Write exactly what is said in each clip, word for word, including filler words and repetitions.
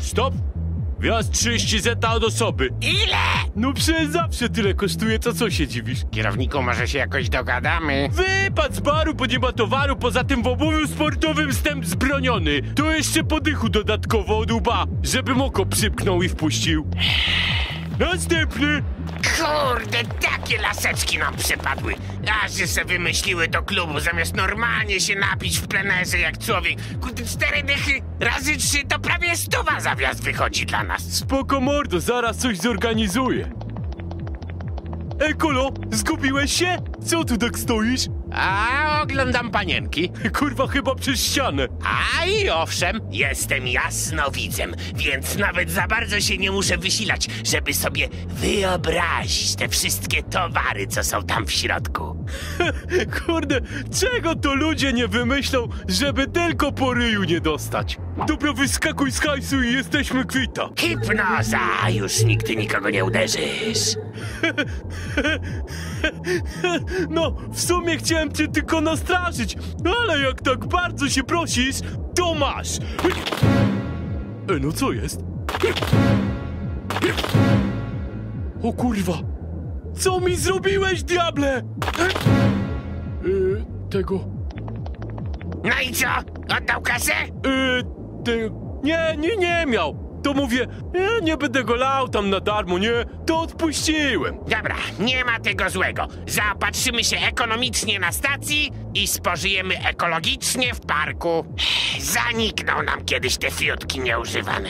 Stop! Wjazd trzydzieści zeta od osoby. Ile? No przecież zawsze tyle kosztuje, to co się dziwisz? Kierowniku, może się jakoś dogadamy? Wypad z baru, bo nie ma towaru, poza tym w obuwiu sportowym wstęp zbroniony. To jeszcze podychu dodatkowo od łba, żebym oko przypknął i wpuścił. Następny! Kurde, takie laseczki nam przypadły. Aż że se wymyśliły do klubu, zamiast normalnie się napić w plenerze jak człowiek. Kurde, cztery dychy razy trzy to prawie stuwa za wjazd wychodzi dla nas. Spoko mordo, zaraz coś zorganizuję. Ej, kolo, zgubiłeś się? Co tu tak stoisz? A oglądam panienki. Kurwa, chyba przez ścianę. A i owszem, jestem jasnowidzem, więc nawet za bardzo się nie muszę wysilać, żeby sobie wyobrazić te wszystkie towary, co są tam w środku. Kurde, czego to ludzie nie wymyślą, żeby tylko po ryju nie dostać? Dobra, wyskakuj z hajsu i jesteśmy kwita. Hipnoza, już nigdy nikogo nie uderzysz. No, w sumie chciałem cię tylko nastraszyć, ale jak tak bardzo się prosisz, to masz. E, no co jest? O kurwa, co mi zrobiłeś, diable? E, tego... No i co? Oddał kasę? E, te... Nie, nie, nie miał. To mówię, ja nie będę go lał tam na darmo, nie? To odpuściłem. Dobra, nie ma tego złego. Zaopatrzymy się ekonomicznie na stacji i spożyjemy ekologicznie w parku. Zanikną nam kiedyś te fiutki nieużywane.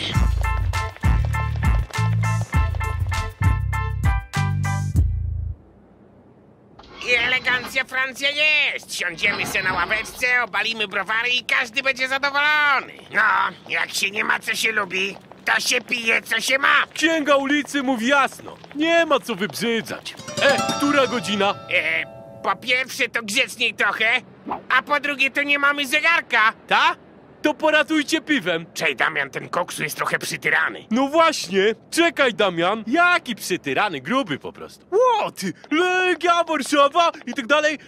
I elegancja Francja jest! Siądziemy se na ławeczce, obalimy browary i każdy będzie zadowolony. No, jak się nie ma, co się lubi, to się pije, co się ma. Księga ulicy mówi jasno. Nie ma co wybrzydzać. E, która godzina? E, po pierwsze to grzeczniej trochę, a po drugie to nie mamy zegarka. Ta? To poratujcie piwem. Czej, Damian, ten koksu jest trochę przytyrany. No właśnie. Czekaj, Damian. Jaki przytyrany, gruby po prostu. Ło, ty, Legia Warszawa i tak dalej.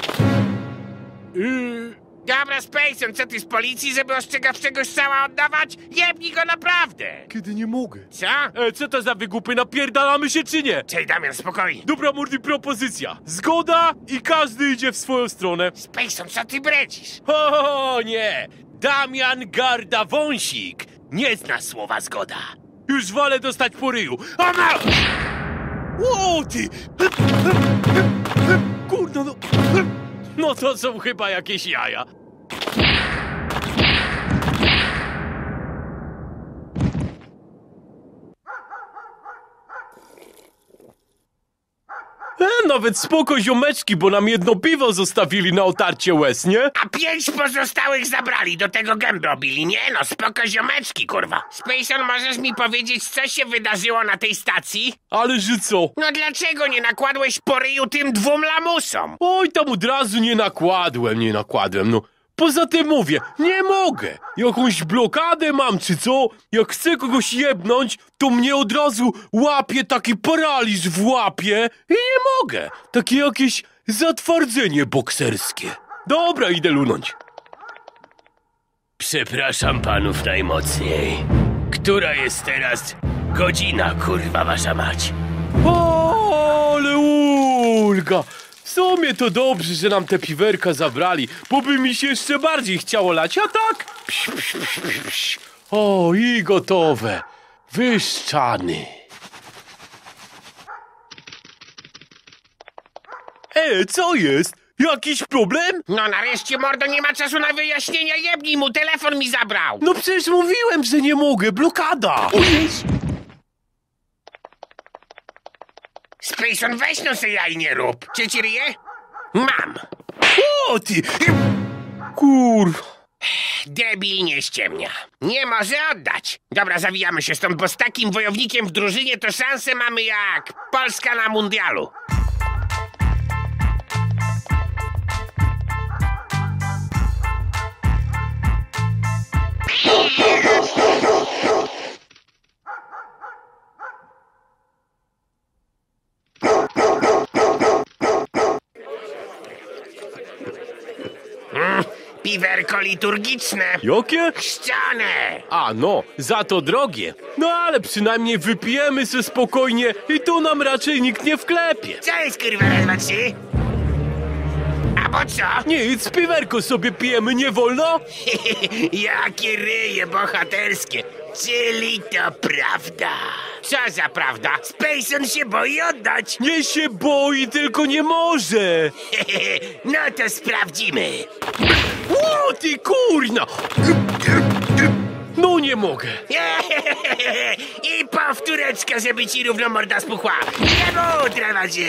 Yy... Dobra, Spacon, co ty z policji, żeby ostrzegawczego strzała oddawać? Jebnij go naprawdę! Kiedy nie mogę. Co? E, co to za wygłupy? Napierdalamy się czy nie? Czej, Damian, spokojnie. Dobra, mordy, propozycja. Zgoda i każdy idzie w swoją stronę. Spacon, co ty bredzisz? O nie! Damian Garda Wąsik nie zna słowa zgoda. Już wolę dostać po ryju. A ma... O ty! Kurno, no... No to są chyba jakieś jaja. E, nawet spoko ziomeczki, bo nam jedno piwo zostawili na otarcie łez, nie? A pięć pozostałych zabrali, do tego gęby obili. Nie no, spoko ziomeczki, kurwa. Spacon, możesz mi powiedzieć, co się wydarzyło na tej stacji? Ale że co? No dlaczego nie nakładłeś po ryju tym dwóm lamusom? Oj, tam od razu nie nakładłem, nie nakładłem, no. Poza tym mówię, nie mogę. Jakąś blokadę mam, czy co? Jak chcę kogoś jebnąć, to mnie od razu łapie taki paraliż w łapie i nie mogę. Takie jakieś zatwardzenie bokserskie. Dobra, idę lunąć. Przepraszam panów najmocniej. Która jest teraz godzina, kurwa wasza mać? O, ale ulga. W sumie to dobrze, że nam te piwerka zabrali, bo by mi się jeszcze bardziej chciało lać, a tak? Psz, psz, psz, psz, psz. O, i gotowe. Wyszczany. E, co jest? Jakiś problem? No nareszcie, mordo, nie ma czasu na wyjaśnienia, jebnij mu, telefon mi zabrał. No przecież mówiłem, że nie mogę, blokada. Spacon, weź no se jaj nie rób. Czy ci ryje? Mam. O, ty. Kur... Debil nie ściemnia. Nie może oddać. Dobra, zawijamy się stąd, bo z takim wojownikiem w drużynie to szanse mamy jak Polska na mundialu. Piwerko liturgiczne. Jakie? Chrzczone. A no, za to drogie. No ale przynajmniej wypijemy se spokojnie i tu nam raczej nikt nie wklepie. Co jest kurwa raz, dwa, trzy? A bo co? Nic, piwerko sobie pijemy, nie wolno? Jakie ryje bohaterskie. Czyli to prawda. Co za prawda? Spacon się boi oddać. Nie się boi, tylko nie może. No to sprawdzimy. O, ty kurna! No nie mogę. I powtóreczka, żeby ci równo morda spuchła. Lewo, trawadzie.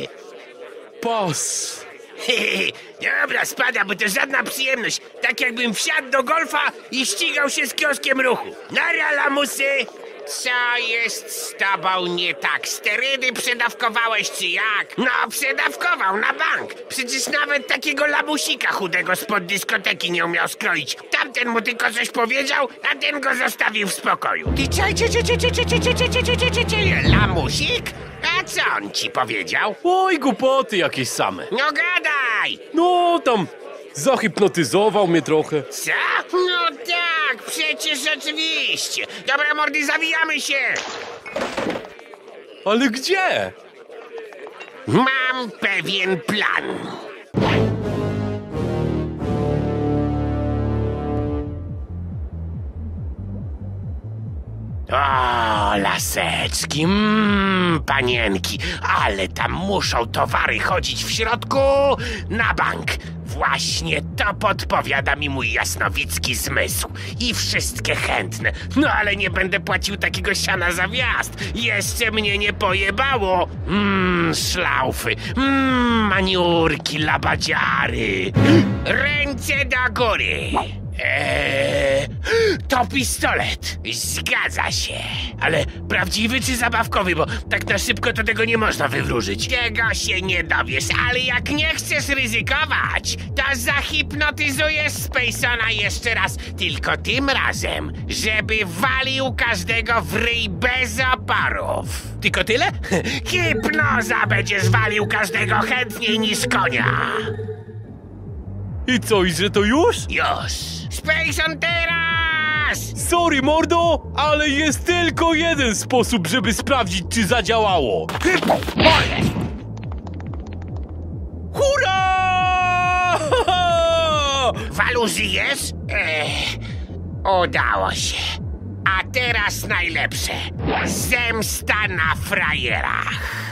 Pas. Dobra, spada, bo to żadna przyjemność. Tak jakbym wsiadł do golfa i ścigał się z kioskiem ruchu. Nara, lamusy! Co jest z tobą nie tak? Sterydy przedawkowałeś czy jak? No, przedawkował na bank. Przecież nawet takiego lamusika chudego spod dyskoteki nie umiał skroić. Tamten mu tylko coś powiedział, a ten go zostawił w spokoju. Ty czaj, czaj, czaj, czaj, czaj, czaj, czaj, czaj, czaj, czaj, czaj, czaj, lamusik? A co on ci powiedział? Oj, głupoty jakieś same. No gadaj! No tam zahipnotyzował mnie trochę. Co? No tak, przecież oczywiście. Dobra, mordy, zawijamy się. Ale gdzie? Mam pewien plan. O, laseczki, mmm, panienki, ale tam muszą towary chodzić w środku na bank. Właśnie to podpowiada mi mój jasnowicki zmysł. I wszystkie chętne. No ale nie będę płacił takiego siana za wjazd. Jeszcze mnie nie pojebało. Mmm, szlaufy, mmm, maniurki, labadziary. Ręce do góry. Eee, to pistolet. Zgadza się. Ale prawdziwy czy zabawkowy, bo tak na szybko to tego nie można wywróżyć. Tego się nie dowiesz, ale jak nie chcesz ryzykować, to zahipnotyzujesz Spacona jeszcze raz. Tylko tym razem, żeby walił każdego w ryj bez oporów. Tylko tyle? Hipnoza, będziesz walił każdego chętniej niż konia. I co, i że to już? Już. Spacon teraz! Sorry, mordo, ale jest tylko jeden sposób, żeby sprawdzić, czy zadziałało. Mole! Hurra! Walu, żyjesz? Ech, udało się. A teraz najlepsze. Zemsta na frajerach.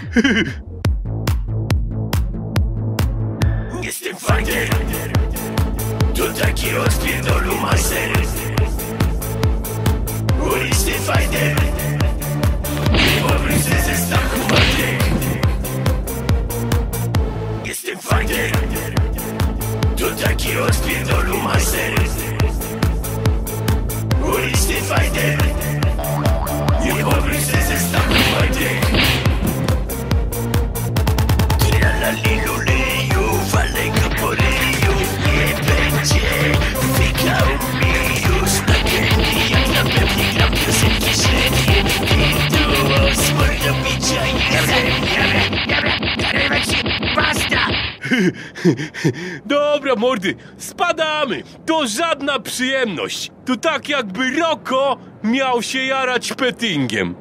Jestem fighter. To taki rozpierdolu master. Uliczny fighter. Nie powrócę ze stachu matek. Jestem fighter. To taki rozpierdolu master. Uliczny fighter. Nie powrócę ze stachu matek. Tralaliluleju, walę go po ryju. Nie będzie wykał mi już na gębie. Jak na pewnie gram piosenki średnie. I to smolno bicia jest. Dobra, zarywać się, basta! Dobra, mordy, spadamy. To żadna przyjemność. To tak jakby Roko miał się jarać pettingiem.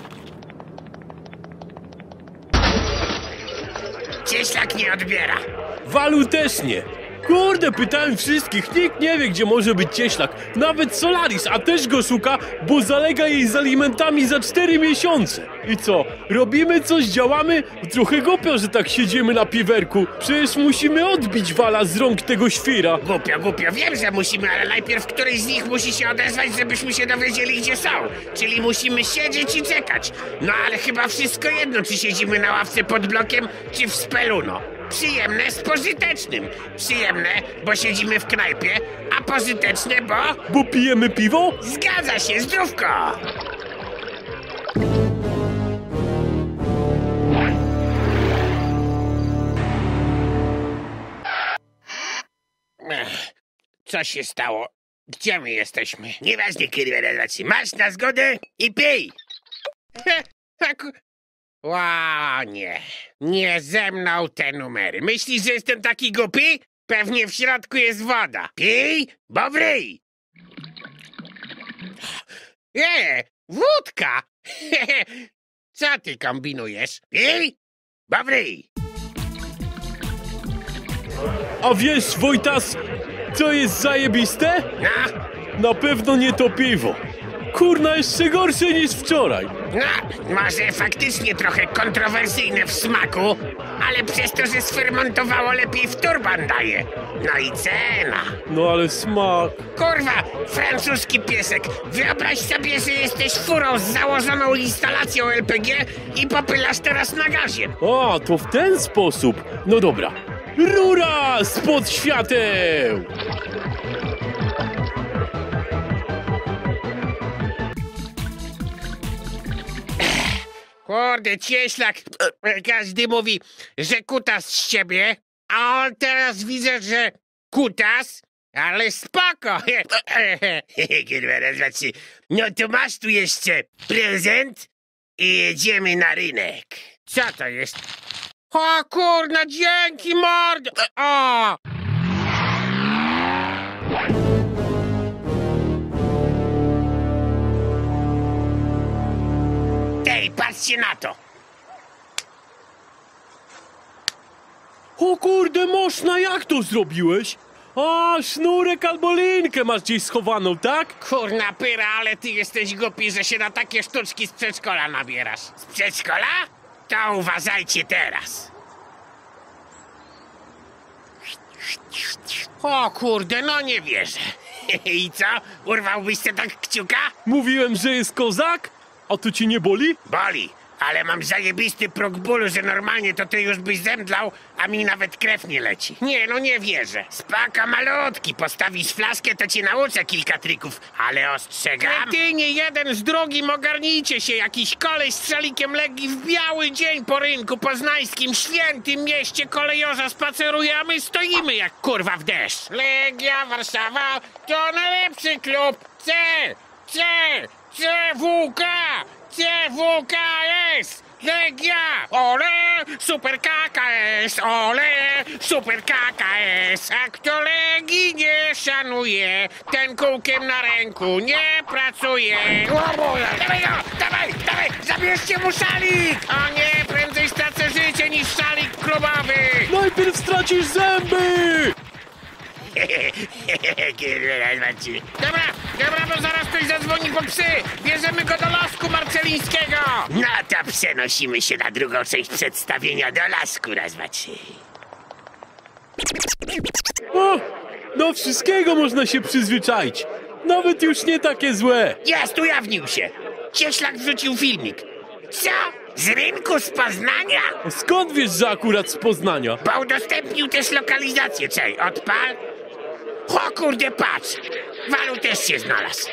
Cieślak nie odbiera. Walu też nie. Kurde, pytałem wszystkich, nikt nie wie, gdzie może być cieślak. Nawet Solaris, a też go szuka, bo zalega jej z alimentami za cztery miesiące. I co, robimy coś, działamy? Trochę głupio, że tak siedzimy na piwerku. Przecież musimy odbić Wala z rąk tego świra. Głupio, głupio, wiem, że musimy, ale najpierw któryś z nich musi się odezwać, żebyśmy się dowiedzieli, gdzie są. Czyli musimy siedzieć i czekać. No ale chyba wszystko jedno, czy siedzimy na ławce pod blokiem, czy w Speluno. Przyjemne z pożytecznym. Przyjemne, bo siedzimy w knajpie, a pożyteczne, bo... Bo pijemy piwo? Zgadza się, zdrówko! Ech, co się stało? Gdzie my jesteśmy? Nieważne, kurwa, relacji. Masz na zgodę i pij! Ła, nie. Nie ze mną te numery. Myślisz, że jestem taki głupi? Pewnie w środku jest woda. Pij, bo wryj. Nie, wódka. Co ty kombinujesz? Pij, bo wryj. A wiesz, Wojtas, co jest zajebiste? No, Na pewno nie to piwo. Kurna, jeszcze gorsze niż wczoraj. no, może faktycznie trochę kontrowersyjne w smaku, ale przez to, że sfermentowało lepiej w turban daje. No i cena. No ale smak. Kurwa, francuski piesek, wyobraź sobie, że jesteś furą z założoną instalacją L P G i popylasz teraz na gazie. A, to w ten sposób. No dobra. Rura spod świateł! Kurde, cieślak, każdy mówi, że kutas z ciebie, a on teraz widzę, że kutas, ale spoko. Kurwa, raz, dwa, trzy. No to masz tu jeszcze prezent i jedziemy na rynek. Co to jest? O kurna, dzięki mordo! O! Ej, patrzcie na to! O kurde, Moszna, jak to zrobiłeś? A, sznurek albo linkę masz gdzieś schowaną, tak? Kurna pyra, ale ty jesteś głupi, że się na takie sztuczki z przedszkola nabierasz. Z przedszkola? To uważajcie teraz. O kurde, no nie wierzę. I co? Urwałbyś se tak kciuka? Mówiłem, że jest kozak? A to ci nie boli? Boli, ale mam zajebisty próg bólu, że normalnie to ty już byś zemdlał, a mi nawet krew nie leci. Nie, no nie wierzę. Spaka malutki, postawisz flaskę, to cię nauczę kilka trików, ale ostrzegam. Ty nie jeden z drugim, ogarnijcie się, jakiś koleś z szalikiem Legii w biały dzień po rynku poznańskim, świętym mieście kolejorza spaceruje, a my stoimy jak kurwa w deszcz. Legia Warszawa to najlepszy klub. C, C, C W K, C W K S, Legia, ole, super K K S, ole, super K K S. A kto Legii nie szanuje, ten kółkiem na ręku nie pracuje. O Boże, dawaj go, dawaj, dawaj, zabierzcie mu szalik. O nie, prędzej stracę życie niż szalik klubowy. Najpierw stracisz zęby! Dobra, dobra, bo zaraz ktoś zadzwoni po psy. Bierzemy go do lasku marcelińskiego. No to przenosimy się na drugą część przedstawienia do lasku, raz, dwa, trzy. O, do wszystkiego można się przyzwyczaić. Nawet już nie takie złe. Jest, ujawnił się. Cieślak wrzucił filmik. Co? Z rynku z Poznania? A skąd wiesz, że akurat z Poznania? Bo udostępnił też lokalizację. Czej, odpal. O kurde, patrz. Walu też się znalazł.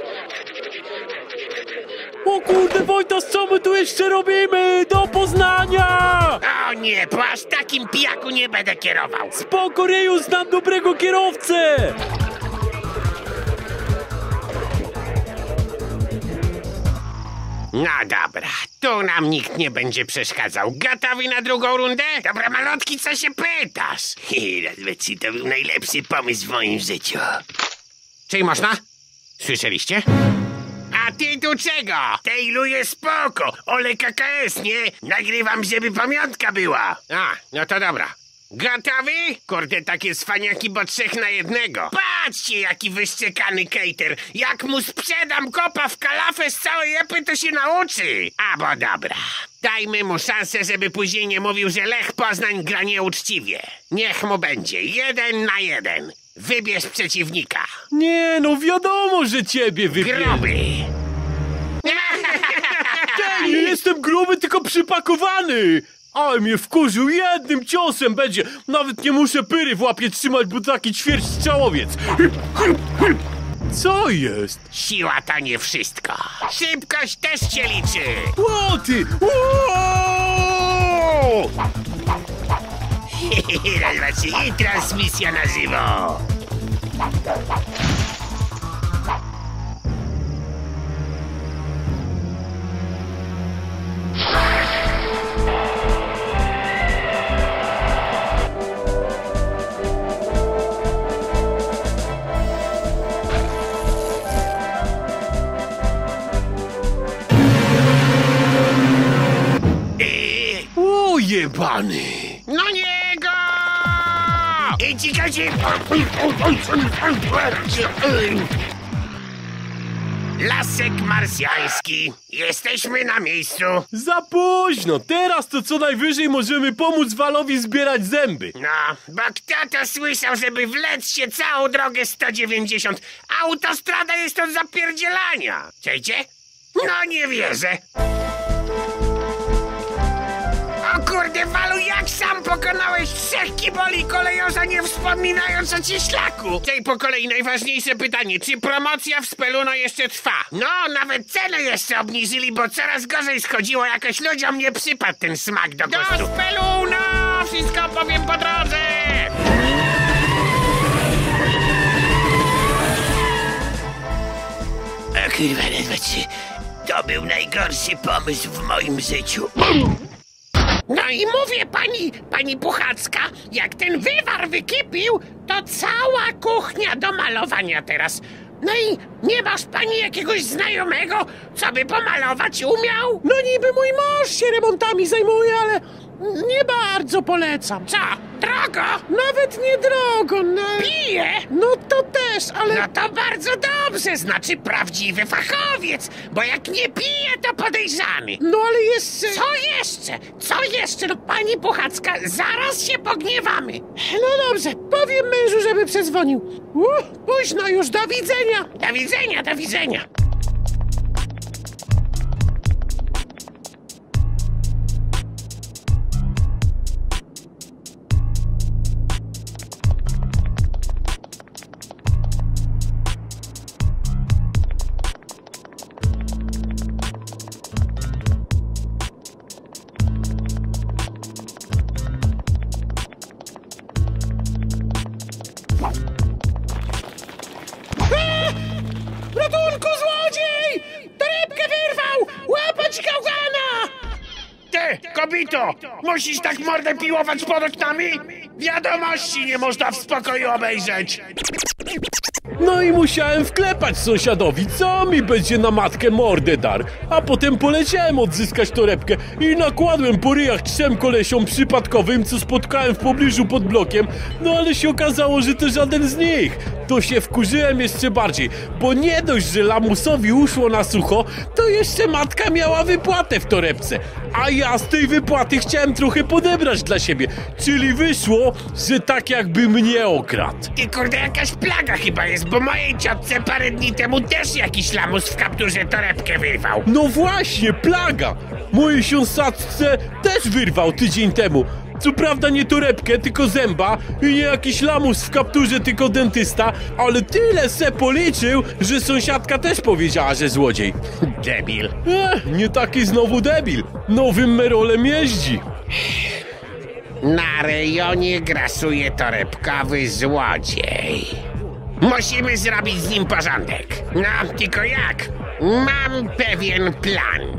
O kurde, Wojtas, co my tu jeszcze robimy? Do Poznania! O nie, po aż takim pijaku nie będę kierował. Spoko, Ryju, znam dobrego kierowcę! No dobra, tu nam nikt nie będzie przeszkadzał. Gotowi na drugą rundę? Dobra, malotki, co się pytasz? Raz, to był najlepszy pomysł w moim życiu. Czyli można? Słyszeliście? A ty tu czego? Tejluję spoko. Ole K K S, nie? Nagrywam, żeby pamiątka była. A, no to dobra. Gotowi? Kurde, takie cwaniaki, bo trzech na jednego. Patrzcie, jaki wyszczekany kejter. Jak mu sprzedam kopa w kalafę z całej epy, to się nauczy. A bo dobra. Dajmy mu szansę, żeby później nie mówił, że Lech Poznań gra nieuczciwie. Niech mu będzie. Jeden na jeden. Wybierz przeciwnika. Nie, no wiadomo, że ciebie wybierze. Gruby. Nie jestem gruby, tylko przypakowany! Ale mnie wkurzył, jednym ciosem będzie! Nawet nie muszę pyry w łapie trzymać, bo taki ćwierć strzałowiec! Co jest? Siła to nie wszystko. Szybkość też się liczy. Łoty! Ło! Raz, dwa, trzy i transmisja na żywo. jebany! No niego! I cikajcie! Lasek marsjański. Jesteśmy na miejscu. Za późno! Teraz to co najwyżej możemy pomóc Walowi zbierać zęby. No, bo kto to słyszał, żeby wlec się całą drogę sto dziewięćdziesiąt? Autostrada jest od zapierdzielania. Czejcie? No nie wierzę. O kurde, Walu, jak sam pokonałeś trzech kiboli kolejorza, nie wspominając o cieślaku? Tej po kolei najważniejsze pytanie, czy promocja w Speluno jeszcze trwa? No, nawet cenę jeszcze obniżyli, bo coraz gorzej schodziło, jakoś ludziom nie przypadł ten smak do gustu. Do Speluno! Wszystko powiem po drodze! A kurwa, znaczy, to był najgorszy pomysł w moim życiu. No i mówię pani, pani Puchacka, jak ten wywar wykipił, to cała kuchnia do malowania teraz. No i nie masz pani jakiegoś znajomego, co by pomalować umiał? No niby mój mąż się remontami zajmuje, ale nie bardzo polecam. Co, drogo? Nawet nie drogo, no... Pije? No to też, ale... No to bardzo dobrze, znaczy prawdziwy fachowiec, bo jak nie pije, to podejrzany. No ale jeszcze... Co jeszcze? Co jeszcze? No pani Puchacka, zaraz się pogniewamy. No dobrze, powiem mężu, żeby przezwonił. Uh, późno już, do widzenia. Do widzenia, do widzenia. Ratunku, złodziej! Torebkę wyrwał! Łapać gałgana! Ty, kobito! Musisz tak mordę piłować pod oknami? Wiadomości nie można w spokoju obejrzeć. No i musiałem wklepać sąsiadowi, co mi będzie na matkę mordę dar. A potem poleciałem odzyskać torebkę i nakładłem po ryjach trzem kolesiom przypadkowym, co spotkałem w pobliżu pod blokiem. No ale się okazało, że to żaden z nich. To się wkurzyłem jeszcze bardziej, bo nie dość, że lamusowi uszło na sucho, to jeszcze matka miała wypłatę w torebce. A ja z tej wypłaty chciałem trochę podebrać dla siebie. Czyli wyszło, że tak jakby mnie okradł. Ty kurde, jakaś plaga chyba jest, bo mojej ciotce parę dni temu też jakiś lamus w kapturze torebkę wyrwał. No właśnie, plaga! Mojej siąsatce też wyrwał tydzień temu. Co prawda nie torebkę, tylko zęba i nie jakiś lamus w kapturze, tylko dentysta, ale tyle se policzył, że sąsiadka też powiedziała, że złodziej. Debil. Ech, nie taki znowu debil. Nowym Merolem jeździ. Na rejonie grasuje torebkowy złodziej. Musimy zrobić z nim porządek. No, tylko jak? Mam pewien plan.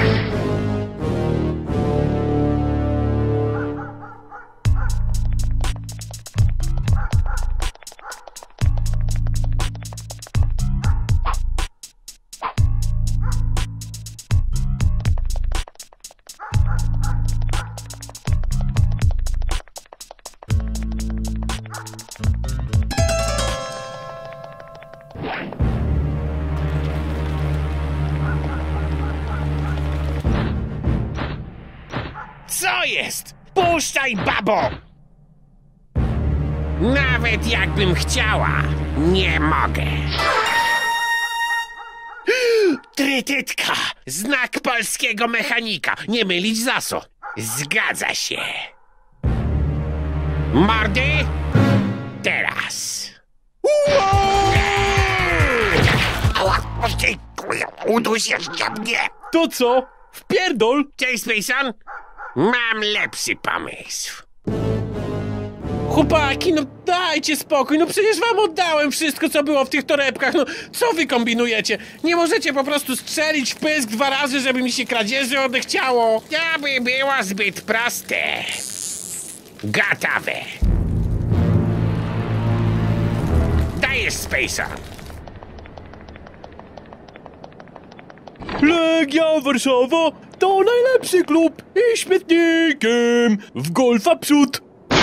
Co jest? Puszczaj, babo! Nawet jakbym chciała, nie mogę. Trytytka! Znak polskiego mechanika. Nie mylić z aso. Zgadza się. Mordy? Teraz. Ała, uduś jeszcze mnie. To co? Wpierdol! Cześć, Spacon. Mam lepszy pomysł. Chłopaki, no dajcie spokój, no przecież wam oddałem wszystko, co było w tych torebkach, no co wy kombinujecie? Nie możecie po prostu strzelić w pysk dwa razy, żeby mi się kradzieży odechciało. To by było zbyt proste. Gotowe. Dajesz, Spacon. Legia Warszawa! to najlepszy klub i śmietnikiem w golfa przód.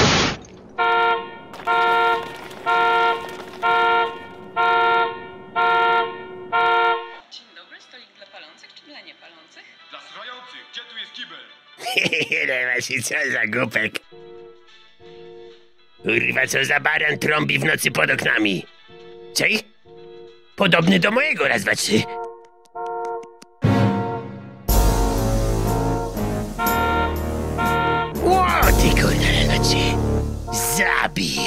Dzień dobry, stolik dla palących czy dla niepalących? Dla strających, gdzie tu jest kibel? No właśnie, co za głupek. Kurwa, co za baran trąbi w nocy pod oknami. Czej? Podobny do mojego, raz, dwa, trzy. Ło, ty kurwa, nocy. Zabiję.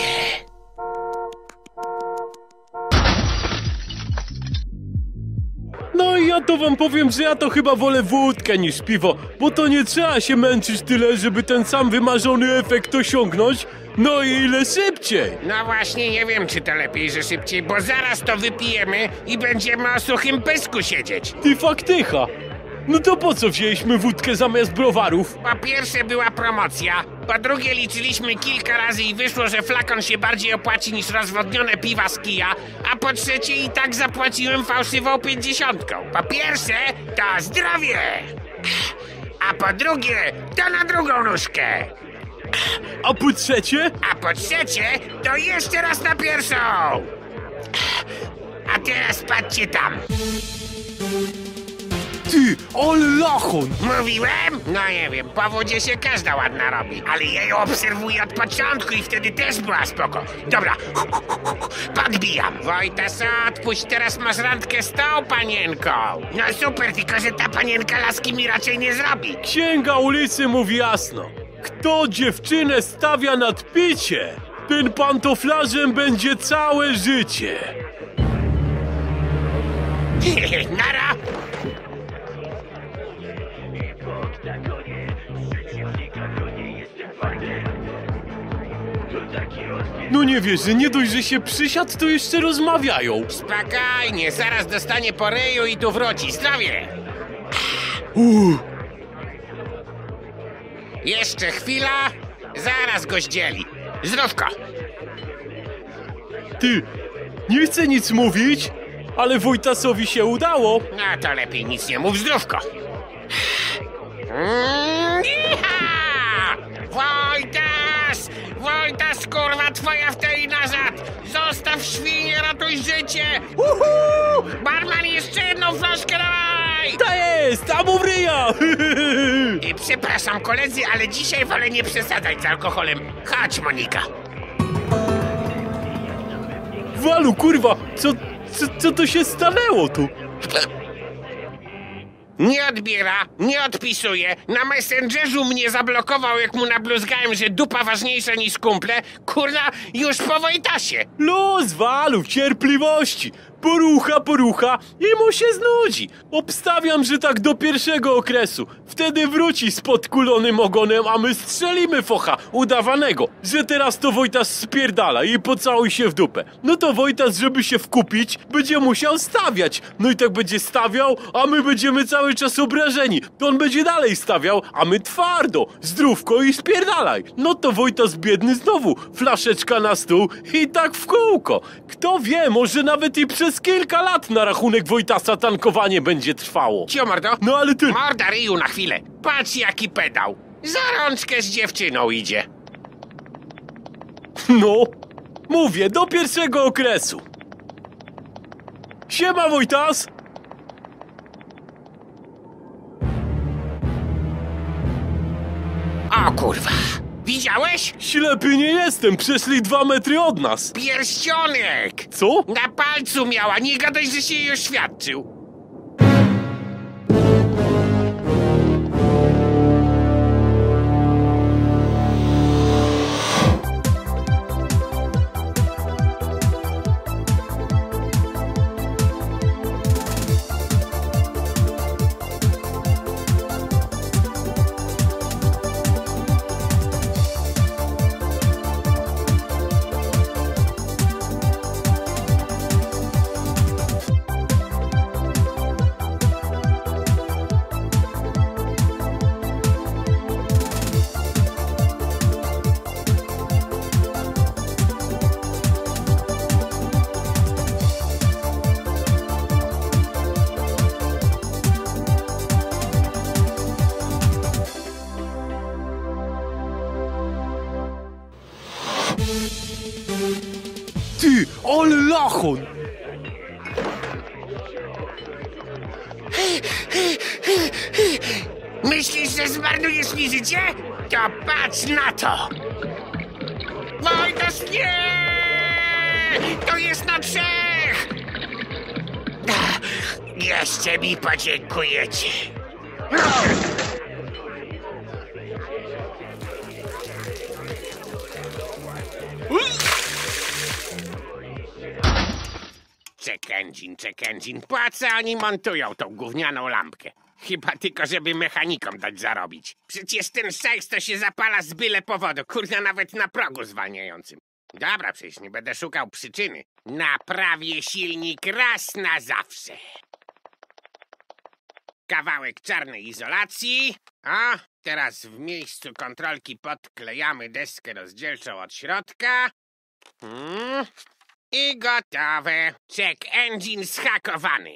No i ja to wam powiem, że ja to chyba wolę wódkę niż piwo, bo to nie trzeba się męczyć tyle, żeby ten sam wymarzony efekt osiągnąć, no i ile szybciej. No właśnie, nie wiem, czy to lepiej, że szybciej, bo zaraz to wypijemy i będziemy o suchym pysku siedzieć. Ty faktycha. No to po co wzięliśmy wódkę zamiast browarów? Po pierwsze była promocja, po drugie liczyliśmy kilka razy i wyszło, że flakon się bardziej opłaci niż rozwodnione piwa z kija, a po trzecie i tak zapłaciłem fałszywą pięćdziesiątką. Po pierwsze to zdrowie, a po drugie to na drugą nóżkę, A po trzecie? a po trzecie to jeszcze raz na pierwszą. A teraz patrzcie tam. Ty, ale lachon! Mówiłem? No nie wiem, po wodzie się każda ładna robi, ale ja ją obserwuję od początku i wtedy też była spoko. Dobra, podbijam. Wojtas, odpuść, teraz masz randkę z tą panienką. No super, tylko że ta panienka laski mi raczej nie zrobi. Księga ulicy mówi jasno. Kto dziewczynę stawia nad picie, ten pantoflarzem będzie całe życie. Nara! No nie wierzę, nie dość, że się przysiadł, to jeszcze rozmawiają. Spokojnie, zaraz dostanie po ryju i tu wróci. Zdrowie! Uuu. Jeszcze chwila, zaraz go zdzieli. Zdrówko! Ty, nie chcę nic mówić, ale Wojtasowi się udało. No to lepiej nic nie mów, zdrówko! Mm, iha! Wojtas! Wojtas, kurwa, twoja w tej nazad! Zostaw świnię, ratuj życie! Uhu! Barman, jeszcze jedną flaszkę dawaj! Ta jest, a mu w ryja! I przepraszam koledzy, ale dzisiaj wolę nie przesadzać z alkoholem. Chodź, Monika. Walu, kurwa, co, co, co to się stanęło tu? Nie odbiera, nie odpisuje. Na Messengerzu mnie zablokował, jak mu nabluzgałem, że dupa ważniejsza niż kumple. Kurna, już po Wojtasie. Luz, Walu, cierpliwości. Porucha, porucha i mu się znudzi. Obstawiam, że tak do pierwszego okresu. Wtedy wróci z podkulonym ogonem, a my strzelimy focha udawanego, że teraz to Wojtas spierdala i pocałuj się w dupę. No to Wojtas, żeby się wkupić, będzie musiał stawiać. No i tak będzie stawiał, a my będziemy cały czas obrażeni. To on będzie dalej stawiał, a my twardo. Zdrówko i spierdalaj. No to Wojtas biedny znowu. Flaszeczka na stół i tak w kółko. Kto wie, może nawet i przez kilka lat na rachunek Wojtasa tankowanie będzie trwało. Cio, mordo. No ale ty... Morda, ryju na chwilę. Patrz, jaki pedał. Za rączkę z dziewczyną idzie. No, mówię, do pierwszego okresu. Siema, Wojtas! O kurwa. Widziałeś? Ślepy nie jestem, przeszli dwa metry od nas. Pierścionek. Co? Na palcu miała, nie gadaj, że się jej oświadczył. Ale lachon! Myślisz, że zmarnujesz mi życie? To patrz na to! Wojtas, nie! To jest na trzech! Ach, jeszcze mi podziękujecie. Check engine, check engine. Po co oni montują tą gównianą lampkę? Chyba tylko, żeby mechanikom dać zarobić. Przecież ten szajs to się zapala z byle powodu. Kurna, nawet na progu zwalniającym. Dobra, przecież nie będę szukał przyczyny. Naprawię silnik raz na zawsze. Kawałek czarnej izolacji. A teraz w miejscu kontrolki podklejamy deskę rozdzielczą od środka. Hmm. I gotowe. Check engine zhakowany.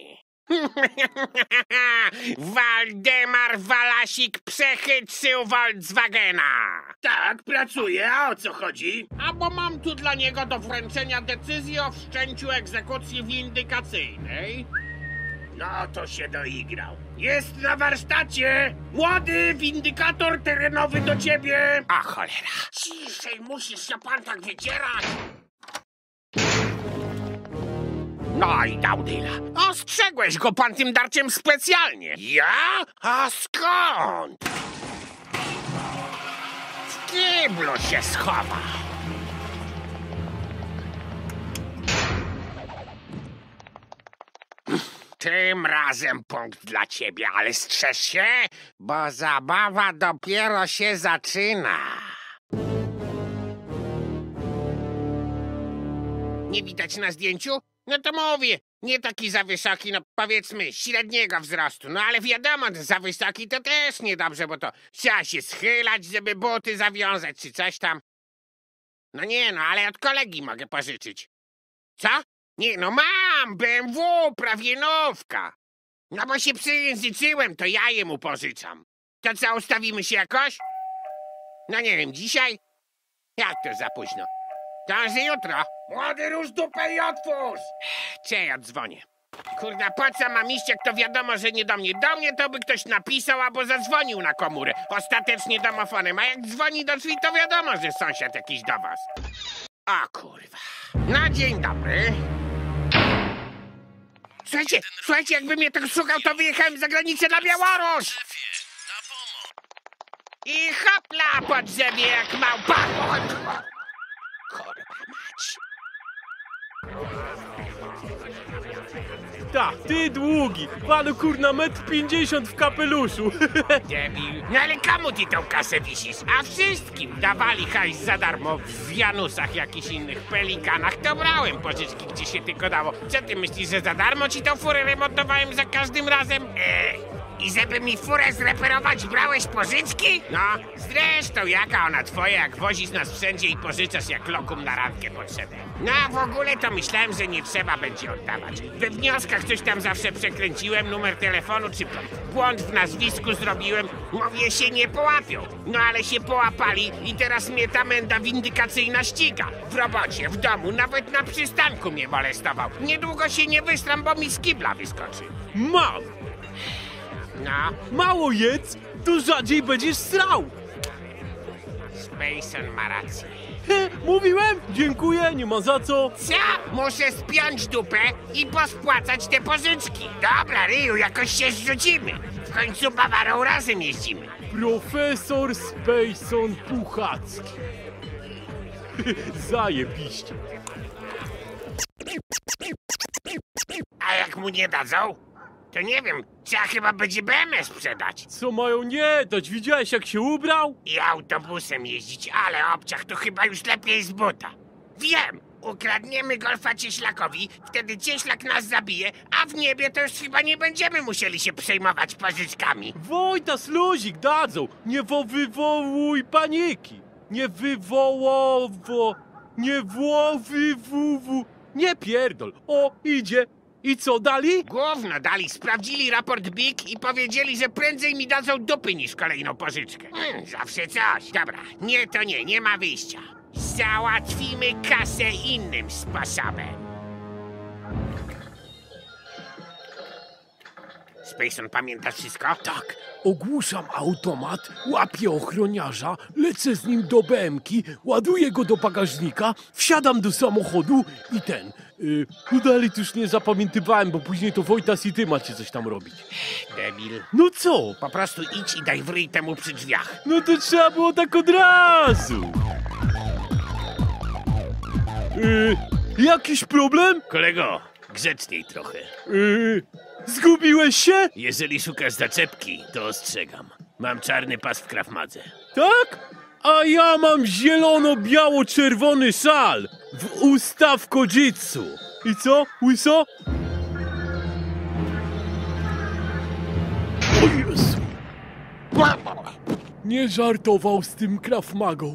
Waldemar Walasik przechytrzył Volkswagena. Tak, pracuję, a o co chodzi? A bo mam tu dla niego do wręczenia decyzję o wszczęciu egzekucji windykacyjnej. No to się doigrał. Jest na warsztacie! Młody windykator terenowy do ciebie! A cholera. Ciszej, musisz się pan tak wycierać! No i dał dyla. Ostrzegłeś go pan tym darciem specjalnie. Ja? A skąd? W kiblu się schował. Tym razem punkt dla ciebie, ale strzeż się, bo zabawa dopiero się zaczyna. Nie widać na zdjęciu? No to mówię, nie taki za wysoki, no powiedzmy średniego wzrostu. No ale wiadomo, za wysoki to też niedobrze, bo to trzeba się schylać, żeby buty zawiązać czy coś tam. No nie no, ale od kolegi mogę pożyczyć. Co? Nie no, mam B M W, prawie nówka. No bo się przejęzyczyłem, to ja jemu pożyczam. To co, ustawimy się jakoś? No nie wiem, dzisiaj? Jak to za późno? To może jutro? Młody, rusz dupę i otwórz! Cze, ja dzwonię. Kurna, po co mam iść, jak to wiadomo, że nie do mnie. Do mnie to by ktoś napisał albo zadzwonił na komórę. Ostatecznie domofonem, a jak dzwoni do drzwi, to wiadomo, że sąsiad jakiś do was. O kurwa. No dzień dobry. Słuchajcie, słuchajcie, jakby mnie tak szukał, to wyjechałem za granicę na Białoruś. I hopla po drzewie jak małpa. Kurwa mać. Ta, ty długi, panu kurna metr pięćdziesiąt w kapeluszu. Debil. No ale komu ty tą kasę wisisz? A wszystkim dawali hajs za darmo w Janusach, jakichś innych pelikanach. To brałem pożyczki, gdzie się tylko dało. Co ty myślisz, że za darmo ci tą furę remontowałem za każdym razem? Eee, i żeby mi furę zreperować, brałeś pożyczki? No, zresztą jaka ona twoja, jak wozisz nas wszędzie i pożyczasz jak lokum na randkę potrzebę. No, w ogóle to myślałem, że nie trzeba będzie oddawać. We wnioskach coś tam zawsze przekręciłem, numer telefonu czy błąd w nazwisku zrobiłem. Mówię, się nie połapią. No ale się połapali i teraz mnie ta menda windykacyjna ściga. W robocie, w domu, nawet na przystanku mnie molestował. Niedługo się nie wystram, bo mi z kibla wyskoczy. Mam! No, Mało jedz, to rzadziej będziesz srał. Spacon ma rację. He, mówiłem? Dziękuję, nie ma za co. Co? Muszę spiąć dupę i pospłacać te pożyczki. Dobra, Ryju, jakoś się zrzucimy. W końcu Bawarą razem jeździmy. Profesor Spacon Puchacki. Zajebiście. A jak mu nie dadzą? To nie wiem, trzeba chyba będzie B M W sprzedać. Co mają nie dać? Widziałeś jak się ubrał? I autobusem jeździć, ale obciach to chyba już lepiej z buta. Wiem, ukradniemy golfa cieślakowi, wtedy cieślak nas zabije, a w niebie to już chyba nie będziemy musieli się przejmować pożyczkami. Wojtas, luzik dadzą. Nie wo wywołuj paniki. Nie wywołowo. Nie włowywu. Nie pierdol. O, idzie. I co dali? Gówno dali, sprawdzili raport B I K i powiedzieli, że prędzej mi dadzą dupy niż kolejną pożyczkę. Hmm, zawsze coś. Dobra, nie to nie, nie ma wyjścia. Załatwimy kasę innym sposobem. Spacon, pamiętasz wszystko? Tak, ogłuszam automat, łapię ochroniarza, lecę z nim do B M ki, ładuję go do bagażnika, wsiadam do samochodu i ten... Yy, no dalej to już nie zapamiętywałem, bo później to Wojtas i ty macie coś tam robić. Debil. No co? Po prostu idź i daj w ryj temu przy drzwiach. No to trzeba było tak od razu. Yy, jakiś problem? Kolego, grzeczniej trochę. Yy, zgubiłeś się? Jeżeli szukasz zaczepki, to ostrzegam. Mam czarny pas w Krav Madze. Tak? A ja mam zielono-biało-czerwony szal w ustaw kojitsu. I co, łyso? O Jezu! Nie żartował z tym Krav Magą.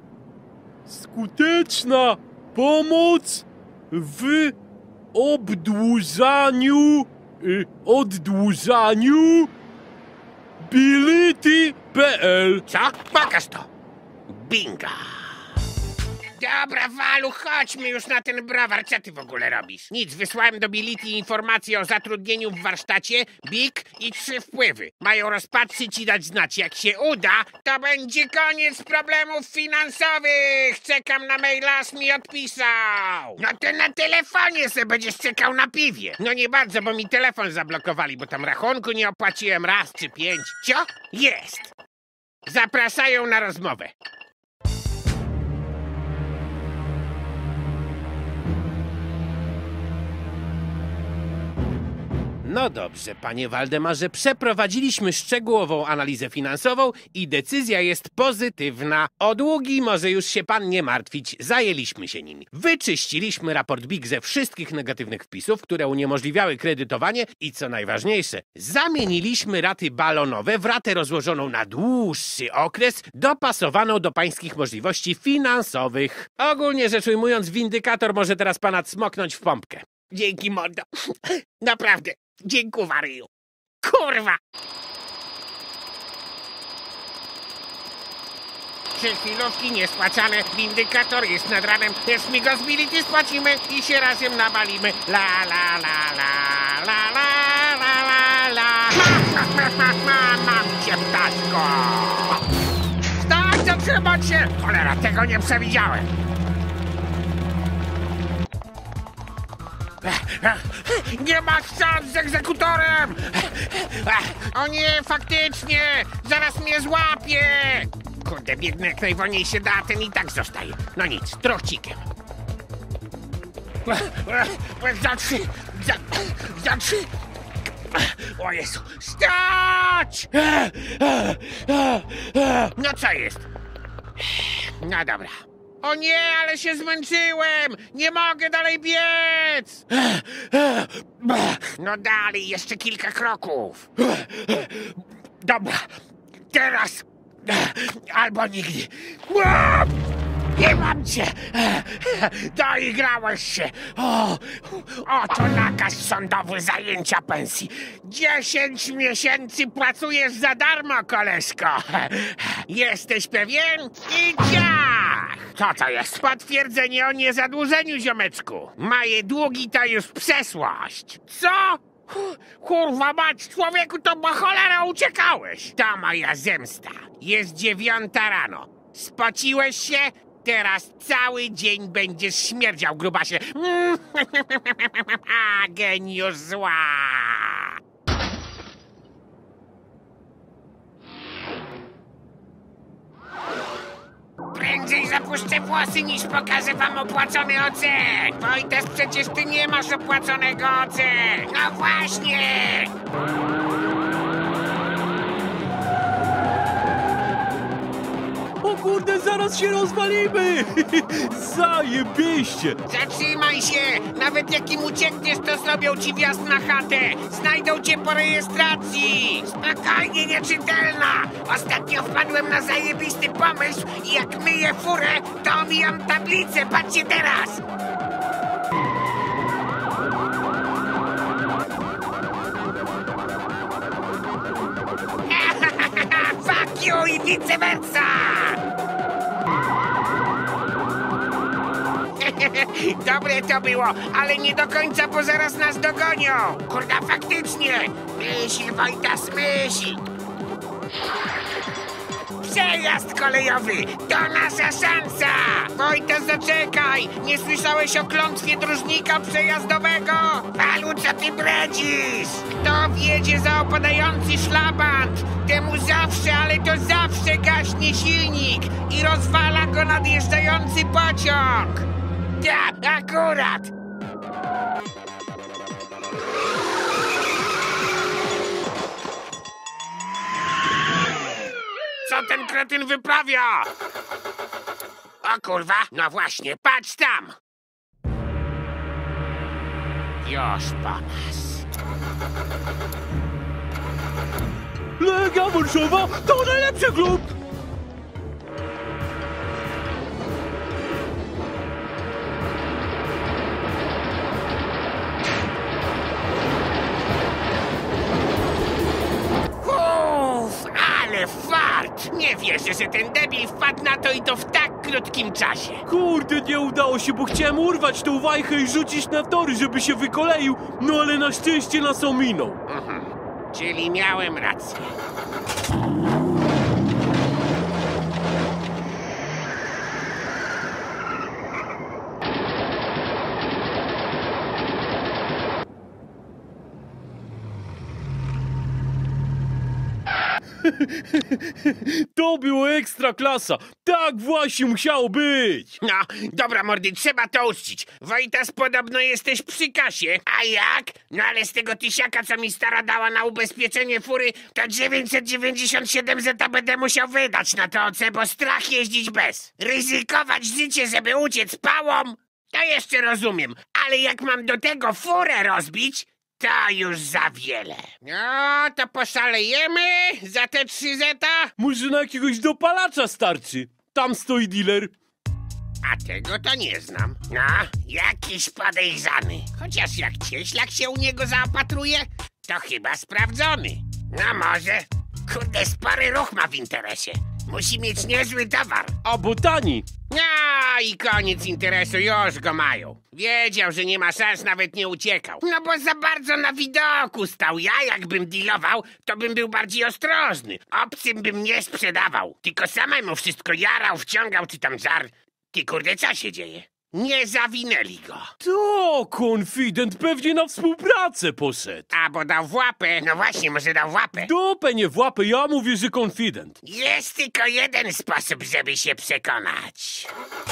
Skuteczna pomoc w obdłużaniu, y, oddłużaniu bility kropka pe el. Co? Pokaż to. Binga. Dobra, Walu, chodźmy już na ten browar. Co ty w ogóle robisz? Nic, wysłałem do Bility informacje o zatrudnieniu w warsztacie, Big i trzy wpływy. Mają rozpatrzyć i dać znać. Jak się uda, to będzie koniec problemów finansowych. Czekam na maila, aż mi odpisał. No ty na telefonie se będziesz czekał na piwie. No nie bardzo, bo mi telefon zablokowali, bo tam rachunku nie opłaciłem raz czy pięć. Co? Jest. Zapraszają na rozmowę. No dobrze, panie Waldemarze, przeprowadziliśmy szczegółową analizę finansową i decyzja jest pozytywna. O długi może już się pan nie martwić, zajęliśmy się nimi. Wyczyściliśmy raport Big ze wszystkich negatywnych wpisów, które uniemożliwiały kredytowanie i co najważniejsze, zamieniliśmy raty balonowe w ratę rozłożoną na dłuższy okres, dopasowaną do pańskich możliwości finansowych. Ogólnie rzecz ujmując, windykator może teraz pana cmoknąć w pompkę. Dzięki, mordo. Naprawdę. Dziękuję, Ryju. Kurwa! Trzy chwilówki niespłacane. Windykator jest nad ranem. Też mi go z Bility spłacimy i się razem nabalimy. La la la la la la la la la. Ma, ma, ma, ma, mam cię, ptaszko! Stać, zatrzymać się! Cholera, tego nie przewidziałem. Nie ma szans z egzekutorem! O nie, faktycznie! Zaraz mnie złapie! Kurde, biegnę jak najwolniej się da, ten i tak zostaje. No nic, trocikiem. Za trzy! Za, za trzy! O Jezu! Stać! No co jest? No dobra. O nie, ale się zmęczyłem! Nie mogę dalej biec! No dalej, jeszcze kilka kroków. Dobra, teraz albo nigdy. Nie mam cię! Doigrałeś się! O, oto nakaz sądowy zajęcia pensji. Dziesięć miesięcy pracujesz za darmo, koleżko. Jesteś pewien? I ciach! Co to jest? Potwierdzenie o niezadłużeniu, ziomeczku. Moje długi to już przeszłość. Co? Kurwa mać, człowieku, to po cholera uciekałeś. To moja zemsta. Jest dziewiąta rano. Spociłeś się? Teraz cały dzień będziesz śmierdział, grubasie. Geniusz zła. Prędzej zapuszczę włosy, niż pokażę wam opłacony ocen. Wojtas, przecież ty nie masz opłaconego ocen. No właśnie. O kurde, zaraz się rozwalimy! Zajebiście! Zatrzymaj się! Nawet jak im uciekniesz, to zrobią ci wjazd na chatę! Znajdą cię po rejestracji! Spokojnie, nieczytelna! Ostatnio wpadłem na zajebisty pomysł i jak myję furę, to omijam tablicę! Patrzcie teraz! Fuck you i vice versa! Dobre to było, ale nie do końca, bo zaraz nas dogonią. Kurda, faktycznie. Myśl, Wojtas, myśl. Przejazd kolejowy! To nasza szansa! Wojtas, zaczekaj! Nie słyszałeś o klątwie dróżnika przejazdowego? Palu, co ty bredzisz? Kto wjedzie za opadający szlabant? Temu zawsze, ale to zawsze gaśnie silnik i rozwala go nadjeżdżający pociąg! Ta, akurat! Co ten kretyn wyprawia? O kurwa, no właśnie, patrz tam! Już po nas. Legia Warszawa to najlepszy klub! Uff, ale fart! Nie wierzę, że ten debil wpadł na to i to w tak krótkim czasie. Kurde, nie udało się, bo chciałem urwać tą wajchę i rzucić na tory, żeby się wykoleił, no ale na szczęście nas ominął. Mhm. Czyli miałem rację. To było ekstra klasa. Tak właśnie musiało być. No, dobra mordy, trzeba to uczcić. Wojtas, podobno jesteś przy kasie. A jak? No ale z tego tysiaka, co mi stara dała na ubezpieczenie fury, to dziewięćset dziewięćdziesiąt siedem zeta będę musiał wydać na to O C, bo strach jeździć bez. Ryzykować życie, żeby uciec pałą? To jeszcze rozumiem. Ale jak mam do tego furę rozbić, to już za wiele. No, to poszalejemy za te trzy zeta? Może na jakiegoś dopalacza starczy. Tam stoi dealer. A tego to nie znam. No, jakiś podejrzany. Chociaż jak cieślak się u niego zaopatruje, to chyba sprawdzony. No może. Kurde, spory ruch ma w interesie. Musi mieć niezły towar. A bo tani. No i koniec interesu, już go mają. Wiedział, że nie ma szans, nawet nie uciekał. No bo za bardzo na widoku stał. Ja jakbym dealował, to bym był bardziej ostrożny. Obcym bym nie sprzedawał. Tylko samemu wszystko jarał, wciągał czy tam żar. Ty kurde, co się dzieje? Nie zawinęli go. To konfident pewnie na współpracę poszedł. A bo dał w łapę, no właśnie, może dał w łapę. Dupę nie w łapę, ja mówię, że konfident. Jest tylko jeden sposób, żeby się przekonać.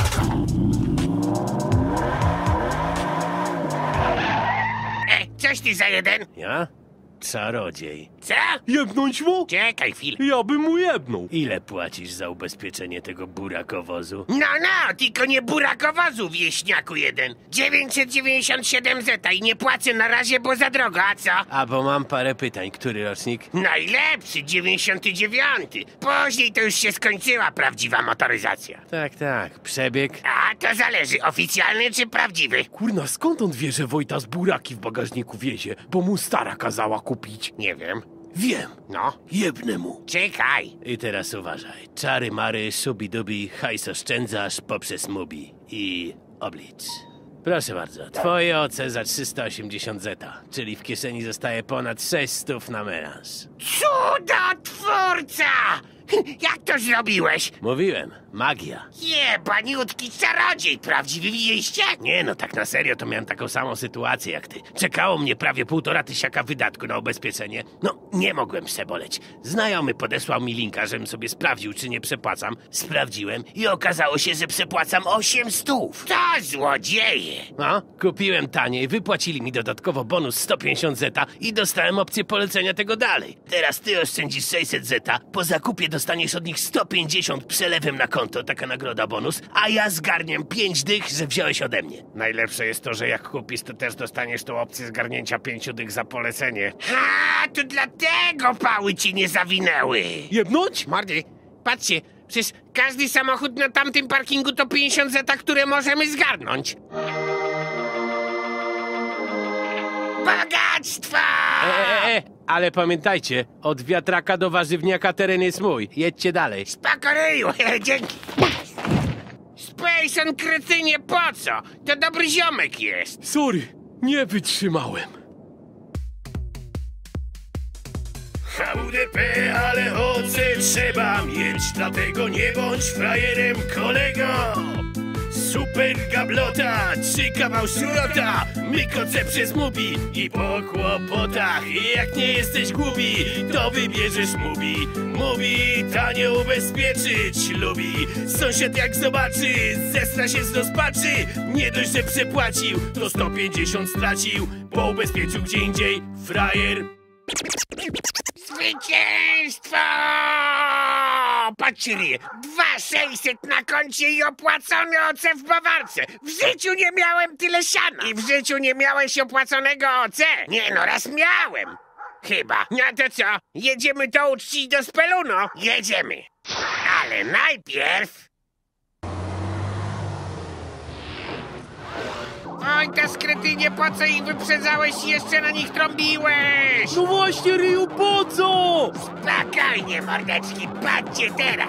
E, coś ty za jeden? Ja? Czarodziej. Co? Jebnąć mu? Czekaj chwilę. Ja bym mu jebnął. Ile płacisz za ubezpieczenie tego burakowozu? No, no, tylko nie burakowozu, wieśniaku jeden. dziewięćset dziewięćdziesiąt siedem zeta i nie płacę na razie, bo za drogo, a co? A bo mam parę pytań. Który rocznik? Najlepszy, dziewięćdziesiąty dziewiąty. Później to już się skończyła prawdziwa motoryzacja. Tak, tak. Przebieg? A, to zależy, oficjalny czy prawdziwy? Kurna, skąd on wie, że Wojtas buraki w bagażniku wiezie? Bo mu stara kazała kupić. Nie wiem. Wiem. No, Jebnę mu. czekaj. I teraz uważaj. Czary mary, szubi-dubi, hajs oszczędzasz poprzez mubi. I oblicz. Proszę bardzo. Twoje O C za trzysta osiemdziesiąt zeta. Czyli w kieszeni zostaje ponad sześć stów na melanż. Cudotwórca! Jak to zrobiłeś? Mówiłem. Magia. Jebaniutki czarodziej, prawdziwy widzieliście? Nie no, tak na serio to miałem taką samą sytuację jak ty. Czekało mnie prawie półtora tysiaka wydatku na ubezpieczenie. No, nie mogłem przeboleć. Znajomy podesłał mi linka, żebym sobie sprawdził, czy nie przepłacam. Sprawdziłem i okazało się, że przepłacam osiem stów. To złodzieje! No, kupiłem taniej, wypłacili mi dodatkowo bonus sto pięćdziesiąt zeta i dostałem opcję polecenia tego dalej. Teraz ty oszczędzisz sześćset zeta, po zakupie dostaniesz od nich sto pięćdziesiąt przelewem na konto, taka nagroda bonus, a ja zgarniam pięć dych, że wziąłeś ode mnie. Najlepsze jest to, że jak kupisz, to też dostaniesz tą opcję zgarnięcia pięciu dych za polecenie. A, to dlatego pały ci nie zawinęły. Jebnąć? Mordy, patrzcie, przecież każdy samochód na tamtym parkingu to pięćdziesiąt zeta, które możemy zgarnąć. Bogactwo! E, e, e, ale pamiętajcie, od wiatraka do warzywniaka teren jest mój. Jedźcie dalej. Spakoryju, dzięki. Spacon, kretynie, po co? To dobry ziomek jest. Sorry, nie wytrzymałem. H U D P, ale oce trzeba mieć, dlatego nie bądź frajerem, kolego. Super gablota, czy kawał szurota, mykoce przez mubi i po kłopotach. Jak nie jesteś głupi, to wybierzesz mubi. Mubi tanio ubezpieczyć lubi. Sąsiad jak zobaczy, zestra się z rozpaczy. Nie dość, że przepłacił, to sto pięćdziesiąt stracił, bo ubezpieczył gdzie indziej, frajer. Zwycięstwo! Patrzcie, dwa sześćset na koncie i opłacony O C w Bawarce. W życiu nie miałem tyle siana. I w życiu nie miałeś opłaconego O C? Nie no, raz miałem. Chyba. No to co? Jedziemy to uczcić do Speluno? Jedziemy. Ale najpierw... Oj, ta skretynie, po co ich wyprzedzałeś i jeszcze na nich trąbiłeś? No właśnie, Ryu, po co? Spokojnie, mordeczki, patrzcie teraz.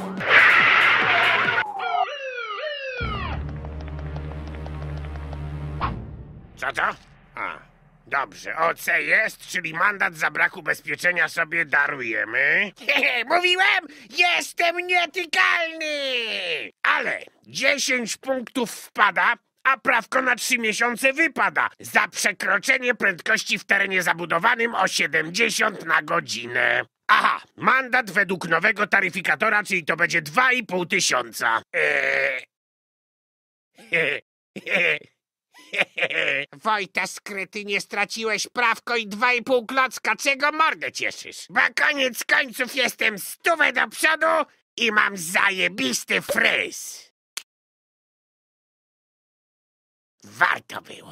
Co to? A, dobrze, O C jest, czyli mandat za brak ubezpieczenia sobie darujemy. Hehe, mówiłem, jestem nietykalny! Ale dziesięć punktów wpada, a prawko na trzy miesiące wypada za przekroczenie prędkości w terenie zabudowanym o siedemdziesiąt na godzinę. Aha, mandat według nowego taryfikatora, czyli to będzie dwa i pół tysiąca. Eee... Wojta, skryty, nie straciłeś prawko i dwa i pół klocka, czego mordę cieszysz? Bo koniec końców jestem stówę do przodu i mam zajebisty fryz. Warto było.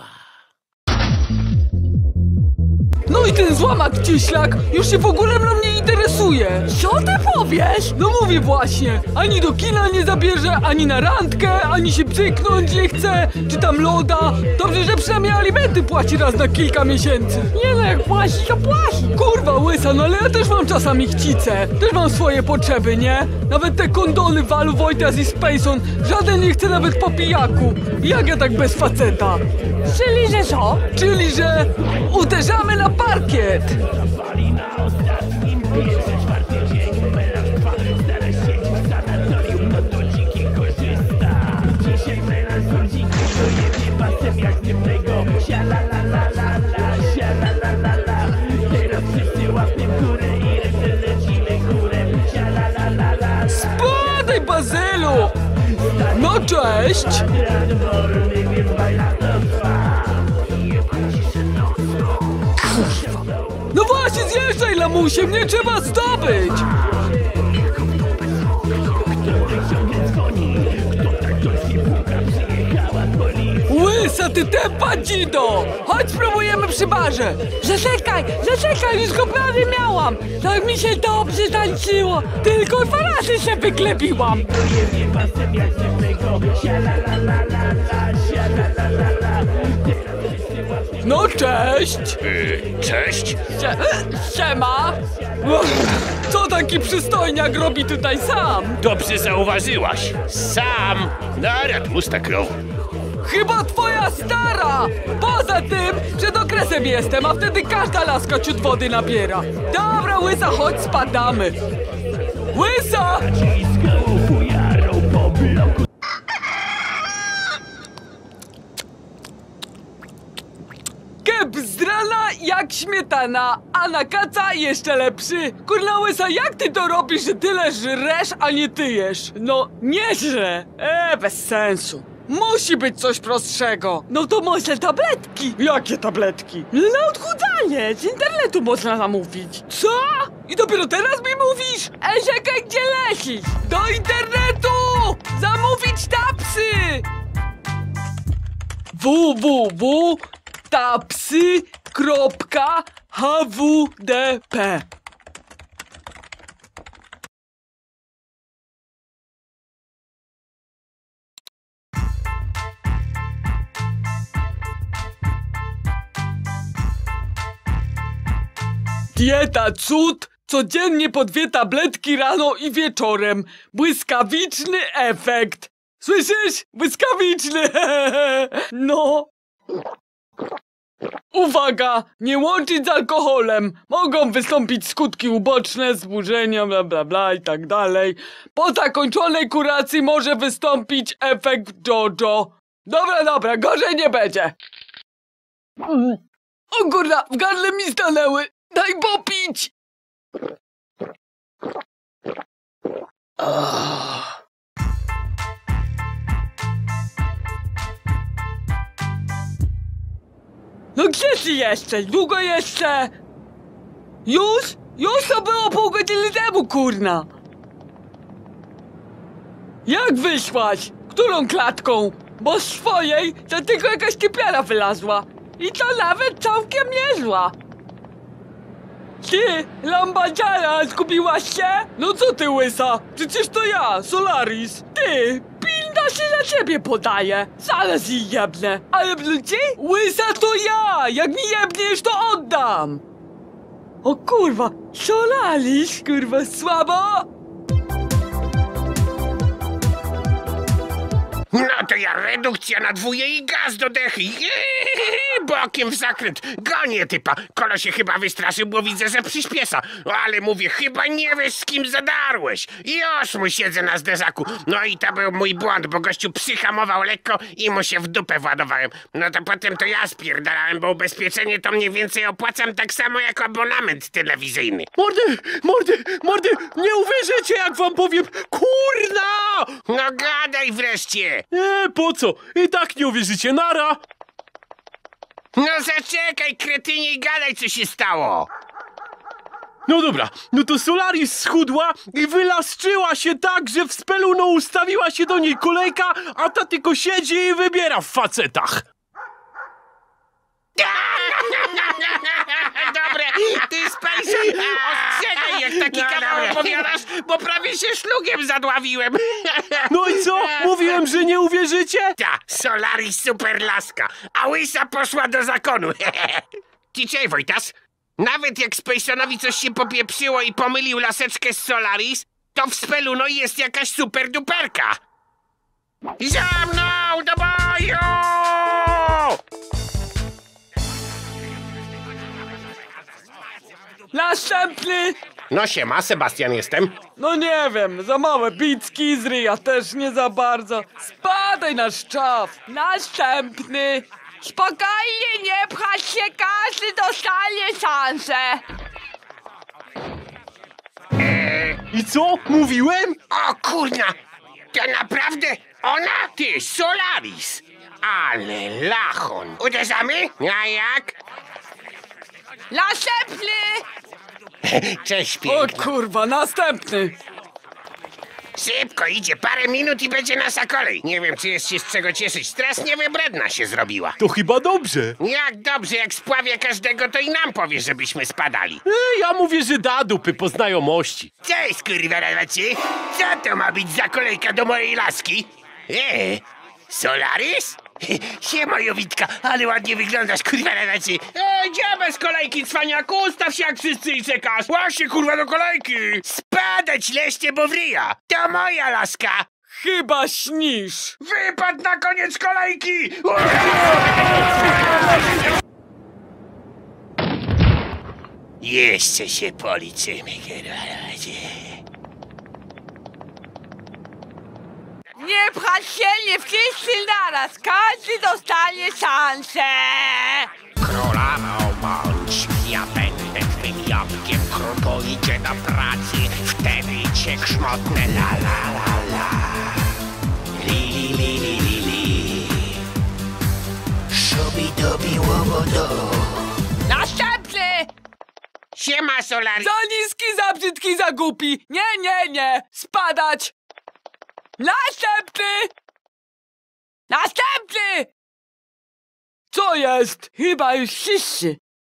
No i ten złamak cieślak już się w ogóle mną nie interesuje. Co ty powiesz? No mówię właśnie, ani do kina nie zabierze, ani na randkę, ani się bzyknąć nie chce, czy tam loda. Dobrze, że przynajmniej alimenty płaci raz na kilka miesięcy. Nie no, jak płaci, to płaci. Kurwa łysa, no ale ja też mam czasami chcicę. Też mam swoje potrzeby, nie? Nawet te kondony walu Wojtas i Spacon, żaden nie chce nawet po pijaku. Jak ja tak bez faceta? Czyli że co? Czyli że uderzamy na parkiet! Spadaj, Bazylu! No cześć! No właśnie, zjeżdżaj, lamusie, mnie trzeba zdobyć! Łysa, ty tempa, dzido! Chodź, spróbujemy przy barze! Zaczekaj, zaczekaj, już go prawie miałam! Tak mi się dobrze tańczyło! Tylko dwa razy się wyklepiłam! No cześć! Yy, cześć. Sie siema! Uff, co taki przystojniak robi tutaj sam? Dobrze zauważyłaś. Sam. Narat mustakrą. Chyba twoja stara! Poza tym, przed okresem jestem, a wtedy każda laska ciut wody nabiera. Dobra, łysa, chodź, spadamy. Łysa! Kep zdrana jak śmietana, a na kaca jeszcze lepszy. Kurna łysa, jak ty to robisz, że tyle żresz, a nie tyjesz? No, nieźle. E, bez sensu. Musi być coś prostszego. No to może tabletki. Jakie tabletki? Na odchudzanie. Z internetu można zamówić. Co? I dopiero teraz mi mówisz? Ej, czekaj, gdzie lecisz? Do internetu! Zamówić tapsy! www tapsy kropka h w d p. Dieta cud, codziennie po dwie tabletki rano i wieczorem. Błyskawiczny efekt. Słyszysz? Błyskawiczny! No. Uwaga! Nie łączyć z alkoholem. Mogą wystąpić skutki uboczne, zburzenia, bla bla bla i tak dalej. Po zakończonej kuracji może wystąpić efekt JoJo. Dobra, dobra, gorzej nie będzie. Mm. O kurwa, w gardle mi stanęły. Daj popić! Oh. No gdzie ty jesteś? Długo jeszcze? Już? Już to było pół godziny temu, kurna! Jak wyszłaś? Którą klatką? Bo z swojej to tylko jakaś typiara wylazła. I to nawet całkiem niezła. Ty, lambadziara, zgubiłaś się? No co ty, łysa? Przecież to ja, Solaris. Ty, pilna się za ciebie podaje. Zaraz jej jebnę. Ale wróci? Łysa to ja! Jak mi jebniesz, to oddam! O kurwa, Solaris, kurwa, słabo? No to ja redukcja na dwóje i gaz do dechy. Jeee, bokiem w zakręt. Gonię typa. Kolo się chyba wystraszył, bo widzę, że przyspiesza. Ale mówię, chyba nie wiesz, z kim zadarłeś. Już mu siedzę na zderzaku. No i to był mój błąd, bo gościu przyhamował lekko i mu się w dupę władowałem. No to potem to ja spierdalałem, bo ubezpieczenie to mniej więcej opłacam tak samo jak abonament telewizyjny. Mordy, mordy, mordy, nie uwierzycie, jak wam powiem, kurna! No gadaj wreszcie. Nie, po co? I tak nie uwierzycie, nara! No zaczekaj, kretynie, i gadaj, co się stało. No dobra, no to Solaris schudła i wylaszczyła się tak, że w speluno ustawiła się do niej kolejka, a ta tylko siedzi i wybiera w facetach. Dobre, ty Spacey, ostrzegaj, jak taki kawał opowiadasz, bo prawie się szlugiem zadławiłem. No i co? Mówiłem, że nie uwierzycie? Ta, Solaris super laska, a łysa poszła do zakonu. Ty czej, Wojtas? Nawet jak Spacesonowi coś się popieprzyło i pomylił laseczkę z Solaris, to w speluno jest jakaś super duperka. Za mną, do boju! Następny! No siema, Sebastian jestem. No nie wiem, za małe bicki, z ryja też nie za bardzo. Spadaj na szczaw! Następny! Spokojnie, nie pchać się, każdy dostanie szansę! I co? Mówiłem? O kurna, to naprawdę ona? Ty, Solaris. Ale lachon. Uderzamy? A jak? Następny! Cześć, O piękna. kurwa, następny! Szybko, idzie parę minut i będzie nasza kolej. Nie wiem, czy jest się z czego cieszyć. Strasznie wybredna się zrobiła. To chyba dobrze. Jak dobrze, jak spławię każdego, to i nam powie, żebyśmy spadali. E, ja mówię, że da dupy po znajomości. Cześć, kurwa, raczej. Co to ma być za kolejka do mojej laski? Eee, Solaris? Siema, Jowitka, ale ładnie wyglądasz, kurwa, raczej. Ej, gdzie bez kolejki, cwaniaku? Ustaw się jak wszyscy i czekasz. Właśnie, kurwa, do kolejki. Spadać leście, bo wryja. To moja laska. Chyba śnisz! Wypadł na koniec kolejki. Jeszcze się policzymy, kurwa. Nie pchać się, nie wszyscy naraz, każdy dostanie szansę! Królową bądź, ja będę twym jabłkiem, krupo idzie do pracy, wtedy cię grzmotnę, la la la la. Li li li li li li. Szubi dobi łobodo. Następny! Siema, Solaris. Za niski, za brzydki, za głupi! Nie, nie, nie! Spadać! Następny! Następny! Co jest? Chyba już wszyscy.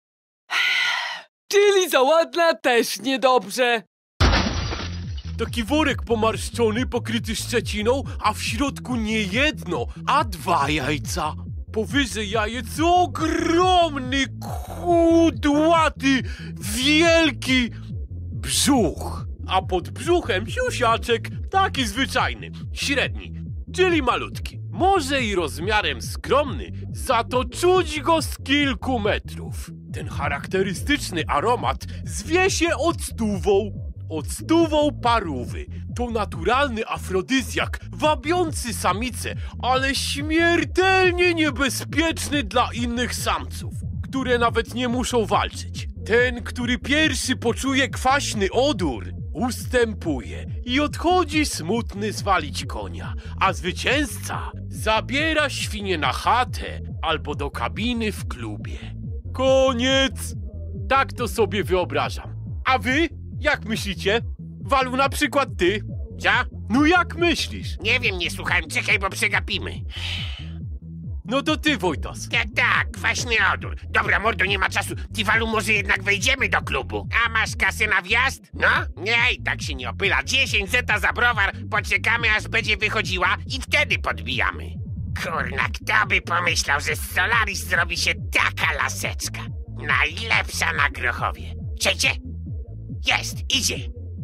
Czyli za ładna też niedobrze. Taki worek pomarszczony, pokryty szczeciną, a w środku nie jedno, a dwa jajca. Powyżej jajec ogromny, kudłaty, wielki brzuch. A pod brzuchem siusiaczek, taki zwyczajny, średni. czyli malutki. Może i rozmiarem skromny, za to czuć go z kilku metrów. Ten charakterystyczny aromat zwie się octuwą. Octuwą parówy. To naturalny afrodyzjak, wabiący samice, ale śmiertelnie niebezpieczny dla innych samców, które nawet nie muszą walczyć. Ten, który pierwszy poczuje kwaśny odór, ustępuje i odchodzi smutny zwalić konia, a zwycięzca zabiera świnię na chatę albo do kabiny w klubie. Koniec! Tak to sobie wyobrażam. A wy? Jak myślicie? Walu, na przykład ty. Co? No jak myślisz? Nie wiem, nie słuchałem, czekaj, bo przegapimy. No to ty, Wojtas. Tak, tak, kwaśny odór. Dobra, mordo, nie ma czasu. Tiwalu, może jednak wejdziemy do klubu. A masz kasę na wjazd? No? Nie, i tak się nie opyla. dziesięć zeta za browar, poczekamy aż będzie wychodziła i wtedy podbijamy. Kurna, kto by pomyślał, że z Solaris zrobi się taka laseczka. Najlepsza na Grochowie. Przejdzie? Jest, idzie.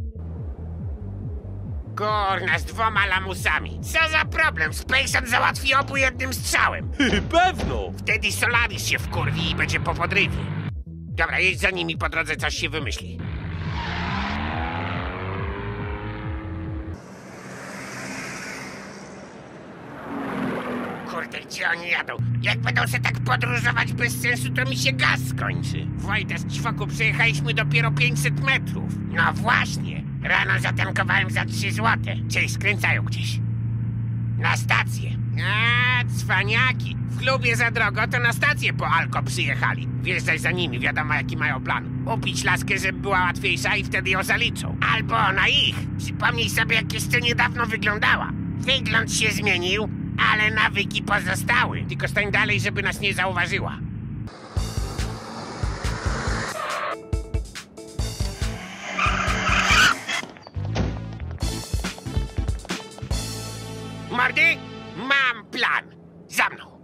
Kurna, z dwoma lamusami. Co za problem? Spacon załatwi obu jednym strzałem. Pewno. Wtedy Solaris się wkurwi i będzie po podrywie. Dobra, jedź za nimi, po drodze coś się wymyśli. Kurde, gdzie oni jadą? Jak będą się tak podróżować bez sensu, to mi się gaz skończy. Wojta, z ćwoku przejechaliśmy dopiero pięćset metrów. No właśnie. Rano zatankowałem za trzy złote. Czyli skręcają gdzieś. Na stację. A, cwaniaki. W klubie za drogo to na stację po alko przyjechali. Wjeżdżaj za nimi, wiadomo jaki mają plan. Upić laskę, żeby była łatwiejsza i wtedy ją zaliczą. Albo na ich. Przypomnij sobie, jak jeszcze niedawno wyglądała. Wygląd się zmienił, ale nawyki pozostały. Tylko stań dalej, żeby nas nie zauważyła. Mordy, mam plan. Za mną.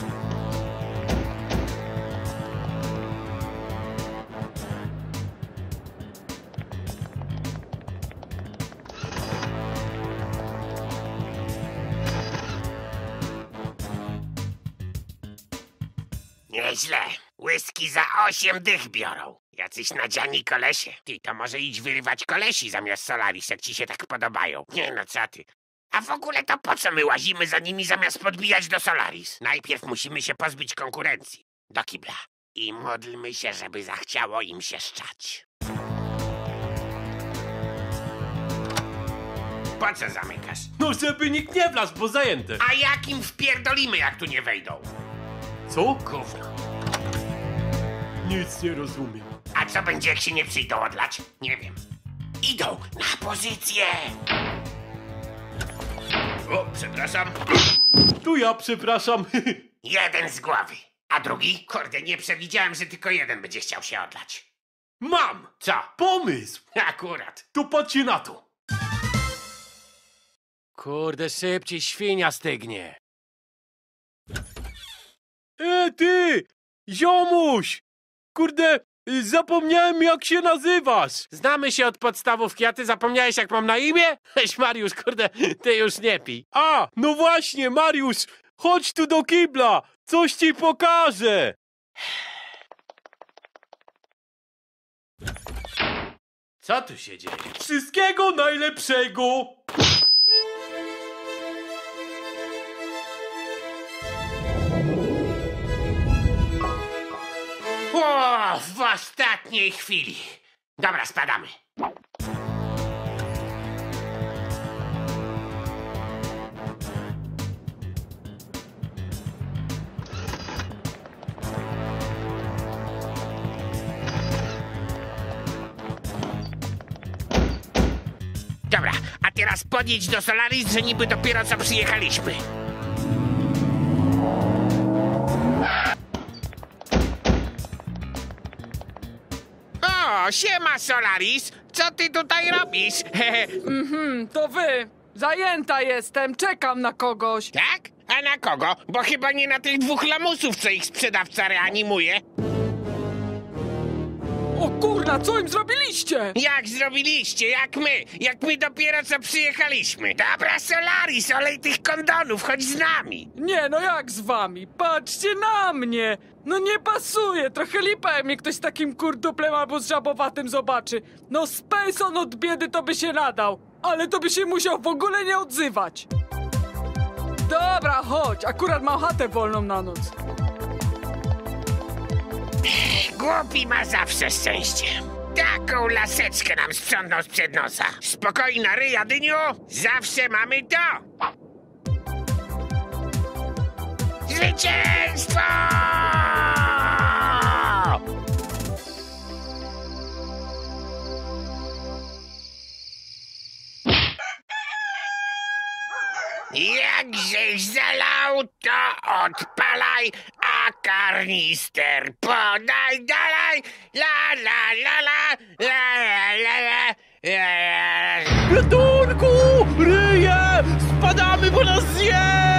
Nieźle. Whisky za osiem dych biorą. Jacyś nadziani kolesie. Ty, to może idź wyrywać kolesi zamiast Solaris, jak ci się tak podobają. Nie no, co ty. A w ogóle to po co my łazimy za nimi zamiast podbijać do Solaris? Najpierw musimy się pozbyć konkurencji. Do kibla. I módlmy się, żeby zachciało im się szczać. Po co zamykasz? No żeby nikt nie wlazł, bo zajęte. A jak im wpierdolimy, jak tu nie wejdą? Co? Gówno. Nic nie rozumiem. A co będzie, jak się nie przyjdą odlać? Nie wiem. Idą na pozycję! O, przepraszam. Tu ja przepraszam. Jeden z głowy. A drugi? Kurde, nie przewidziałem, że tylko jeden będzie chciał się odlać. Mam! Co? Pomysł! Akurat. To patrzcie na to. Kurde, szybciej, świnia stygnie. E, ty! Ziomuś! Kurde, zapomniałem jak się nazywasz. Znamy się od podstawówki, a ty zapomniałeś jak mam na imię? Weź Mariusz, kurde, ty już nie pij. A, no właśnie, Mariusz, chodź tu do kibla, coś ci pokażę. Co tu się dzieje? Wszystkiego najlepszego! O, w ostatniej chwili. Dobra, spadamy. Dobra, a teraz podjedź do Solaris, że niby dopiero co przyjechaliśmy. O, siema Solaris, co ty tutaj robisz? Mhm, to wy. Zajęta jestem, czekam na kogoś. Tak? A na kogo? Bo chyba nie na tych dwóch lamusów, co ich sprzedawca reanimuje. O kurna, co im zrobiliście? Jak zrobiliście? Jak my? Jak my dopiero co przyjechaliśmy? Dobra, Solaris, olej tych kondonów, chodź z nami. Nie, no jak z wami? Patrzcie na mnie! No nie pasuje, trochę lipa, jak mnie ktoś z takim kurduplem albo z żabowatym zobaczy. No Spacon od biedy to by się nadał, ale to by się musiał w ogóle nie odzywać. Dobra, chodź, akurat mam chatę wolną na noc. Głupi ma zawsze szczęście. Taką laseczkę nam sprzątnął sprzed nosa. Spokojna ryja, Dyniu, zawsze mamy to. Zwycięstwo! Jakżeś zalał, to odpalaj, a karnister podaj dalej. La la la la la la la la. Ratunku! Ryje! Spadamy, bo nas zje!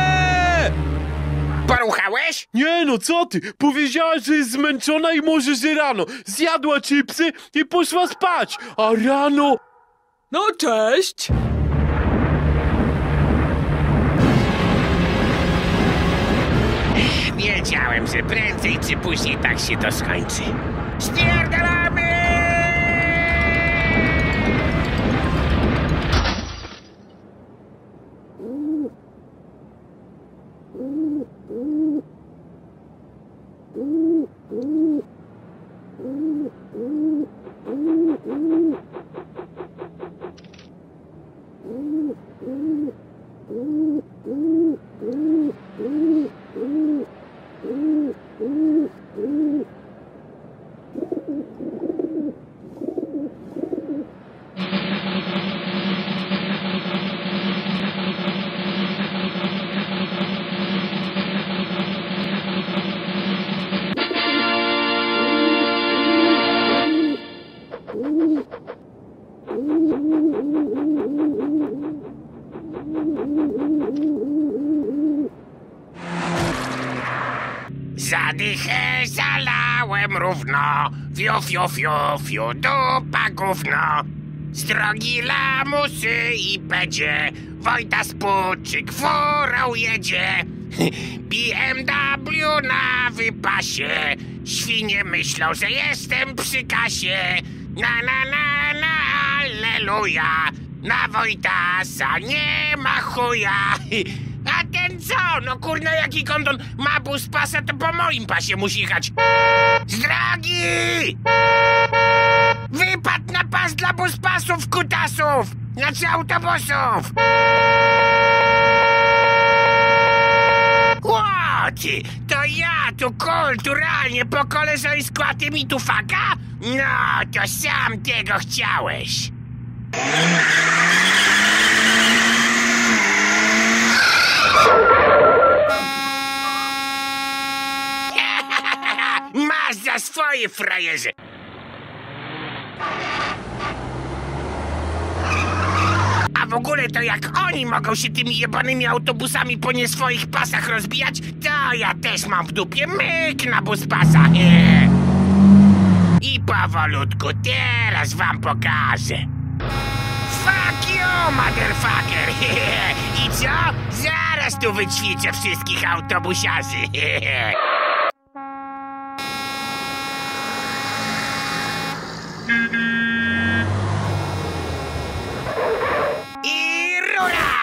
Poruchałeś? Nie no, co ty? Powiedziałaś, że jest zmęczona i może, że rano zjadła chipsy i poszła spać, a rano... No cześć! Wiedziałem, że prędzej czy później tak się to skończy. Spierdalamy! Zadychę zalałem równo, fiu, fiu, fiu, fiu, dupa gówno. Z drogi lamusy i pedzie, Wojta Spuczyk furą jedzie. B M W na wypasie, świnie myślą, że jestem przy kasie. Na, na, na, na, alleluja, na Wojtasa nie ma chuja. A ten co? No kurna, jaki kondon ma bus pasa, to po moim pasie musi jechać. Z drogi! Wypad na pas dla buspasów, kutasów! Znaczy autobusów! Łoty, to ja tu kulturalnie po koleżeńsku, a ty mi tu faka? No, to sam tego chciałeś. Masz za swoje, frajerze! A w ogóle to jak oni mogą się tymi jebanymi autobusami po nie swoich pasach rozbijać, to ja też mam w dupie myk na bus pasa. I powolutku teraz wam pokażę. Fuck you, motherfucker! I co? Zaraz tu wyćwiczę wszystkich autobusiarzy. I rura!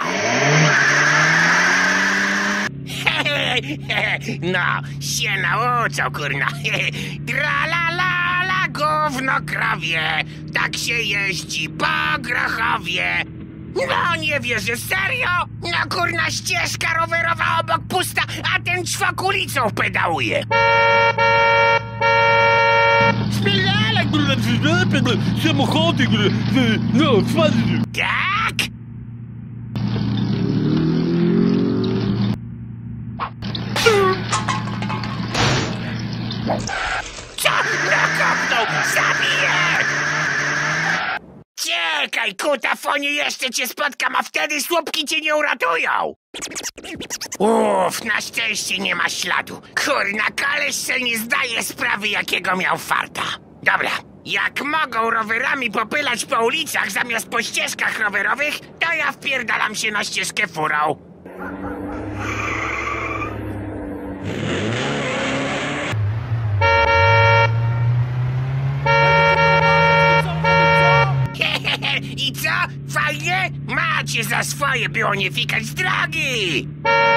No, się nauczą, kurna. Tra la la la, gówno krowie. Tak się jeździ po Grochowie. No, nie wierzę, serio? No, kurna, ścieżka rowerowa obok pusta, a ten czwok ulicą pedałuje. Spierdalaj, kurwa, samochody, kurwa, no, twardy. Tak? Co? Nakopnął! Zabiję! Czekaj, kutafonie, jeszcze cię spotkam, a wtedy słupki cię nie uratują! Uff, na szczęście nie ma śladu. Kurna, koleś se nie zdaje sprawy, jakiego miał farta. Dobra, jak mogą rowerami popylać po ulicach zamiast po ścieżkach rowerowych, to ja wpierdalam się na ścieżkę furą. I co? Fajnie? Macie za swoje było nie fikać z drogi!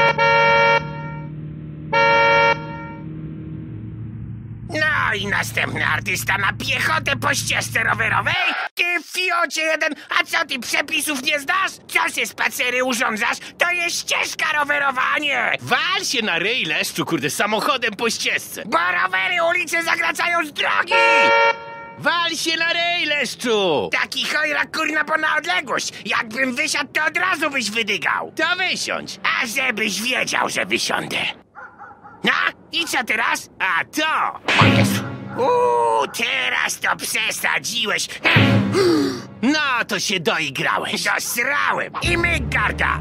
No i następny artysta na piechotę po ścieżce rowerowej? Ty fiocie jeden, a co ty przepisów nie znasz? Co się spacery urządzasz? To jest ścieżka rowerowa, a nie! Wal się na ryj, Leszczu, kurde, samochodem po ścieżce. Bo rowery ulice zagracają z drogi! Wal się na ryj, Leszczu! Taki chojrak kurna po na odległość! Jakbym wysiadł, to od razu byś wydygał! To wysiądź. A żebyś wiedział, że wysiądę! No, i co teraz? A to! O Jezu! Uuu, teraz to przesadziłeś! No, to się doigrałeś. Dosrałem! I myk garda!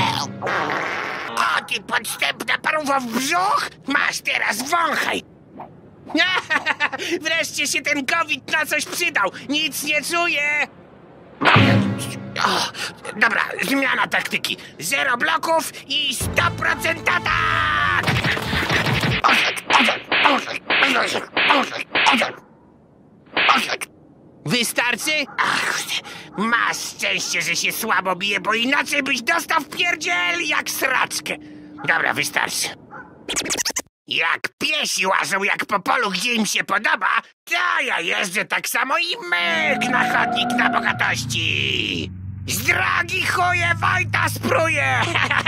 O, ty podstępna paruwa w brzuch! Masz teraz wąchaj! Wreszcie się ten COVID na coś przydał! Nic nie czuję! O, dobra, zmiana taktyki. Zero bloków i sto procent atak! Wystarczy? Ach, masz szczęście, że się słabo bije, bo inaczej byś dostał w pierdziel jak sraczkę. Dobra, wystarczy. Jak piesi łażą jak po polu, gdzie im się podoba, to ja jeżdżę tak samo i myk na chodnik na bogatości. Z drogi chuje Wojta spruje!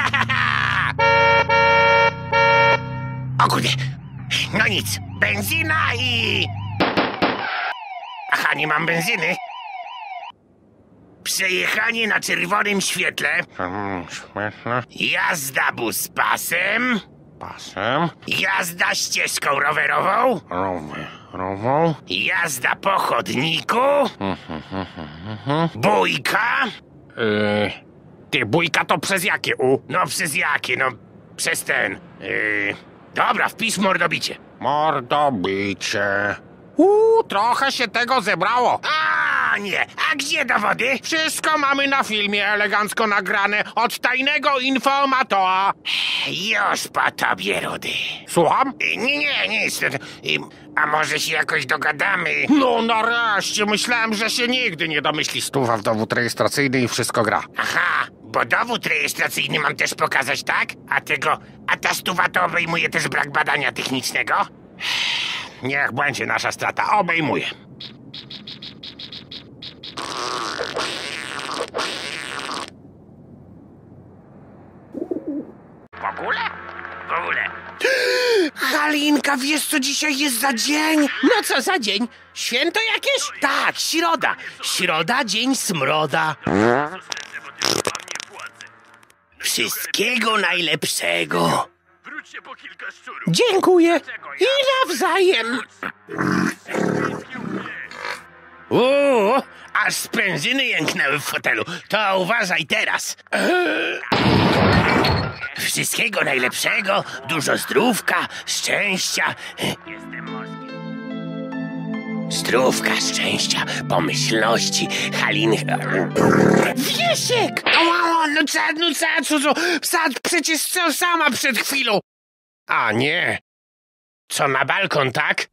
O kurde, no nic, benzyna i... Aha, nie mam benzyny. Przejechanie na czerwonym świetle. Jazda bus pasem. Pasem. Jazda ścieżką rowerową. Rowerową. Jazda po chodniku. Bójka. Yy, Ty, bójka to przez jakie U? No przez jakie, no przez ten. Yy... Dobra, wpisz mordobicie. mordobicie. Uuu, trochę się tego zebrało. A nie, a gdzie dowody? Wszystko mamy na filmie elegancko nagrane od tajnego informatora. Już po tobie, Rudy. Słucham? Y, Nie, nie, nic. to- to- y, A może się jakoś dogadamy? No nareszcie, myślałem, że się nigdy nie domyśli. Stuwa w dowód rejestracyjny i wszystko gra. Aha, bo dowód rejestracyjny mam też pokazać, tak? A tego, a ta stuwa to obejmuje też brak badania technicznego? Niech będzie nasza strata, obejmuję. W ogóle? W ogóle. Halinka, wiesz co dzisiaj jest za dzień? No co za dzień? Święto jakieś? Tak, środa. Środa, dzień smroda. Wszystkiego najlepszego. Wróćcie po kilka szczurów. Dziękuję. I nawzajem. Uuu, aż sprężyny jęknęły w fotelu. To uważaj teraz. Wszystkiego najlepszego, dużo zdrówka, szczęścia. Zdrówka, szczęścia, pomyślności, Halin... Wiesiek! O, no co, no co, co, co, co, przecież co sama przed chwilą. A nie. Co, na balkon, tak?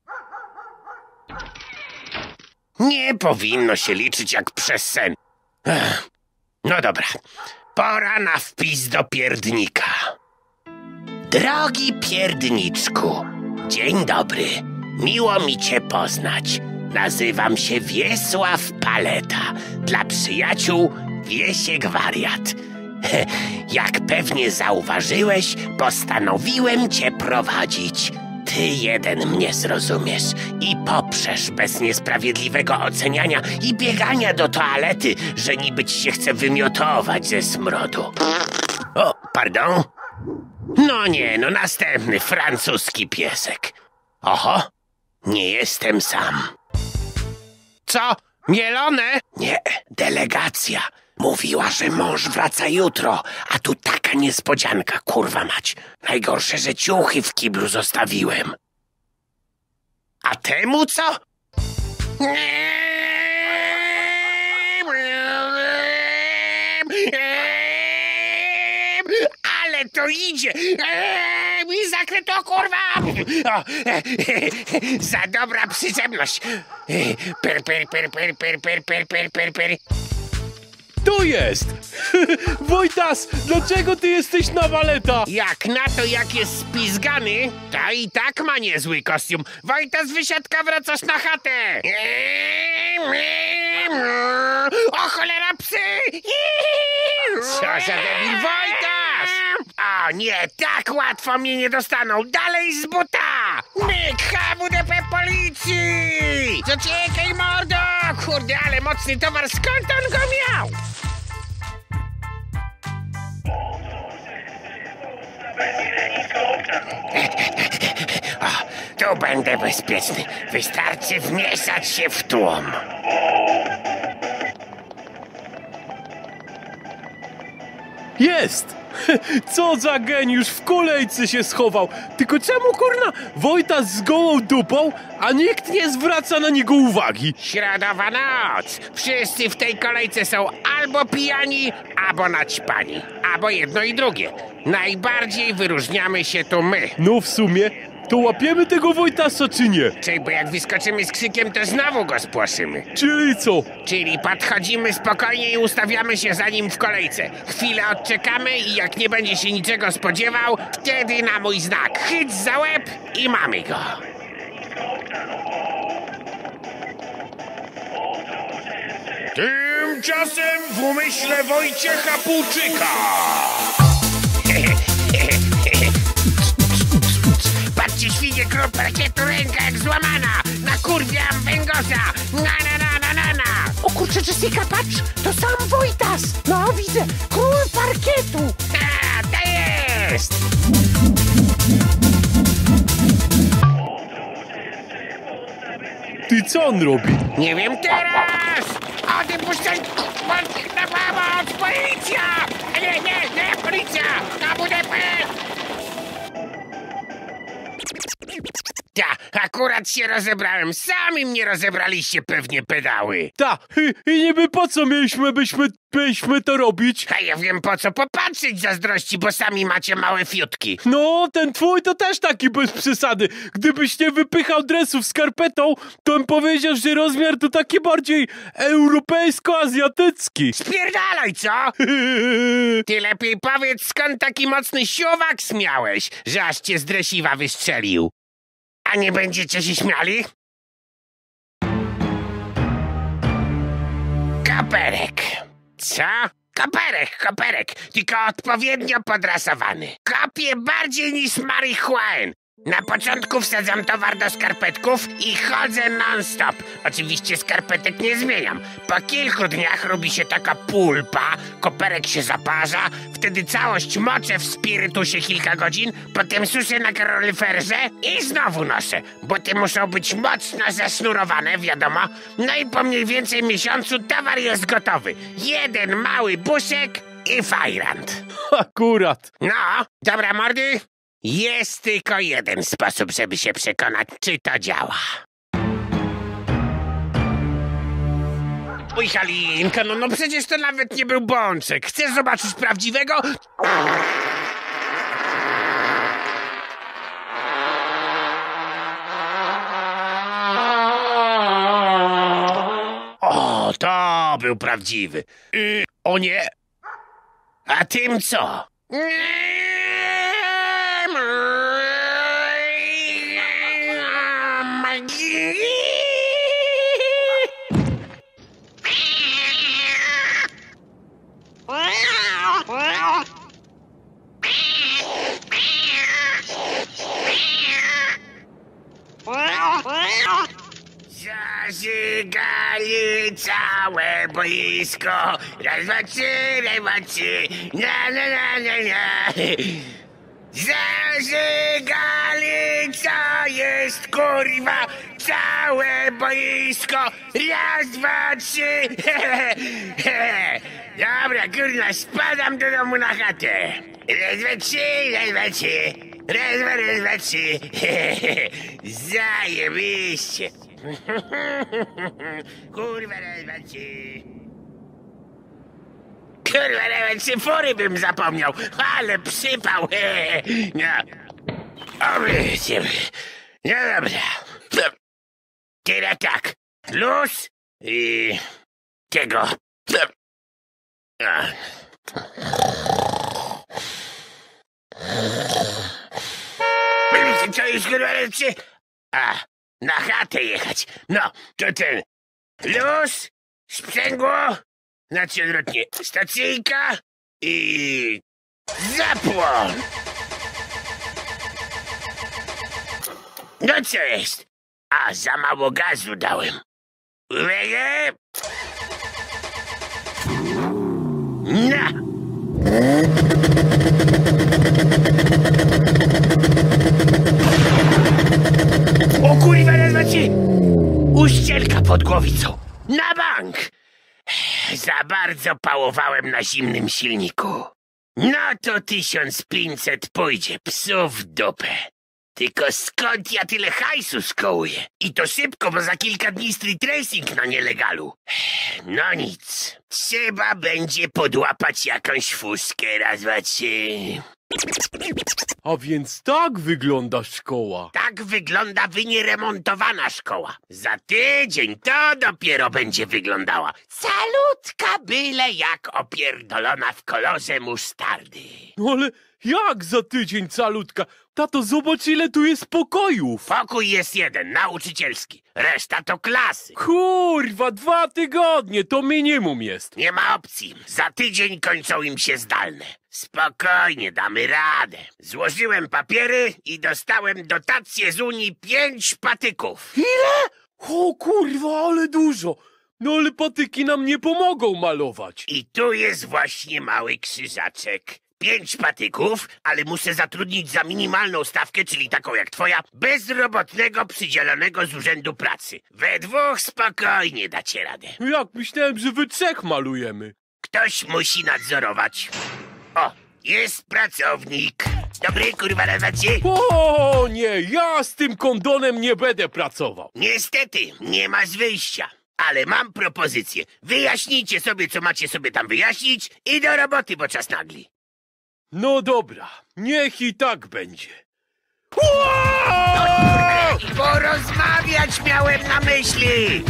Nie powinno się liczyć jak przez sen. Ech. No dobra, pora na wpis do pierdnika. Drogi pierdniczku, dzień dobry. Miło mi cię poznać. Nazywam się Wiesław Paleta. Dla przyjaciół Wiesiek Wariat. Jak pewnie zauważyłeś, postanowiłem cię prowadzić. Ty jeden mnie zrozumiesz i poprzesz bez niesprawiedliwego oceniania i biegania do toalety, że niby ci się chce wymiotować ze smrodu. O, pardon? No nie, no następny francuski piesek. Oho, nie jestem sam. Co? Mielone? Nie, delegacja. Mówiła, że mąż wraca jutro, a tu taka niespodzianka, kurwa mać. Najgorsze, że ciuchy w kiblu zostawiłem. A temu co? Ale to idzie! Mi zakryto, kurwa! O, za dobra przyczepność! Per, per, per, per, per, per, per, per, per, per. To jest! Wojtas, dlaczego ty jesteś na waleta? Jak na to, jak jest spizgany, to i tak ma niezły kostium. Wojtas, wysiadka, wracasz na chatę! O cholera, psy! Co za debil, Wojtas! O nie, tak łatwo mnie nie dostaną! Dalej z buta! Myk, H W D P policji! Zaczekaj, mordo! Kurde, ale mocny towar, skąd on go miał? O, tu będę bezpieczny. Wystarczy wmieszać się w tłum. Jest! Co za geniusz, w kolejce się schował! Tylko czemu, kurna, Wojtas z gołą dupą, a nikt nie zwraca na niego uwagi? Środowa noc. Wszyscy w tej kolejce są albo pijani, albo naćpani. Albo jedno i drugie. Najbardziej wyróżniamy się tu my. No w sumie, to łapiemy tego Wojtasa czy nie? Czyli bo jak wyskoczymy z krzykiem, to znowu go spłoszymy. Czyli co? Czyli podchodzimy spokojnie i ustawiamy się za nim w kolejce. Chwilę odczekamy i jak nie będzie się niczego spodziewał, wtedy na mój znak chyć za łeb i mamy go. Tymczasem w umyśle Wojciecha Półczyka. Patrzcie, świnie, krop, rakietu, ręka jak złamana. Nakurwiam węgorza. Na, na, na, na, na, na. O kurczę, Jessica, patrz, to sam Wojtas. No, widzę, król parkietu. A, to jest. Ty co on robi? Nie wiem teraz. O, ty puszczaj. Na pomoc, policja. Nie, nie, nie, policja. Na W D P. Ja, akurat się rozebrałem. Sami mnie rozebraliście pewnie, pedały. Ta, i, i niby po co mieliśmy byśmy, byśmy to robić? A ja wiem po co popatrzeć zazdrości, bo sami macie małe fiutki. No, ten twój to też taki bez przesady. Gdybyś nie wypychał dresów skarpetą, to bym powiedział, że rozmiar to taki bardziej europejsko-azjatycki. Spierdalaj, co? Ty lepiej powiedz, skąd taki mocny siowak miałeś, że aż cię z dresiwa wystrzelił. A nie będziecie się śmiali? Koperek. Co? Koperek, koperek, tylko odpowiednio podrasowany. Kopię bardziej niż marihuan. Na początku wsadzam towar do skarpetków i chodzę non-stop. Oczywiście skarpetek nie zmieniam. Po kilku dniach robi się taka pulpa, koperek się zaparza, wtedy całość moczę w spirytusie kilka godzin, potem suszę na kaloryferze i znowu noszę. Buty muszą być mocno zasznurowane, wiadomo. No i po mniej więcej miesiącu towar jest gotowy. Jeden mały buszek i fajrant. Akurat. No, dobra mordy. Jest tylko jeden sposób, żeby się przekonać, czy to działa. Oj, Halinka, no, no przecież to nawet nie był bączek. Chcesz zobaczyć prawdziwego? O, to był prawdziwy. Y, o nie. A tym co? Zażygali całe boisko. Raz, dwa, trzy, raz, dwa, trzy. Na, na, na, na, na. Zażygali, co jest, kurwa, całe boisko. Raz, dwa, trzy. Dobra, kurwa, spadam do domu na chatę. Raz, dwa, trzy, raz, dwa, trzy. Raz, dwa, raz, dwa, trzy. Zajebiście. Kurwa, lewacy. Kurwa, lewacy, fory bym zapomniał, ale przypał. No. No dobra. Teraz tak. Luz i tego. Co już kurwa leczy? A, na chatę jechać. No, to ten. Luz, sprzęgło, znaczy odwrotnie, stacyjka i zapłon. No co jest? A, za mało gazu dałem. Uwaga! No! O kurwa, nazwacie! Uścielka pod głowicą. Na bank! Za bardzo pałowałem na zimnym silniku. No to tysiąc pięćset pójdzie psu w dupę. Tylko skąd ja tyle hajsu skołuję? I to szybko, bo za kilka dni street racing na nielegalu. No nic. Trzeba będzie podłapać jakąś fuskę, raz, dwa, trzy. A więc tak wygląda szkoła. Tak wygląda wynieremontowana szkoła. Za tydzień to dopiero będzie wyglądała. Salutka byle jak opierdolona w kolorze musztardy. No ale jak za tydzień, calutka? Tato, zobacz, ile tu jest pokojów. Pokój jest jeden, nauczycielski. Reszta to klasy. Kurwa, dwa tygodnie, to minimum jest. Nie ma opcji. Za tydzień kończą im się zdalne. Spokojnie, damy radę. Złożyłem papiery i dostałem dotację z Unii pięć patyków. Ile? O kurwa, ale dużo. No ale patyki nam nie pomogą malować. I tu jest właśnie mały krzyżaczek. Pięć patyków, ale muszę zatrudnić za minimalną stawkę, czyli taką jak twoja, bezrobotnego przydzielonego z urzędu pracy. We dwóch spokojnie dacie radę. Jak myślałem, że wy trzech malujemy. Ktoś musi nadzorować. O, jest pracownik. Dobry, kurwa, nazywacie? O nie, ja z tym kondonem nie będę pracował. Niestety, nie masz wyjścia. Ale mam propozycję. Wyjaśnijcie sobie, co macie sobie tam wyjaśnić i do roboty, bo czas nagli. No dobra, niech i tak będzie. Porozmawiać miałem na myśli!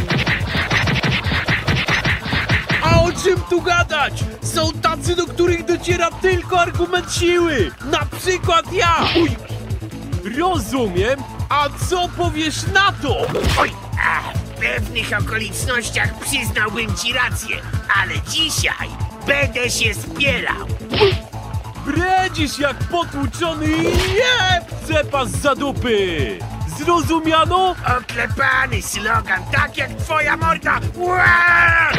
A o czym tu gadać? Są tacy, do których dociera tylko argument siły. Na przykład ja. Uj. Rozumiem, a co powiesz na to? Oj, a w pewnych okolicznościach przyznałbym ci rację, ale dzisiaj będę się spierał. Bredzisz jak potłuczony i nie przepas za dupy! Zrozumiano? Oklepany slogan, tak jak twoja morda! Ua!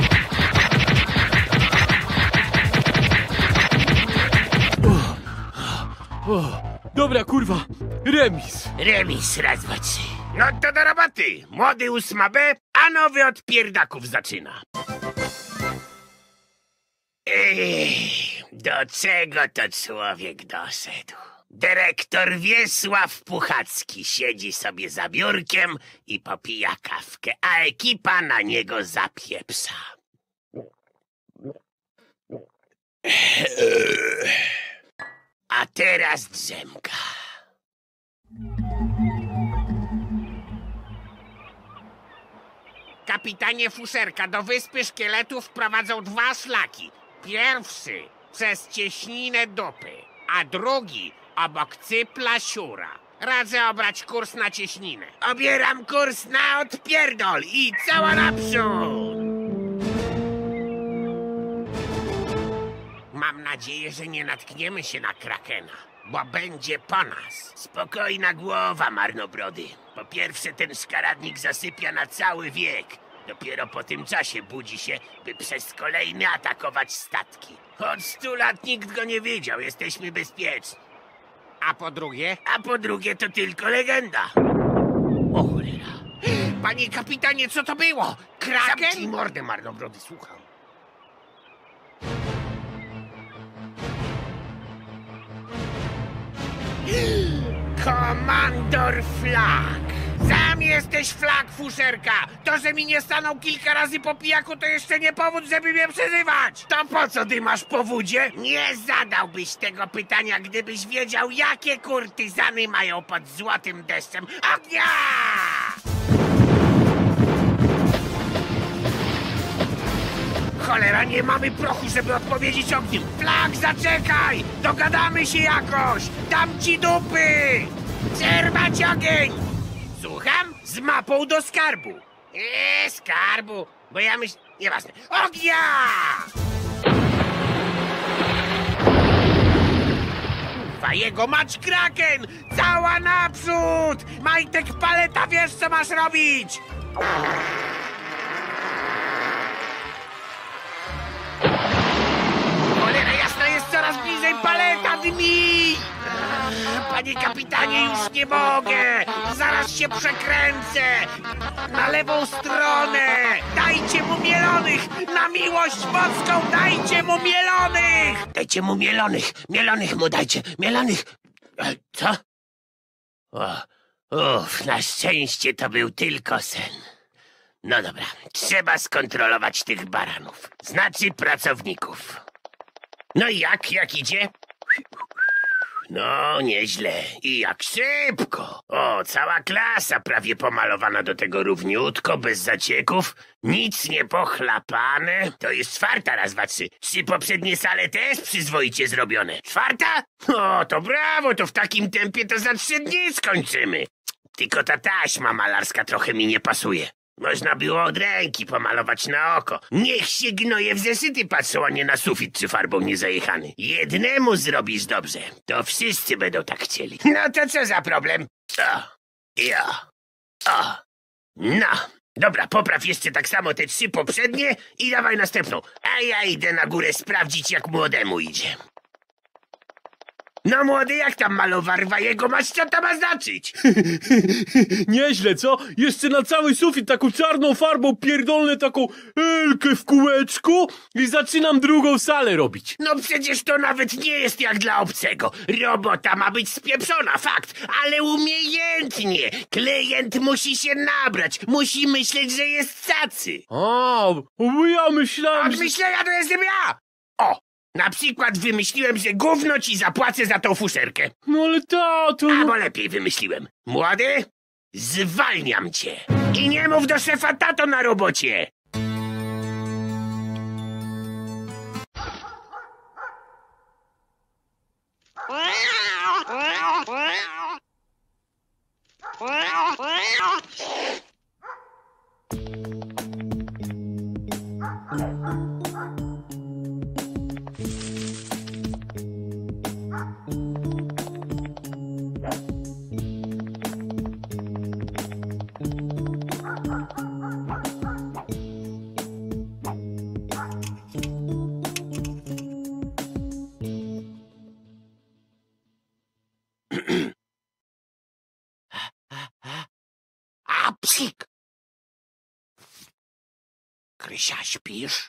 O, dobra, kurwa, remis. Remis, raz, dwa, trzy. No to do roboty. Młody ósma B, a nowy od pierdaków zaczyna. Ej, do czego to człowiek doszedł? Dyrektor Wiesław Puchacki siedzi sobie za biurkiem i popija kawkę, a ekipa na niego zapieprza. A teraz drzemka. Kapitanie Fuszerka, do Wyspy Szkieletów prowadzą dwa szlaki. Pierwszy przez cieśninę dupy, a drugi obok cypla siura. Radzę obrać kurs na cieśninę. Obieram kurs na odpierdol i cała naprzód! Mam nadzieję, że nie natkniemy się na krakena, bo będzie po nas. Spokojna głowa, marnobrody. Po pierwsze, ten szkaradnik zasypia na cały wiek. Dopiero po tym czasie budzi się, by przez kolejny atakować statki. Od stu lat nikt go nie widział, jesteśmy bezpieczni. A po drugie? A po drugie to tylko legenda. O cholera. Panie kapitanie, co to było? Kraken? Zamknij mordę, marnobrody, słucham. Komandor Flag! Zamiast Kim jesteś, flag fuszerka? To, że mi nie stanął kilka razy po pijaku, to jeszcze nie powód, żeby mnie przezywać! To po co ty masz powódzie? Nie zadałbyś tego pytania, gdybyś wiedział, jakie kurtyzany mają pod złotym deszczem ognia! Cholera, nie mamy prochu, żeby odpowiedzieć ogniem. Flag, zaczekaj! Dogadamy się jakoś! Dam ci dupy! Zerwać ogień! Słucham? Z mapą do skarbu. Eee, skarbu, bo ja myślę... Nieważne. Ognia! Kurwa, jego mać kraken! Cała naprzód! Majtek Paleta, wiesz co masz robić! Cholera jasna, jest coraz bliżej, Paleta dmi! Panie kapitanie, już nie mogę! Zaraz się przekręcę! Na lewą stronę! Dajcie mu mielonych! Na miłość boską, dajcie mu mielonych! Dajcie mu mielonych! Mielonych mu dajcie! Mielonych! E, co? O, uff, na szczęście to był tylko sen. No dobra, trzeba skontrolować tych baranów. Znaczy pracowników. No i jak? Jak idzie? No, nieźle. I jak szybko. O, cała klasa prawie pomalowana do tego równiutko, bez zacieków. Nic nie pochlapane. To jest czwarta raz, dwa, trzy. Trzy poprzednie sale też przyzwoicie zrobione. Czwarta? O, to brawo, to w takim tempie to za trzy dni skończymy. Tylko ta taśma malarska trochę mi nie pasuje. Można było od ręki pomalować na oko. Niech się gnoje w zeszyty patrzą, a nie na sufit czy farbą niezajechany. Jednemu zrobisz dobrze, to wszyscy będą tak chcieli. No to co za problem? O, ja, o, no. Dobra, popraw jeszcze tak samo te trzy poprzednie i dawaj następną. A ja idę na górę sprawdzić, jak młodemu idzie. No młody, jak tam malowarwa jego masz, co to ma znaczyć? Nieźle, co? Jeszcze na cały sufit taką czarną farbą pierdolnę taką elkę w kółeczku i zaczynam drugą salę robić. No przecież to nawet nie jest jak dla obcego. Robota ma być spieprzona, fakt, ale umiejętnie. Klient musi się nabrać, musi myśleć, że jest cacy. A, bo ja myślałem, Od że... myślenia to jestem ja! O! Na przykład wymyśliłem, że gówno ci zapłacę za tą fuszerkę. No ale tato... Albo lepiej wymyśliłem. Młody, zwalniam cię. I nie mów do szefa tato na robocie. A psik! Krysia, śpisz?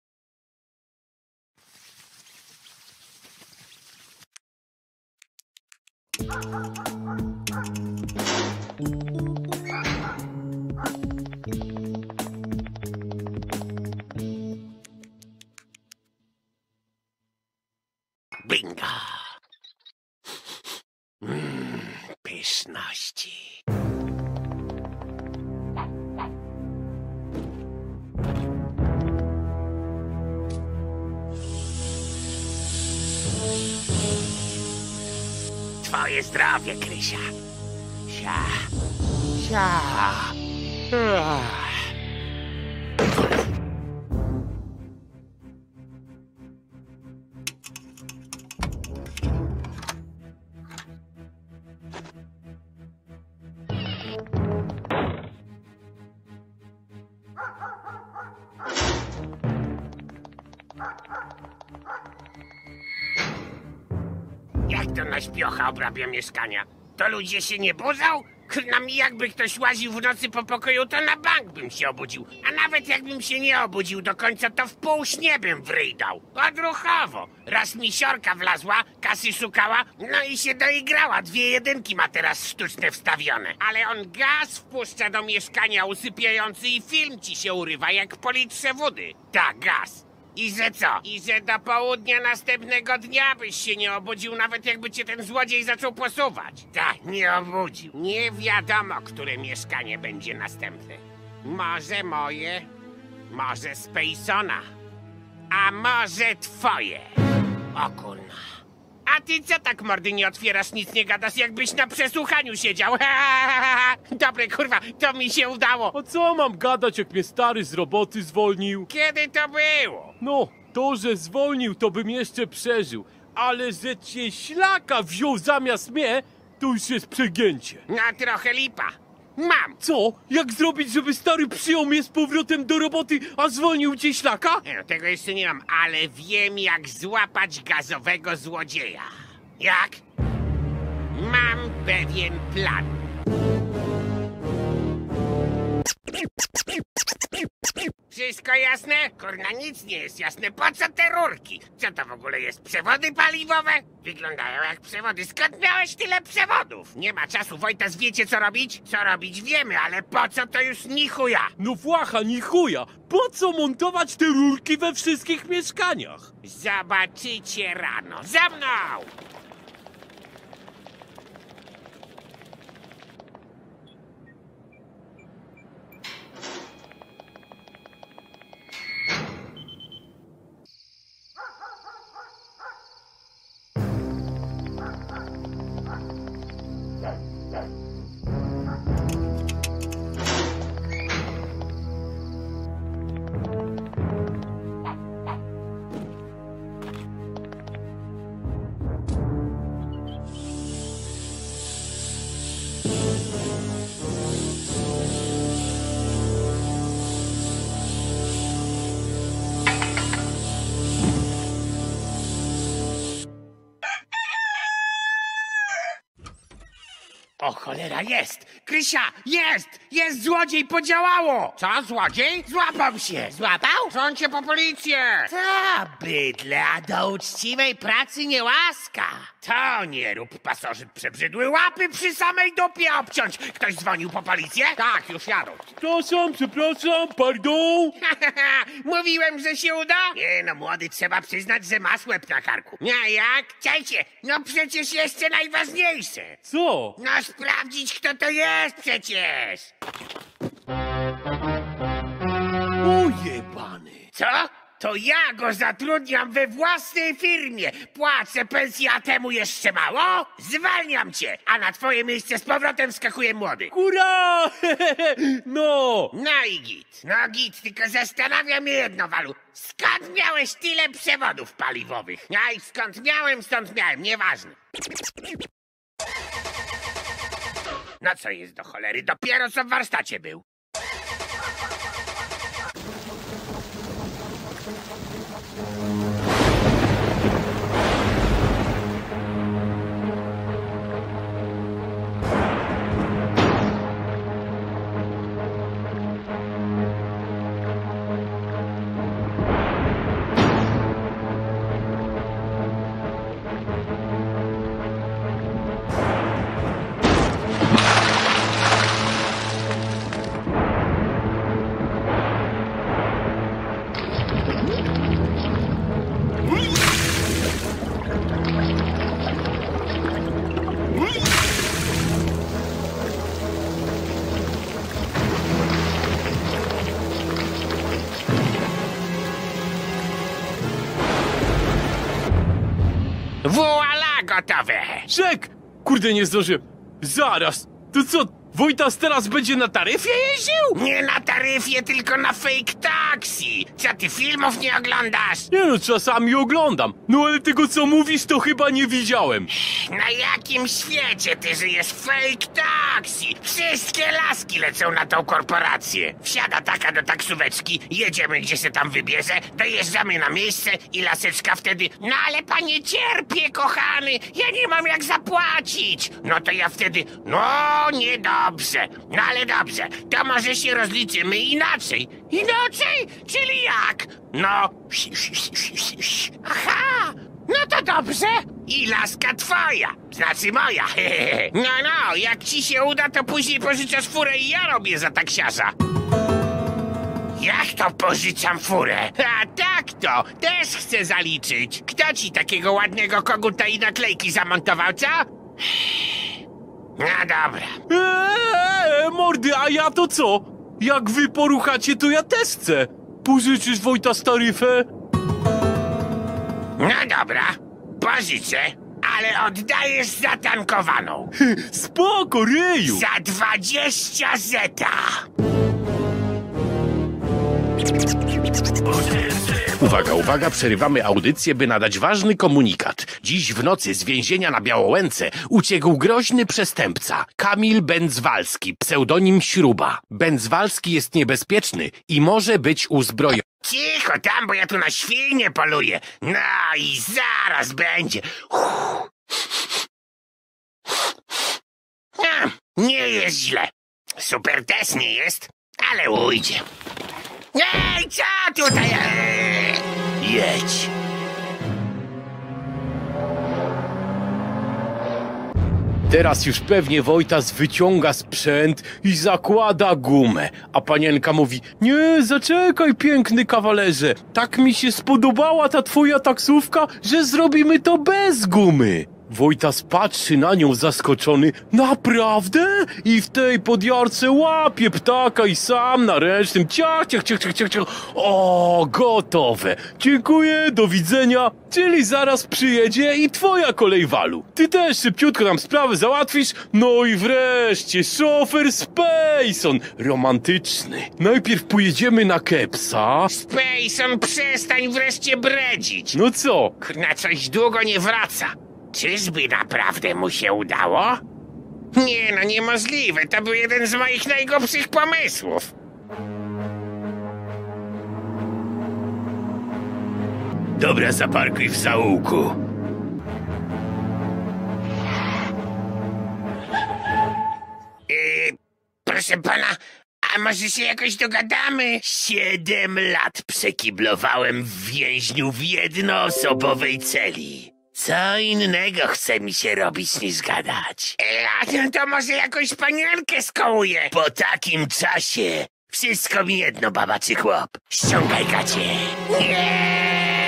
Bingo! Mmm, pyszności. Twoje zdrowie, Krysia. Sia. Sia. Ach. Jak to naśpiocha obrabia mieszkania? To ludzie się nie budzą? Kurna mi jakby ktoś łaził w nocy po pokoju, to na bank bym się obudził. A nawet jakbym się nie obudził do końca, to w pół śnie bym wryjdał. Odruchowo. Raz mi siorka wlazła, kasy szukała, no i się doigrała. Dwie jedynki ma teraz sztuczne wstawione. Ale on gaz wpuszcza do mieszkania usypiający i film ci się urywa jak po litrze wody. Tak, gaz. I że co? I że do południa następnego dnia byś się nie obudził, nawet jakby cię ten złodziej zaczął posuwać. Tak, nie obudził. Nie wiadomo, które mieszkanie będzie następne. Może moje, może Spacona, a może twoje. O kurna. A ty co tak mordy nie otwierasz, nic nie gadasz, jakbyś na przesłuchaniu siedział? Dobre kurwa, to mi się udało. A co mam gadać, jak mnie stary z roboty zwolnił? Kiedy to było? No, to, że zwolnił, to bym jeszcze przeżył. Ale że cię ślaka wziął zamiast mnie, to już jest przegięcie. Na trochę lipa. Mam. Co? Jak zrobić, żeby stary przyjął mnie z powrotem do roboty, a zwolnił cię ślaka? Nie, no, tego jeszcze nie mam, ale wiem jak złapać gazowego złodzieja. Jak? Mam pewien plan. Wszystko jasne? Kurna, nic nie jest jasne. Po co te rurki? Co to w ogóle jest? Przewody paliwowe? Wyglądają jak przewody. Skąd miałeś tyle przewodów? Nie ma czasu, Wojtas, wiecie co robić? Co robić wiemy, ale po co to już ni chuja? No włacha, ni chuja. Po co montować te rurki we wszystkich mieszkaniach? Zobaczycie rano. Za mną! O cholera, jest! Krysia, jest! Jest złodziej, podziałało! Co, złodziej? Złapał się! Złapał? Rządźcie po policję! Ta bydle, a do uczciwej pracy nie łaska. To nie rób, pasożyt przebrzydły, łapy przy samej dupie obciąć! Ktoś dzwonił po policję? Tak, już jadą. Przepraszam, przepraszam, pardon. Mówiłem, że się uda? Nie no, młody, trzeba przyznać, że masz łeb na karku. Nie, jak? Czajcie, no przecież jeszcze najważniejsze. Co? No sprawdzić, kto to jest przecież! Ujebany. Co? To ja go zatrudniam we własnej firmie. Płacę pensję, a temu jeszcze mało? Zwalniam cię, a na twoje miejsce z powrotem skakuje młody. Kura! No! No i git, no git, tylko zastanawia mnie jedno, Walu. Skąd miałeś tyle przewodów paliwowych? No i skąd miałem, stąd miałem, nieważne. No co jest do cholery, dopiero co w warsztacie był. Voila, gotowe! Czek! Kurde, nie zdążyłem. Zaraz! To co, Wojtas teraz będzie na taryfie jeździł? Nie na taryfie, tylko na fake taxi. Co, ty filmów nie oglądasz? Nie no, czasami oglądam. No ale tego co mówisz to chyba nie widziałem. Na jakim świecie ty żyjesz? Fake taxi. Wszystkie laski lecą na tą korporację. Wsiada taka do taksóweczki, jedziemy gdzie się tam wybierze, dojeżdżamy na miejsce i laseczka wtedy: no ale panie, cierpię, kochany, ja nie mam jak zapłacić. No to ja wtedy: no niedobrze, no ale dobrze, to może się rozliczymy inaczej. Inaczej? Czyli jak? No, aha, no to dobrze. I laska twoja, znaczy moja. No, no, jak ci się uda, to później pożyczasz furę i ja robię za taksiarza. Jak to pożyczam furę? A tak to, też chcę zaliczyć. Kto ci takiego ładnego koguta i naklejki zamontował, co? No dobra. Eee, mordy, a ja to co? Jak wy poruchacie, to ja też chcę. Pożyczysz Wojtas taryfę? No dobra, pożyczę, ale oddajesz zatankowaną. Spoko, ryju. Za dwadzieścia zeta. Uwaga, uwaga, przerywamy audycję, by nadać ważny komunikat. Dziś w nocy z więzienia na Białołęce uciekł groźny przestępca, Kamil Będzwalski, pseudonim Śruba. Będzwalski jest niebezpieczny i może być uzbrojony. Cicho tam, bo ja tu na świnie poluję. No i zaraz będzie. Uff. A, nie jest źle. Super też nie jest, ale ujdzie. Ej, co tutaj? Eee, jedź. Teraz już pewnie Wojtas wyciąga sprzęt i zakłada gumę. A panienka mówi: nie, zaczekaj, piękny kawalerze. Tak mi się spodobała ta twoja taksówka, że zrobimy to bez gumy. Wojtas patrzy na nią zaskoczony. Naprawdę? I w tej podjarce łapie ptaka i sam na ręcznym ciach, ciach, ciach, ciach, ciach, ciach. O, gotowe. Dziękuję, do widzenia. Czyli zaraz przyjedzie i twoja kolej, Walu. Ty też szybciutko nam sprawę załatwisz. No i wreszcie szofer Spacon. Romantyczny. Najpierw pojedziemy na Kepsa. Spacon, przestań wreszcie bredzić. No co? Na coś długo nie wraca. Czyżby naprawdę mu się udało? Nie no, niemożliwe. To był jeden z moich najgorszych pomysłów. Dobra, zaparkuj w zaułku. Yy, proszę pana, a może się jakoś dogadamy? Siedem lat przekiblowałem w więźniu w jednoosobowej celi. Co innego chce mi się robić niż gadać. Yy, a to może jakąś panienkę skołuję? Po takim czasie wszystko mi jedno, baba czy chłop. Ściągaj gacie. Nie!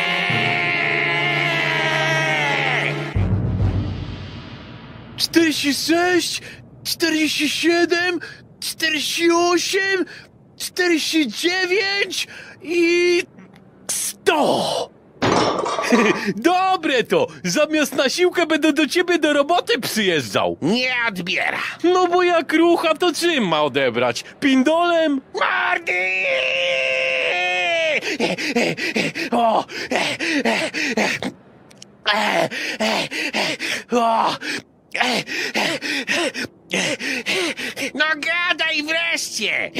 czterdzieści sześć, czterdzieści siedem, czterdzieści osiem, czterdzieści dziewięć i sto. Dobre to! Zamiast na siłkę będę do ciebie do roboty przyjeżdżał. Nie odbiera. No bo jak rucha, to czym ma odebrać? Pindolem? Mordy! O! O! No gadaj wreszcie!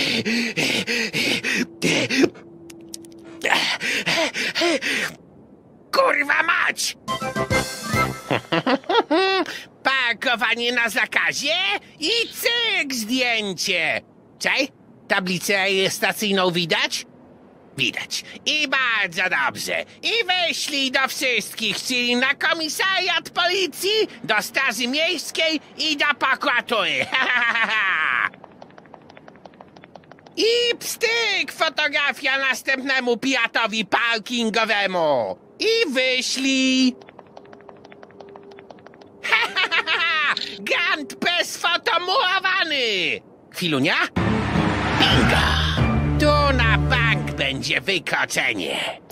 Kurwa mać! Pakowanie na zakazie i cyk zdjęcie! Czaj, tablicę stacyjną widać? Widać. I bardzo dobrze. I wyślij do wszystkich, czyli na komisariat policji, do Straży Miejskiej i do prokuratury. I pstyk, fotografia następnemu pijatowi parkingowemu. I wyślij. Gant pes fotomurowany. Chwilunia? Bingo. Tu na bank będzie wykroczenie.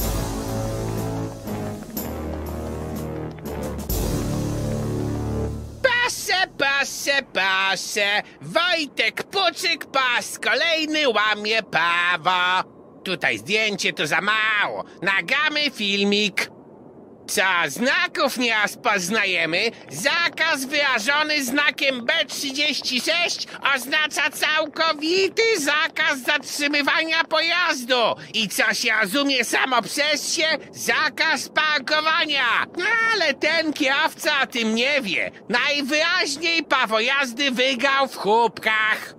Proszę Proszę, proszę, Wojtek Puczyk pas kolejny łamie prawo. Tutaj zdjęcie to za mało. Nagramy filmik. Co znaków nie rozpoznajemy, zakaz wyrażony znakiem B trzydzieści sześć oznacza całkowity zakaz zatrzymywania pojazdu. I co się rozumie samo przez się, zakaz parkowania. Ale ten kierowca o tym nie wie. Najwyraźniej prawo jazdy wygrał w chłopkach.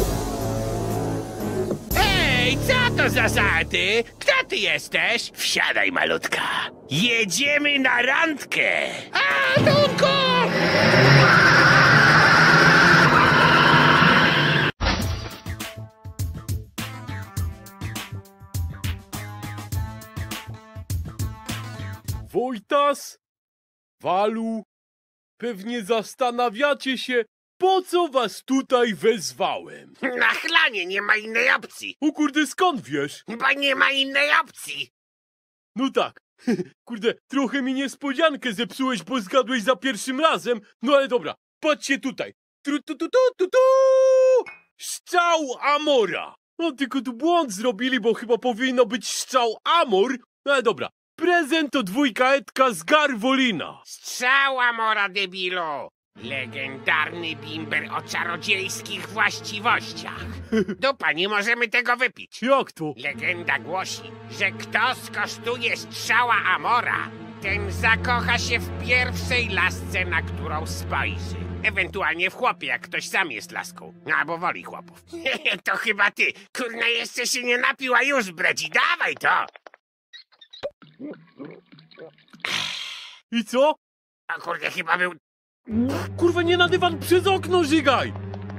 Ej, co to za żarty? Kto ty jesteś? Wsiadaj, malutka. Jedziemy na randkę! Ratunku! Wojtas, Walu, pewnie zastanawiacie się, po co was tutaj wezwałem. Na chlanie nie ma innej opcji. O kurde, skąd wiesz? Bo nie ma innej opcji. No tak, kurde, trochę mi niespodziankę zepsułeś, bo zgadłeś za pierwszym razem. No ale dobra, patrzcie tutaj. Tru, tu, tu, tu, tu, tu. Szczał Amora. No tylko tu błąd zrobili, bo chyba powinno być szczał Amor. No ale dobra, prezent to dwójka Edka z Garwolina. Strzała, mora debilu. Legendarny bimber o czarodziejskich właściwościach. Dupa, nie możemy tego wypić. Jak to? Legenda głosi, że kto skosztuje strzała Amora, ten zakocha się w pierwszej lasce, na którą spojrzy. Ewentualnie w chłopie, jak ktoś sam jest laską. Albo woli chłopów. To chyba ty. Kurna, jeszcze się nie napił, a już bredzi. Dawaj to! I co? A kurde, chyba był... Kurwa, nie na dywan, przez okno żygaj!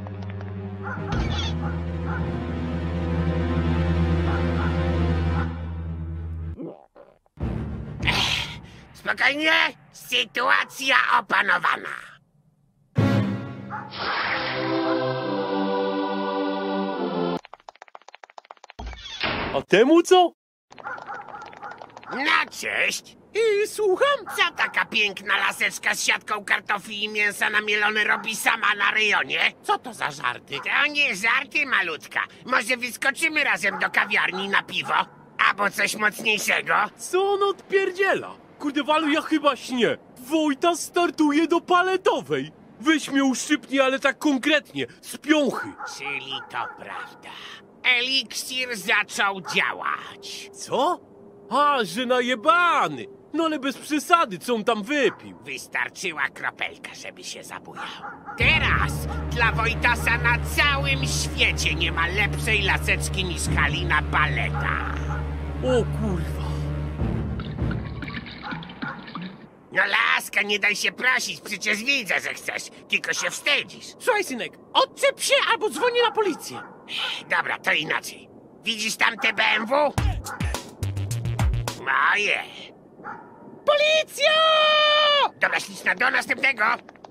Spokojnie, sytuacja opanowana. A temu co? Na cześć! I słucham? Co taka piękna laseczka z siatką kartofli i mięsa namielone robi sama na rejonie? Co to za żarty? To nie żarty, malutka. Może wyskoczymy razem do kawiarni na piwo? Albo coś mocniejszego? Co on odpierdziela? Kurde, Walu, ja chyba śnię. Wojta startuje do paletowej. Weź mnie uszczypnij, ale tak konkretnie, z piąchy. Czyli to prawda. Eliksir zaczął działać. Co? A, że najebany. No ale bez przesady, co on tam wypił? Wystarczyła kropelka, żeby się zabujał. Teraz dla Wojtasa na całym świecie nie ma lepszej laseczki niż Halina Baleta. O kurwa. No laska, nie daj się prosić, przecież widzę, że chcesz, tylko się wstydzisz. Słuchaj, synek, odczep się albo dzwonię na policję. Dobra, to inaczej. Widzisz tamte B M W? Moje. Policja! Dobra, śliczna, do następnego.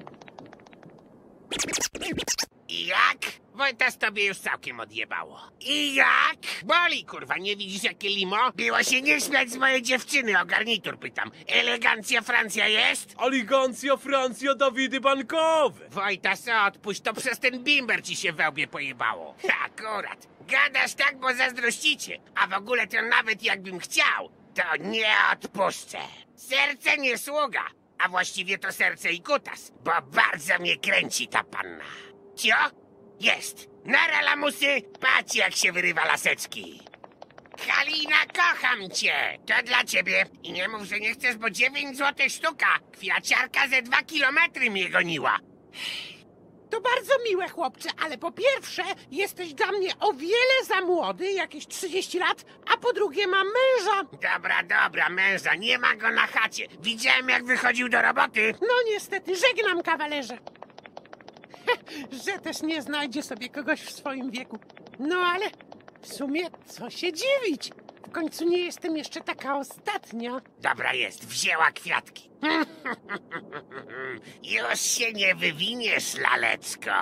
I jak? Wojtas tobie już całkiem odjebało. I jak? Boli, kurwa, nie widzisz jakie limo? Było się nie śmiać z mojej dziewczyny, o garnitur pytam. Elegancja Francja jest? Aligancja, Francja, Dawidy bankowe. Wojtas, odpuść, to przez ten bimber ci się we łbie pojebało. Akurat. Gadasz tak, bo zazdrościcie. A w ogóle to nawet jakbym chciał, to nie odpuszczę. Serce nie sługa, a właściwie to serce i kutas, bo bardzo mnie kręci ta panna. Cio? Jest. Nara lamusy, patrz jak się wyrywa laseczki. Halina, kocham cię. To dla ciebie. I nie mów, że nie chcesz, bo dziewięć złotych sztuka. Kwiaciarka ze dwa kilometry mnie goniła. To bardzo miłe, chłopcze, ale po pierwsze, jesteś dla mnie o wiele za młody, jakieś trzydzieści lat, a po drugie mam męża. Dobra, dobra, męża, nie ma go na chacie. Widziałem, jak wychodził do roboty. No niestety, żegnam, kawalerze. Że też nie znajdzie sobie kogoś w swoim wieku. No ale w sumie co się dziwić? W końcu nie jestem jeszcze taka ostatnia. Dobra jest, wzięła kwiatki. Już się nie wywiniesz, laleczko.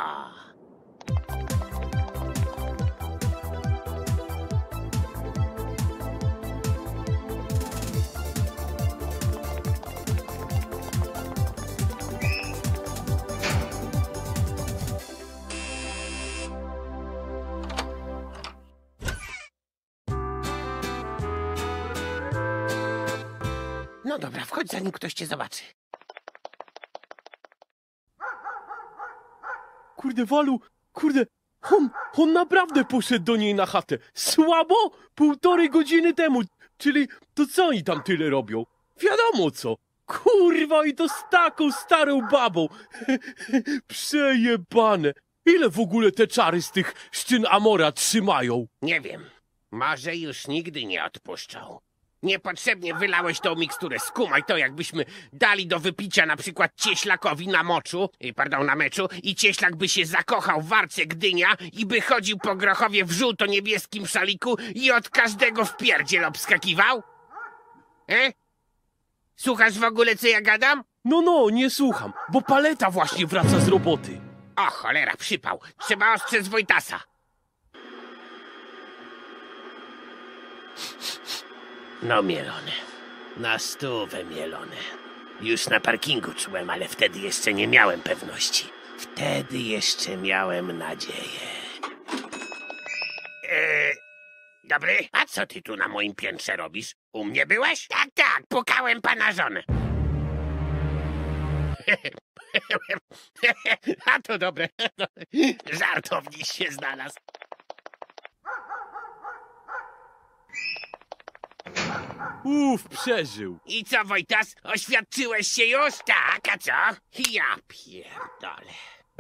No dobra, wchodź zanim ktoś cię zobaczy. Kurde, Walu, kurde, on, on naprawdę poszedł do niej na chatę. Słabo? Półtorej godziny temu. Czyli to co oni tam tyle robią? Wiadomo co. Kurwa, i to z taką starą babą. Przejebane. Ile w ogóle te czary z tych szczyn Amora trzymają? Nie wiem. Może już nigdy nie odpuszczą. Niepotrzebnie wylałeś tą miksturę. Skumaj to, jakbyśmy dali do wypicia na przykład cieślakowi na moczu, y, pardon, na meczu i cieślak by się zakochał w warce Gdynia i by chodził po Grochowie w żółto-niebieskim szaliku i od każdego w pierdziel obskakiwał? E? Słuchasz w ogóle, co ja gadam? No, no, nie słucham, bo Paleta właśnie wraca z roboty. O, cholera, przypał. Trzeba ostrzec Wojtasa. No mielone. Na stówę mielone. Już na parkingu czułem, ale wtedy jeszcze nie miałem pewności. Wtedy jeszcze miałem nadzieję. Eee, dobry, a co ty tu na moim piętrze robisz? U mnie byłeś? Tak, tak, pukałem pana żonę. A to dobre. Żartownik się znalazł. Uff, przeżył. I co, Wojtas? Oświadczyłeś się już? Tak, a co? Ja pierdolę.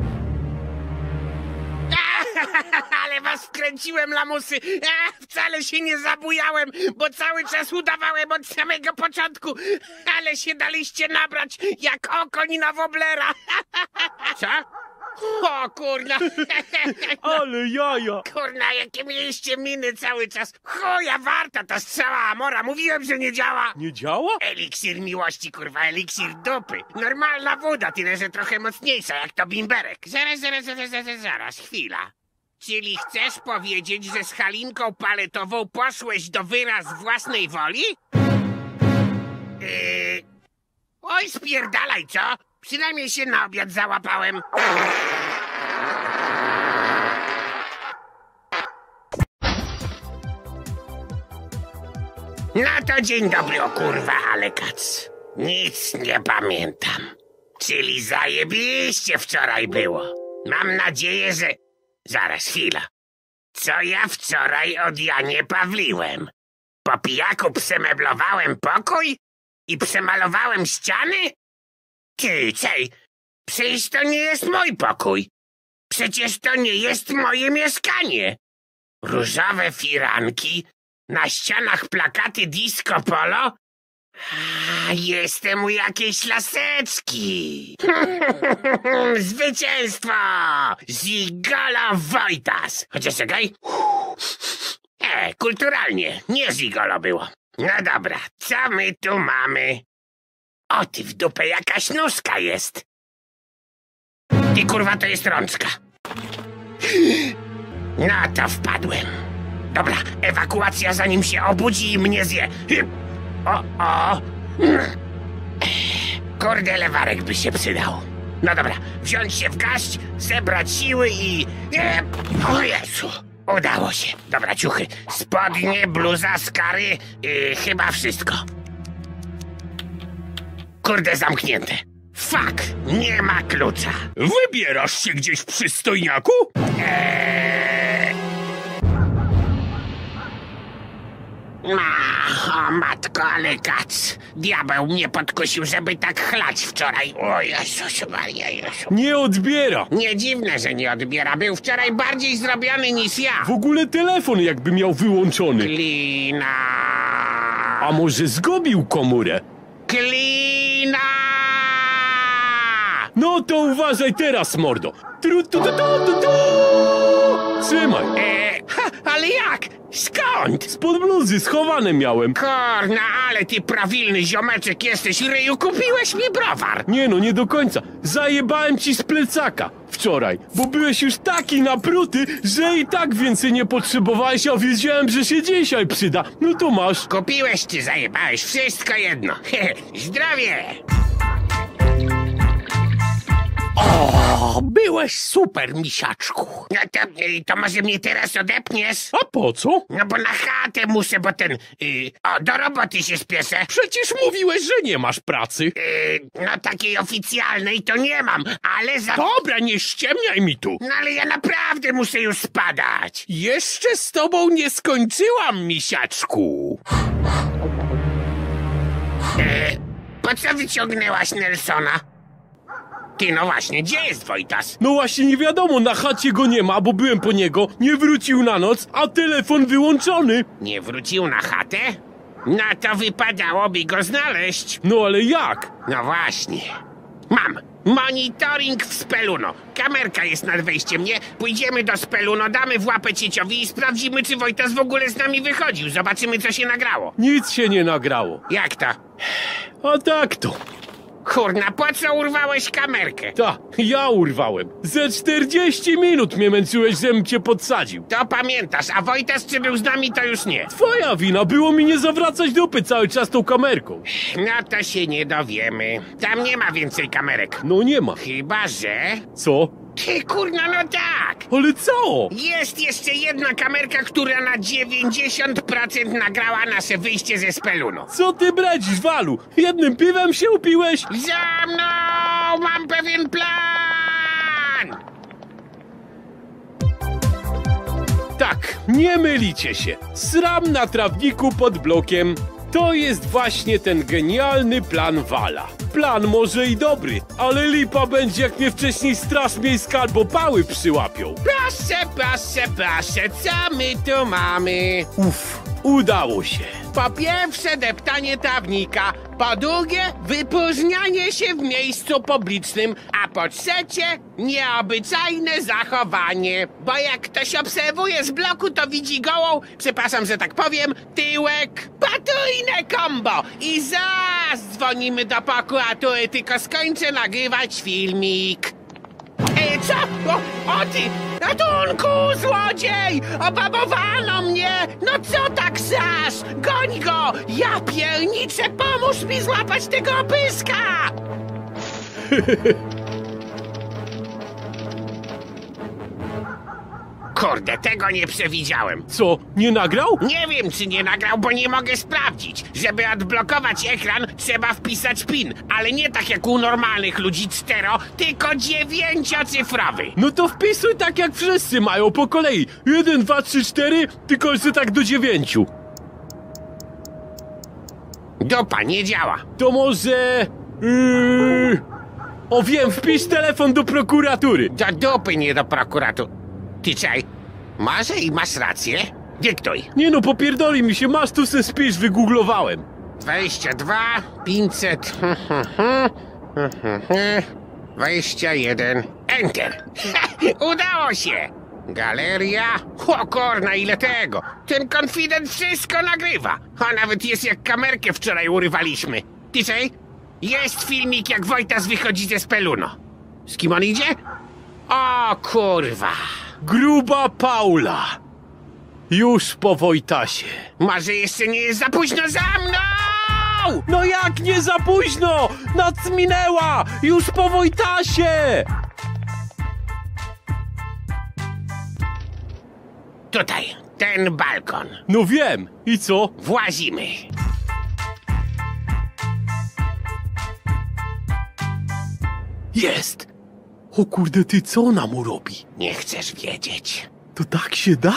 Ale was wkręciłem, lamusy. A, wcale się nie zabujałem, bo cały czas udawałem od samego początku. Ale się daliście nabrać jak okoń na woblera. Co? O kurna. Ale jaja. Kurna, jakie mieliście miny cały czas. Chuja warta ta strzała Amora. Mówiłem, że nie działa. Nie działa? Eliksir miłości, kurwa, eliksir dupy. Normalna woda, tyle że trochę mocniejsza, jak to bimberek. Zaraz, zaraz, zaraz, zaraz, zaraz, chwila. Czyli chcesz powiedzieć, że z Halinką Paletową poszłeś do wyraz własnej woli? Yy... Oj, spierdalaj, co? Przynajmniej się na obiad załapałem. No to dzień dobry, o kurwa, ale kac. Nic nie pamiętam. Czyli zajebiście wczoraj było. Mam nadzieję, że... Zaraz, chwila. Co ja wczoraj od Janie Pawliłem? Po pijaku przemeblowałem pokój? I przemalowałem ściany? Ty, cej, przecież to nie jest mój pokój. Przecież to nie jest moje mieszkanie. Różowe firanki, na ścianach plakaty disco polo. A, jestem u jakiejś laseczki. Zwycięstwo! Zigolo Wojtas. Chociaż czekaj. E, kulturalnie, nie Zigolo było. No dobra, co my tu mamy? O ty w dupę, jakaś nóżka jest. Ty kurwa, to jest rączka. No to wpadłem. Dobra, ewakuacja zanim się obudzi i mnie zje. O, o. Kurde, lewarek by się przydał. No dobra, wziąć się w garść, zebrać siły i... O Jezu, udało się. Dobra, ciuchy, spodnie, bluza, skary, yy, chyba wszystko. Kurde, zamknięte. Fuck, nie ma klucza. Wybierasz się gdzieś w przystojniaku? Eee... A, o matko, ale kac. Diabeł mnie podkusił, żeby tak chlać wczoraj. O Jezus Maria, Jezu. Nie odbiera. Nie dziwne, że nie odbiera. Był wczoraj bardziej zrobiony niż ja. W ogóle telefon jakby miał wyłączony. Klina. A może zgubił komórę? Klina! No to uważaj teraz, mordo. Tru, tu, tu, tu, tu, tu. Trzymaj. E, ha, ale jak? Skąd? Spod bluzy schowane miałem. Korna, ale ty prawilny ziomeczek jesteś. Ryju, kupiłeś mi browar. Nie no, nie do końca. Zajebałem ci z plecaka wczoraj, bo byłeś już taki napruty, że i tak więcej nie potrzebowałeś, a wiedziałem, że się dzisiaj przyda. No to masz. Kupiłeś czy zajebałeś? Wszystko jedno. Zdrowie! O, byłeś super, misiaczku. No to, y, to może mnie teraz odepniesz? A po co? No bo na chatę muszę, bo ten... Y, o, do roboty się spieszę. Przecież mówiłeś, że nie masz pracy. Y, no takiej oficjalnej to nie mam, ale za... Dobra, nie ściemniaj mi tu. No ale ja naprawdę muszę już spadać. Jeszcze z tobą nie skończyłam, misiaczku. Y, po co wyciągnęłaś Nelsona? Ty, no właśnie, gdzie jest Wojtas? No właśnie nie wiadomo, na chacie go nie ma, bo byłem po niego, nie wrócił na noc, a telefon wyłączony. Nie wrócił na chatę? No to wypadałoby go znaleźć. No ale jak? No właśnie. Mam. Monitoring w Speluno. Kamerka jest nad wejściem, nie? Pójdziemy do Speluno, damy w łapę Cieciowi i sprawdzimy, czy Wojtas w ogóle z nami wychodził. Zobaczymy, co się nagrało. Nic się nie nagrało. Jak to? A tak to. Kurna, po co urwałeś kamerkę? Ta, ja urwałem. Ze czterdzieści minut mnie męczyłeś, żebym cię podsadził. To pamiętasz, a Wojtas czy był z nami, to już nie. Twoja wina, było mi nie zawracać dupy cały czas tą kamerką. No to się nie dowiemy. Tam nie ma więcej kamerek. No nie ma. Chyba, że... Co? Ty, kurna, no tak! Ale co? Jest jeszcze jedna kamerka, która na dziewięćdziesiąt procent nagrała nasze wyjście ze Speluno. Co ty bredzisz, Walu? Jednym piwem się upiłeś? Za mną! Mam pewien plan! Tak, nie mylicie się. Sram na trawniku pod blokiem. To jest właśnie ten genialny plan Wala. Plan może i dobry, ale lipa będzie, jak mnie wcześniej straż miejska albo pały przyłapią. Proszę, proszę, proszę, co my tu mamy? Uff, udało się. Po pierwsze deptanie trawnika, po drugie wypróżnianie się w miejscu publicznym, a po trzecie nieobyczajne zachowanie. Bo jak ktoś obserwuje z bloku, to widzi gołą, przepraszam, że tak powiem, tyłek. Potrójne kombo i zaraz dzwonimy do prokuratury, tylko skończę nagrywać filmik. E, co? O, o ty! Ratunku, złodziej! Obabowano mnie! No co tak zasz? Goń go! Ja pierniczę, pomóż mi złapać tego pyska! Kurde, tego nie przewidziałem. Co, nie nagrał? Nie wiem, czy nie nagrał, bo nie mogę sprawdzić. Żeby odblokować ekran, trzeba wpisać PIN, ale nie tak jak u normalnych ludzi cztero, tylko dziewięciocyfrowy. No to wpisuj tak jak wszyscy mają po kolei. Jeden, dwa, trzy, cztery, tylko że tak do dziewięciu. Dupa, nie działa. To może... Yy... O wiem, wpisz telefon do prokuratury. Do dupy, nie do prokuratury. Ty czaj, może i masz rację? Dyktuj. Nie no, popierdoli mi się, masz tu se spisz, wygooglowałem. dwadzieścia dwa, pięćset, dwadzieścia jeden, enter. Udało się. Galeria. O kurna, ile tego. Ten konfident wszystko nagrywa. A nawet jest jak kamerkę wczoraj urywaliśmy. Ty czaj, jest filmik, jak Wojtas wychodzi ze Speluno. Z kim on idzie? O kurwa. Gruba Paula. Już po Wojtasie. Może jeszcze nie jest za późno za mną! No jak nie za późno? Noc minęła! Już po Wojtasie! Tutaj, ten balkon. No wiem. I co? Włazimy. Jest. O kurde, ty co ona mu robi? Nie chcesz wiedzieć. To tak się da?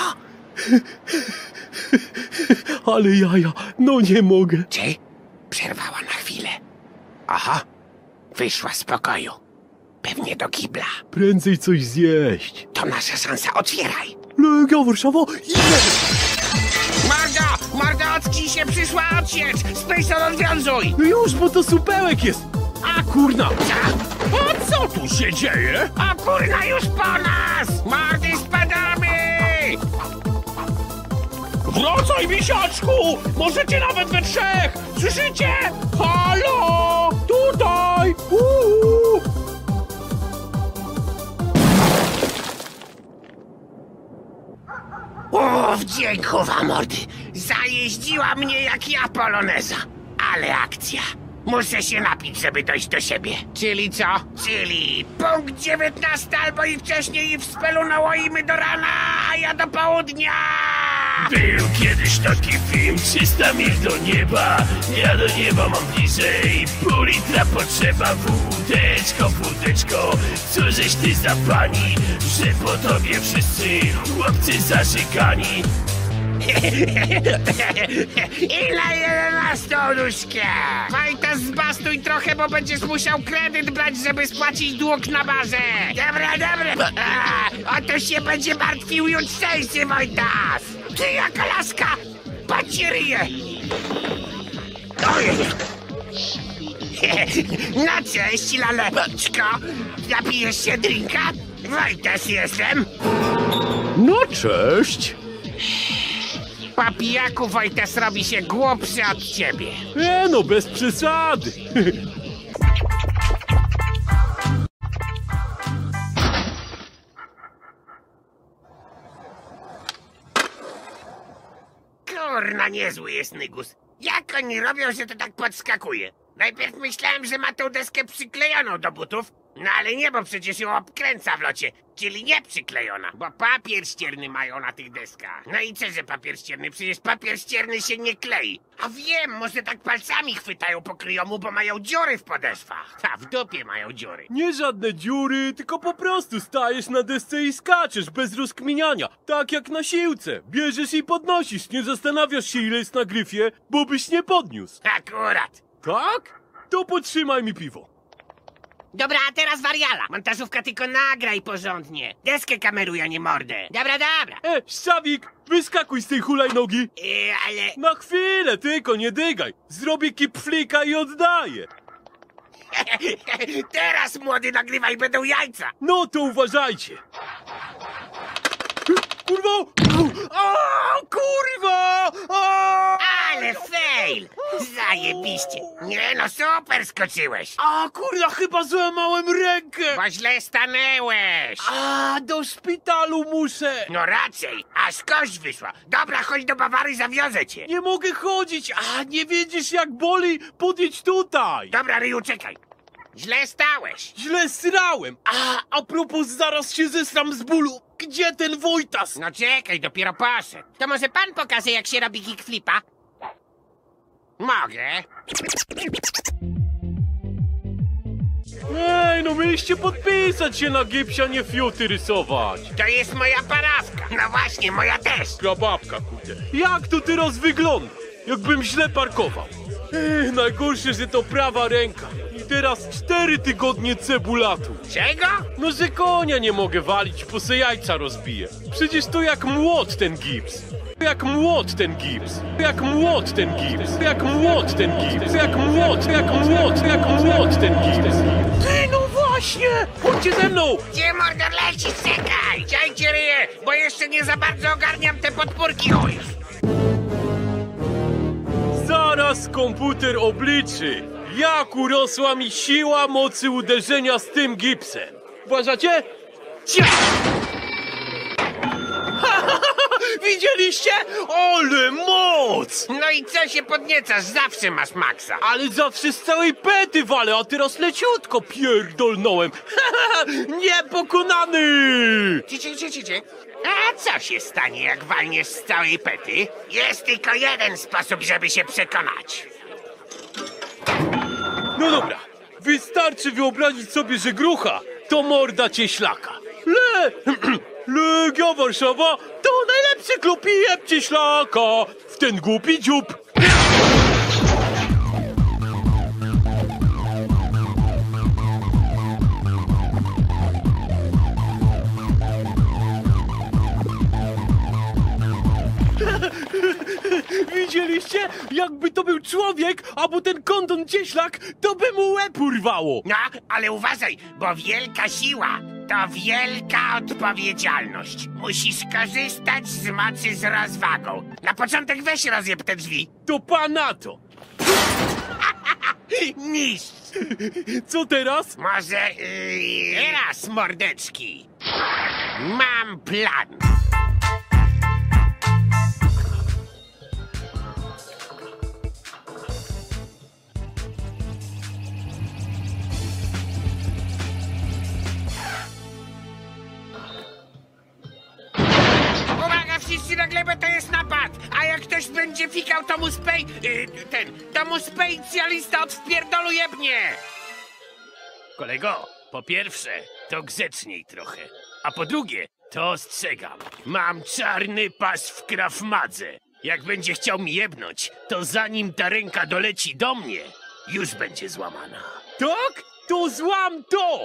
Ale jaja, no nie mogę. Czy? Przerwała na chwilę. Aha, wyszła z pokoju. Pewnie do kibla. Prędzej coś zjeść. To nasza szansa, otwieraj. Legia Warszawa, Marga! Marga, ocknij się, przyszła odsiecz! Spacon, odwiązuj! no już, bo to supełek jest. A kurna. Co? A co tu się dzieje? A kurna, już po nas! Mardy, spadamy! Wracaj, misiaczku! Możecie nawet we trzech! Słyszycie? Halo! Tutaj! Uuu. O, wdziękowa mordy! Zajeździła mnie jak ja poloneza. Ale akcja! Muszę się napić, żeby dojść do siebie. Czyli co? Czyli punkt dziewiętnasty albo i wcześniej i w spelu nałoimy do rana, a ja do południa! Był kiedyś taki film, trzysta mil do nieba. Ja do nieba mam bliżej, pół litra potrzeba. Wódeczko, wódeczko, co żeś ty za pani, że po tobie wszyscy chłopcy zażygani. I na jedenastą nóżkę! Wojtas, zbastuj trochę, bo będziesz musiał kredyt brać, żeby spłacić dług na barze. Dobra, dobra! A, o to się będzie martwił jutrzejszy Wojtas! Ty jaka laska! Patrz się ryje! Ojej! No cześć, laleczko! Napijesz się drinka? Wojtas jestem! No cześć. Po pijaku Wojtas robi się głupszy od ciebie. E, no bez przesady. Kurna, niezły jest Nygus. Jak oni robią, że to tak podskakuje? Najpierw myślałem, że ma tą deskę przyklejoną do butów, no ale nie, bo przecież ją obkręca w locie, czyli nie przyklejona, bo papier ścierny mają na tych deskach. No i co, że papier ścierny? Przecież papier ścierny się nie klei. A wiem, może tak palcami chwytają po kryjomu, bo mają dziury w podeszwach. A w dupie mają dziury. Nie żadne dziury, tylko po prostu stajesz na desce i skaczesz bez rozkminiania. Tak jak na siłce. Bierzesz i podnosisz, nie zastanawiasz się ile jest na gryfie, bo byś nie podniósł. Akurat. Tak? To potrzymaj mi piwo. Dobra, a teraz wariala. Montażówka tylko nagraj porządnie. Deskę kameruj, a nie mordę. Dobra, dobra. E, Szczawik, wyskakuj z tej hulajnogi. Yy, ale... Na chwilę, tylko nie dygaj. Zrobię kipflika i oddaję. Teraz, młody, nagrywaj, będą jajca. No to uważajcie. Kurwa! O, kurwa! O! Ale fail! Zajebiście. Nie no, super skoczyłeś. A kurwa, chyba złamałem rękę. Bo źle stanęłeś. A, do szpitalu muszę. No raczej, aż kość wyszła. Dobra, chodź do Bawary, zawiozę cię. Nie mogę chodzić. A, nie wiedziesz jak boli? Podjedź tutaj. Dobra, Ryju, czekaj. Źle stałeś. Źle srałem. A, a propos, zaraz się zesram z bólu. Gdzie ten Wojtas? No czekaj, dopiero poszedł. To może pan pokaże, jak się robi kickflipa? Mogę. Ej, no mieliście podpisać się na gipsie, a nie fiuty rysować. To jest moja parawka. No właśnie, moja też. Krababka, kurde. Jak to teraz wygląda? Jakbym źle parkował. Ech, najgorsze, że to prawa ręka. I teraz cztery tygodnie cebulatu. Czego? No, że konia nie mogę walić, bo se jajca rozbiję. Przecież to jak młot ten gips. Jak młot ten gips. Jak młot ten gips. Jak młot ten gips. Jak młot, jak młot, jak młot ten gips. Ty, no właśnie! Chodźcie ze mną! Gdzie mordor lecisz? Czekaj! Ciajcie ryje, bo jeszcze nie za bardzo ogarniam te podpórki. Oj. Zaraz komputer obliczy, jak urosła mi siła mocy uderzenia z tym gipsem. Uważacie? Cia! Widzieliście? Ale moc! No i co się podniecasz? Zawsze masz maksa. Ale zawsze z całej pety walę, a teraz leciutko pierdolnąłem. Niepokonany! Cicie, cicie, cicie. A co się stanie, jak walniesz z całej pety? Jest tylko jeden sposób, żeby się przekonać. No dobra, wystarczy wyobrazić sobie, że grucha to morda cieślaka. Le... Legia Warszawa to najlepszy klub i jeb cieślaka w ten głupi dziób. Widzieliście? Jakby to był człowiek, albo ten kondon cieślak, to by mu łeb urwało. No, ale uważaj, bo wielka siła to wielka odpowiedzialność. Musisz korzystać z mocy z rozwagą. Na początek weź rozjeb te drzwi. To pana to. Niszcz. Co teraz? Może... Yy, teraz, mordeczki. Mam plan. na glebę, to jest napad. A jak ktoś będzie fikał, to mu spej... Yy, ten, to mu specjalista od wpierdolu jebnie. Kolego, po pierwsze, to grzeczniej trochę. A po drugie, to ostrzegam. Mam czarny pas w Krav Madze. Jak będzie chciał mi jebnąć, to zanim ta ręka doleci do mnie, już będzie złamana. Tak? To złam to!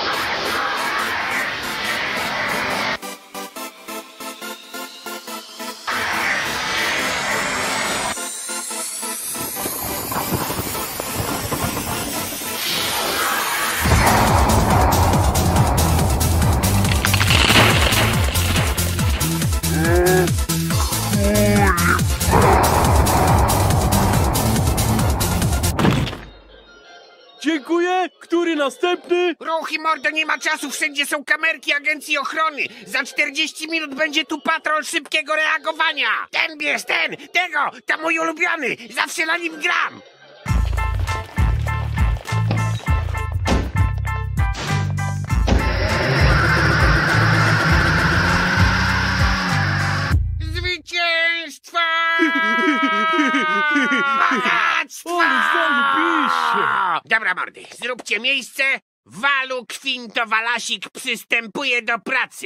Dziękuję! Który następny? Ruchy, mordo, nie ma czasu, wszędzie są kamerki agencji ochrony. Za czterdzieści minut będzie tu patrol szybkiego reagowania. Ten bierz, ten, tego, to mój ulubiony, zawsze na nim gram. Zwycięstwa! Bogactwa! Ale zajebiście! Dobra, mordy, zróbcie miejsce. Walu Kwinto Walasik przystępuje do pracy.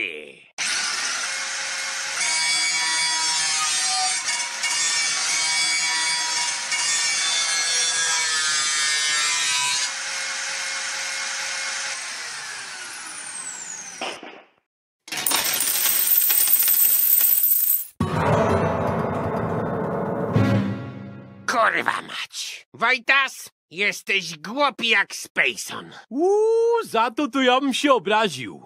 Kurwa mać. Wojtas, jesteś głupi jak Spacon. Uuu, za to to ja bym się obraził.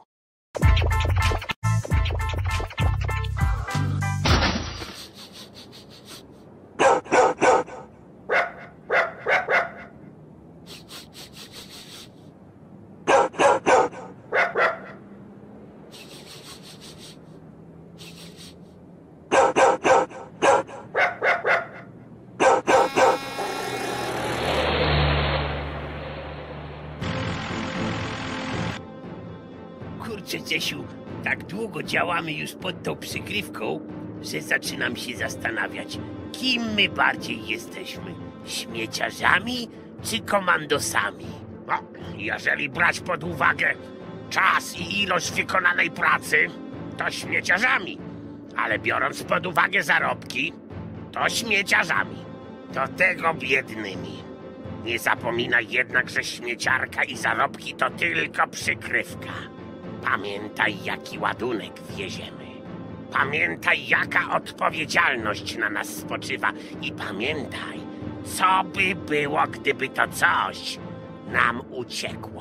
Kurczę, Czesiu, tak długo działamy już pod tą przykrywką, że zaczynam się zastanawiać, kim my bardziej jesteśmy? Śmieciarzami czy komandosami? No, jeżeli brać pod uwagę czas i ilość wykonanej pracy, to śmieciarzami. Ale biorąc pod uwagę zarobki, to śmieciarzami. Do tego biednymi. Nie zapominaj jednak, że śmieciarka i zarobki to tylko przykrywka. Pamiętaj, jaki ładunek wieziemy. Pamiętaj, jaka odpowiedzialność na nas spoczywa. I pamiętaj, co by było, gdyby to coś nam uciekło.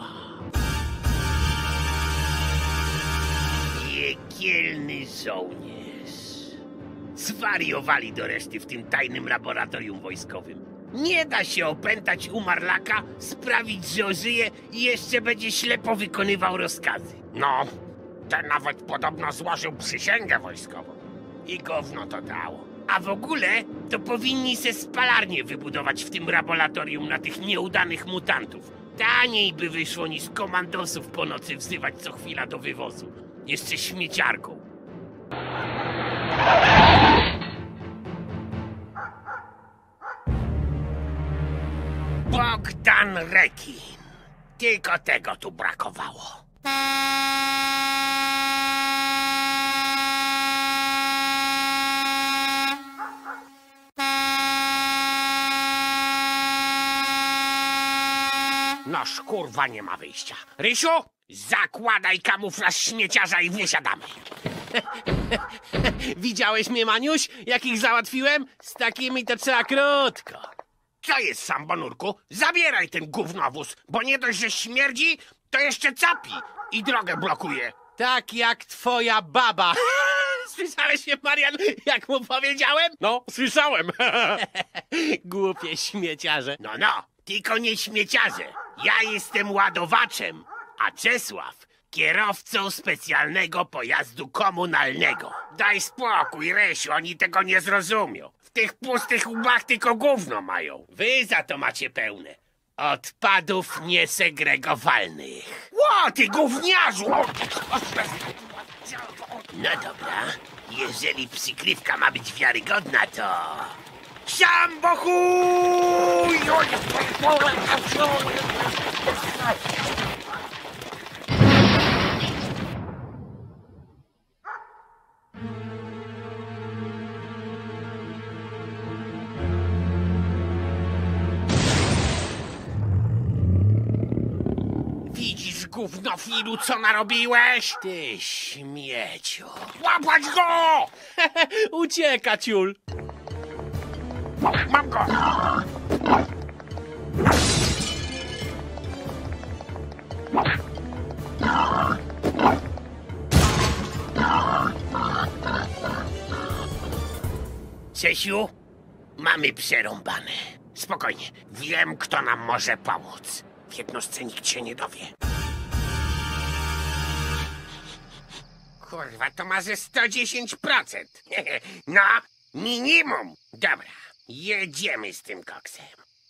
Piekielny żołnierz. Zwariowali do reszty w tym tajnym laboratorium wojskowym. Nie da się opętać umarlaka, sprawić, że ożyje i jeszcze będzie ślepo wykonywał rozkazy. No, ten nawet podobno złożył przysięgę wojskową. I gówno to dało. A w ogóle to powinni se spalarnię wybudować w tym laboratorium na tych nieudanych mutantów. Taniej by wyszło niż komandosów po nocy wzywać co chwila do wywozu. Jeszcze śmieciarką. Bogdan Rekin. Tylko tego tu brakowało. Noż kurwa, nie ma wyjścia. Rysiu, zakładaj kamuflaż śmieciarza i wysiadamy. Widziałeś mnie, Maniuś? Jak ich załatwiłem? Z takimi to trzeba krótko. Co jest, Sambonurku? Zabieraj ten gównowóz, bo nie dość, że śmierdzi, to jeszcze capi i drogę blokuje. Tak jak twoja baba. Słyszałeś mnie, Marian, jak mu powiedziałem? No, słyszałem. Głupie śmieciarze. No, no, tylko nie śmieciarze. Ja jestem ładowaczem, a Czesław kierowcą specjalnego pojazdu komunalnego. Daj spokój, Rysiu, oni tego nie zrozumią. W tych pustych łbach tylko gówno mają. Wy za to macie pełne. Odpadów niesegregowalnych. Ło, ty gówniarzu! No dobra, Jeżeli przykrywka ma być wiarygodna, to... Szambo chuj! Widzisz, gównofilu, co narobiłeś? Ty śmieciu. Łapać go! Ucieka, ciul. Mam go! Czesiu, mamy przerąbane. Spokojnie, wiem, kto nam może pomóc. W jednostce nikt się nie dowie. Kurwa, to ma ze sto dziesięć procent. No, minimum. Dobra, jedziemy z tym koksem.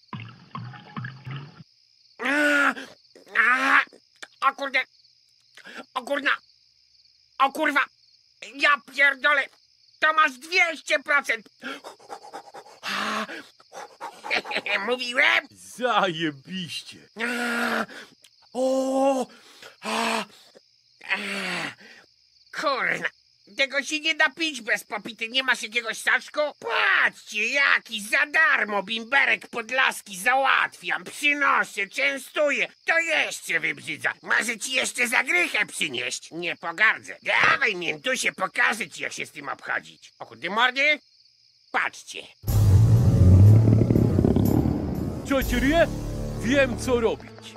A, a, o kurde. O kurna. O kurwa. Ja pierdolę. To masz dwieście procent. A, mówiłem? Zajebiście. A, o, a, a, kurna. Tego się nie da pić bez popity. Nie masz jakiegoś saczku? Patrzcie, jaki za darmo bimberek podlaski załatwiam. Przynoszę, częstuję. To jeszcze wybrzydza. Może ci jeszcze zagrychę przynieść? Nie pogardzę. Dawaj, miętusie, pokażę ci, jak się z tym obchodzić. O chudy mordy? Patrzcie. Co ci ryje? Wiem, co robić.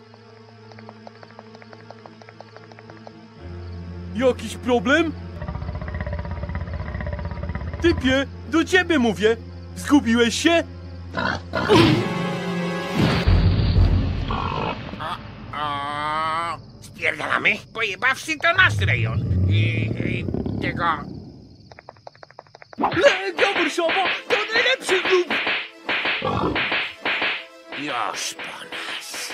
Jakiś problem? Typie, do ciebie mówię. Zgubiłeś się? O, spierdalamy? Pojebawszy to nasz rejon. I, i tego... Legia Warszawa to najlepszy klub! Już po nas.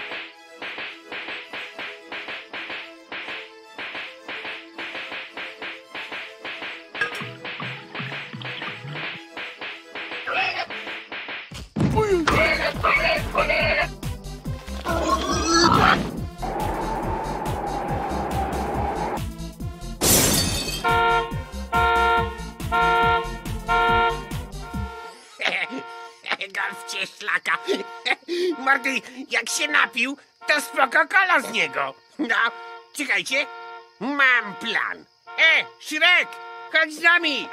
Golfcie szlaka. Mordy, jak się napił, to spoko kola z niego. No, czekajcie. Mam plan. E, Szrek, chodź z nami.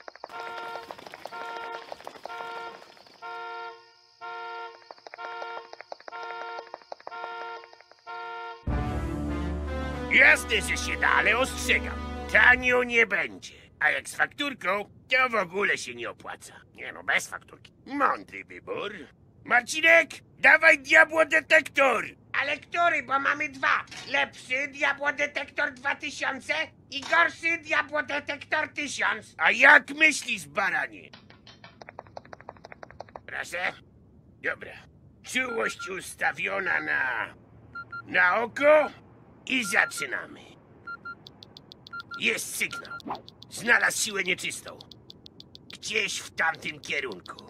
Jasne, że się da, ale ostrzegam. Tanio nie będzie. A jak z fakturką, to w ogóle się nie opłaca. Nie no, bez fakturki. Mądry wybór. Marcinek, dawaj diabłodetektor! Ale który, bo mamy dwa. Lepszy diabłodetektor dwa tysiące i gorszy diabłodetektor tysiąc. A jak myślisz, baranie? Proszę? Dobra. Czułość ustawiona na... na oko i zaczynamy. Jest sygnał. Znalazł siłę nieczystą. Gdzieś w tamtym kierunku.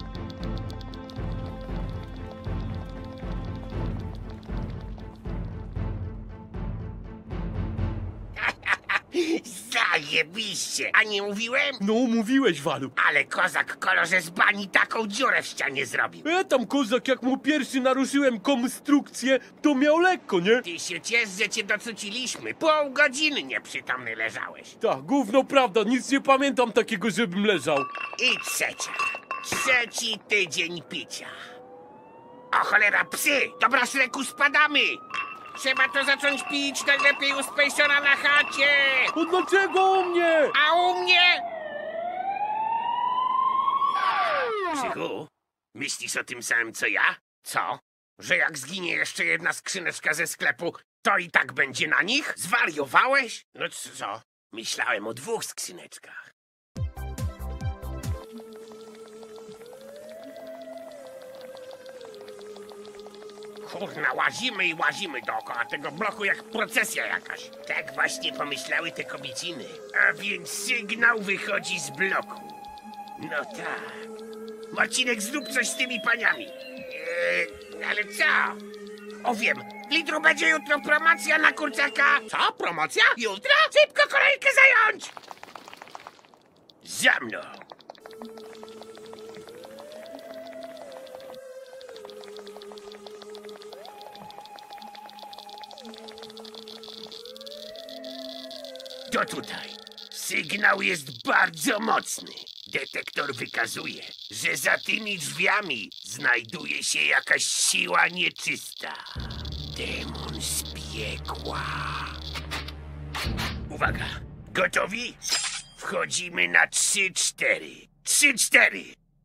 Zajebiście! A nie mówiłem? No, mówiłeś, Walu. Ale kozak kolorze z bani taką dziurę w ścianie zrobił. E, tam kozak, jak mu pierwszy naruszyłem konstrukcję, to miał lekko, nie? Ty się ciesz, że cię docuciliśmy. Pół godziny nieprzytomny leżałeś. Tak, gówno prawda, nic nie pamiętam takiego, żebym leżał. I trzecia. Trzeci tydzień picia. O cholera, psy! Dobra, Szreku, spadamy! Trzeba to zacząć pić, najlepiej u Spacera na chacie! A dlaczego u mnie? A u mnie? Krzychu, myślisz o tym samym co ja? Co? Że jak zginie jeszcze jedna skrzyneczka ze sklepu, to i tak będzie na nich? Zwariowałeś? No co? Myślałem o dwóch skrzyneczkach. Kurna, łazimy i łazimy dookoła tego bloku jak procesja jakaś. Tak właśnie pomyślały te kobieciny. A więc sygnał wychodzi z bloku. No tak. Marcinek, zrób coś z tymi paniami. Eee, ale co? O wiem, Lidru, będzie jutro promocja na kurczaka. Co? Promocja? Jutro? Szybko kolejkę zająć! Za mną. To tutaj. Sygnał jest bardzo mocny. Detektor wykazuje, że za tymi drzwiami znajduje się jakaś siła nieczysta. Demon z piekła. Uwaga, gotowi? Wchodzimy na trzy, cztery. Trzy, cztery.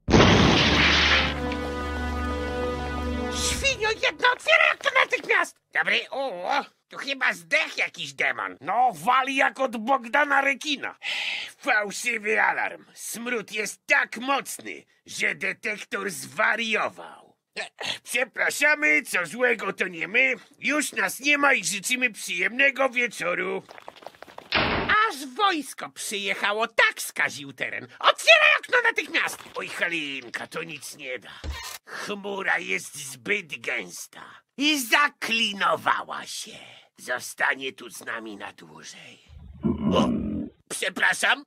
Świnio jedno, otwieraj to natychmiast! Dobry, o, tu chyba zdech jakiś demon. No, wali jak od Bogdana Rekina. Fałszywy alarm. Smród jest tak mocny, że detektor zwariował. Przepraszamy, co złego to nie my. Już nas nie ma i życzymy przyjemnego wieczoru. Aż wojsko przyjechało, tak skaził teren. Otwieraj okno natychmiast! Oj, Halinka, to nic nie da. Chmura jest zbyt gęsta i zaklinowała się. Zostanie tu z nami na dłużej. O, przepraszam.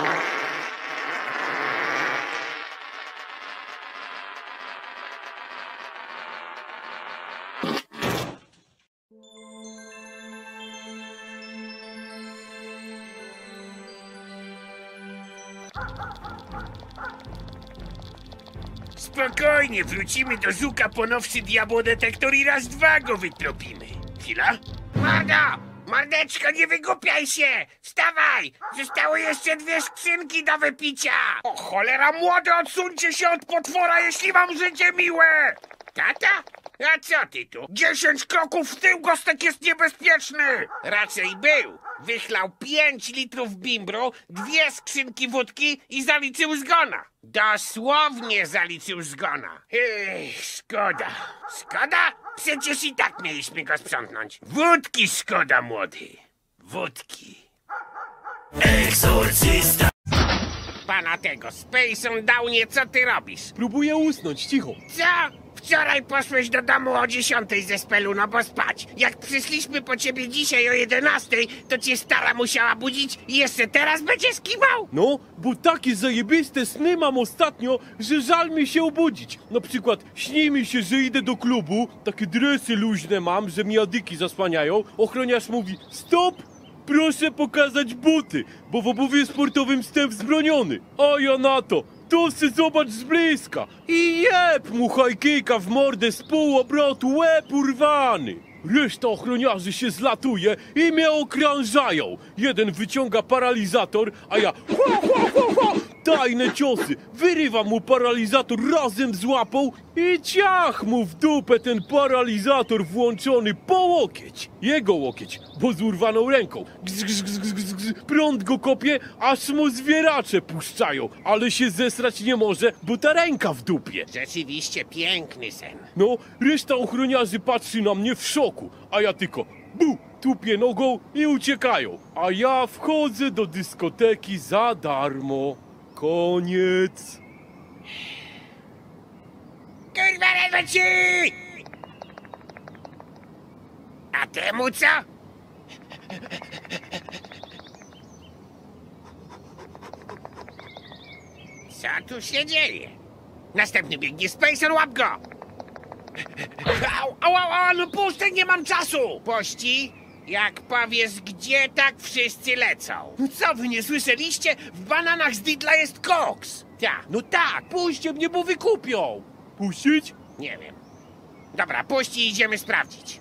Spokojnie, wrócimy do Żuka ponowszy diabłodetektor i raz dwa go wytropimy. Chwila. Mordo! Mordeczko, nie wygłupiaj się! Wstawaj! Zostały jeszcze dwie skrzynki do wypicia! O cholera, młody, odsuńcie się od potwora, jeśli wam życie miłe! Tata? A co ty tu? Dziesięć kroków w tył, Gostek jest niebezpieczny! Raczej był. Wychlał pięć litrów bimbru, dwie skrzynki wódki i zaliczył zgona. Dosłownie zaliczył zgona. Ech, szkoda. Szkoda? Przecież i tak mieliśmy go sprzątnąć. Wódki szkoda, młody. Wódki. Egzorcysta. Pana tego, Spaceon Downie, co ty robisz? Próbuję usnąć, cicho. Co? Wczoraj poszłeś do domu o dziesiątej ze spelu, no bo spać. Jak przyszliśmy po ciebie dzisiaj o jedenastej, to cię stara musiała budzić i jeszcze teraz będziesz kiwał? No, bo takie zajebiste sny mam ostatnio, że żal mi się obudzić. Na przykład śni mi się, że idę do klubu, takie dresy luźne mam, że mi adyki zasłaniają. Ochroniarz mówi, stop! Proszę pokazać buty, bo w obuwiu sportowym wstęp wzbroniony. A ja na to, to se zobacz z bliska. I jeb mu hajkejka w mordę z pół obrotu, łeb urwany. Reszta ochroniarzy się zlatuje i mnie okrążają. Jeden wyciąga paralizator, a ja hua, hua, hua, hua, tajne ciosy. Wyrywam mu paralizator razem z łapą i ciach mu w dupę ten paralizator włączony po łokieć. Jego łokieć, bo z urwaną ręką. Gz, gz, gz, gz, gz. Prąd go kopie, aż mu zwieracze puszczają. Ale się zesrać nie może, bo ta ręka w dupie. Rzeczywiście piękny sen. No, reszta ochroniarzy patrzy na mnie w szoku, a ja tylko bu, tupię nogą i uciekają. A ja wchodzę do dyskoteki za darmo. Koniec. Kurwa, lewo ci! A temu co? Co tu się dzieje? Następny biegnie Spacer, łap go! Au, au, au, au, no puszczaj, nie mam czasu! Pości, jak powiesz gdzie, tak wszyscy lecą. No co, wy nie słyszeliście? W bananach z Didla jest koks! Tak, No tak, puśćcie mnie, bo wykupią. Puścić? nie wiem. Dobra, puść i idziemy sprawdzić.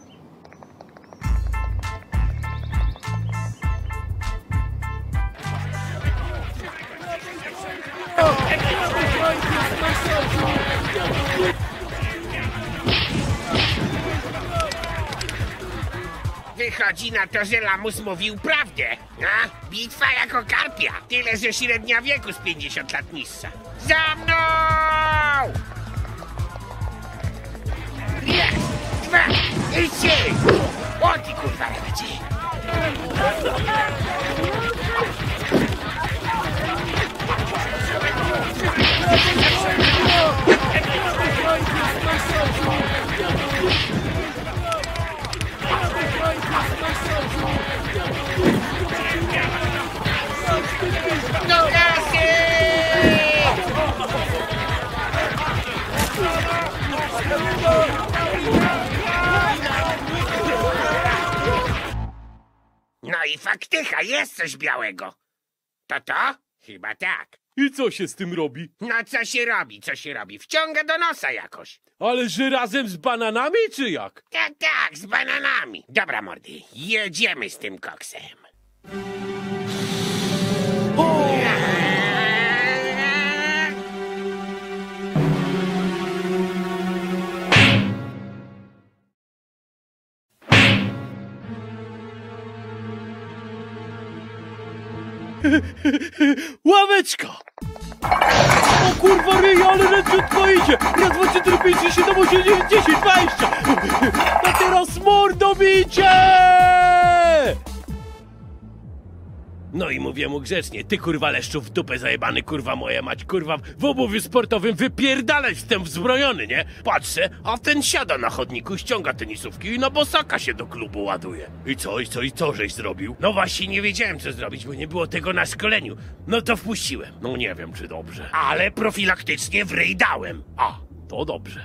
Wychodzi na to, że Lamus mówił prawdę. A? Bitwa jako karpia. Tyle, że średnia wieku z pięćdziesiąt lat niższa. Za mną! Jest! kurwa! Idźcie! O ty kurwa radzie! Do kasy! No i faktycha, jest coś białego. To to? Chyba tak. I co się z tym robi? No co się robi, co się robi? Wciąga do nosa jakoś. Ale że razem z bananami, czy jak? Tak, tak, z bananami. Dobra, mordy, jedziemy z tym koksem. Ławeczka! O kurwa ryja, ale leciutko idzie! Raz, dwa, trzy, cztery, pięć, sześć, siedem, osiem, dziewięć, dziesięć, dwadzieścia! A teraz mordo bicie! No i mówię mu grzecznie, ty kurwa leszczu w dupę zajebany, kurwa moja mać, kurwa w obuwiu sportowym wypierdalać wstęp wzbrojony, nie? Patrzę, a ten siada na chodniku, ściąga tenisówki i na bosaka się do klubu ładuje. I co, i co, i co żeś zrobił? No właśnie nie wiedziałem co zrobić, bo nie było tego na szkoleniu. No to wpuściłem. No nie wiem czy dobrze. Ale profilaktycznie w ryj dałem. A, to dobrze.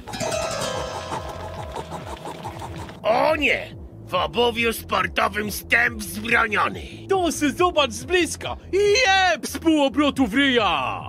O nie! W obuwiu sportowym wstęp wzbroniony. To se zobacz z bliska i jeb z półobrotu w ryja!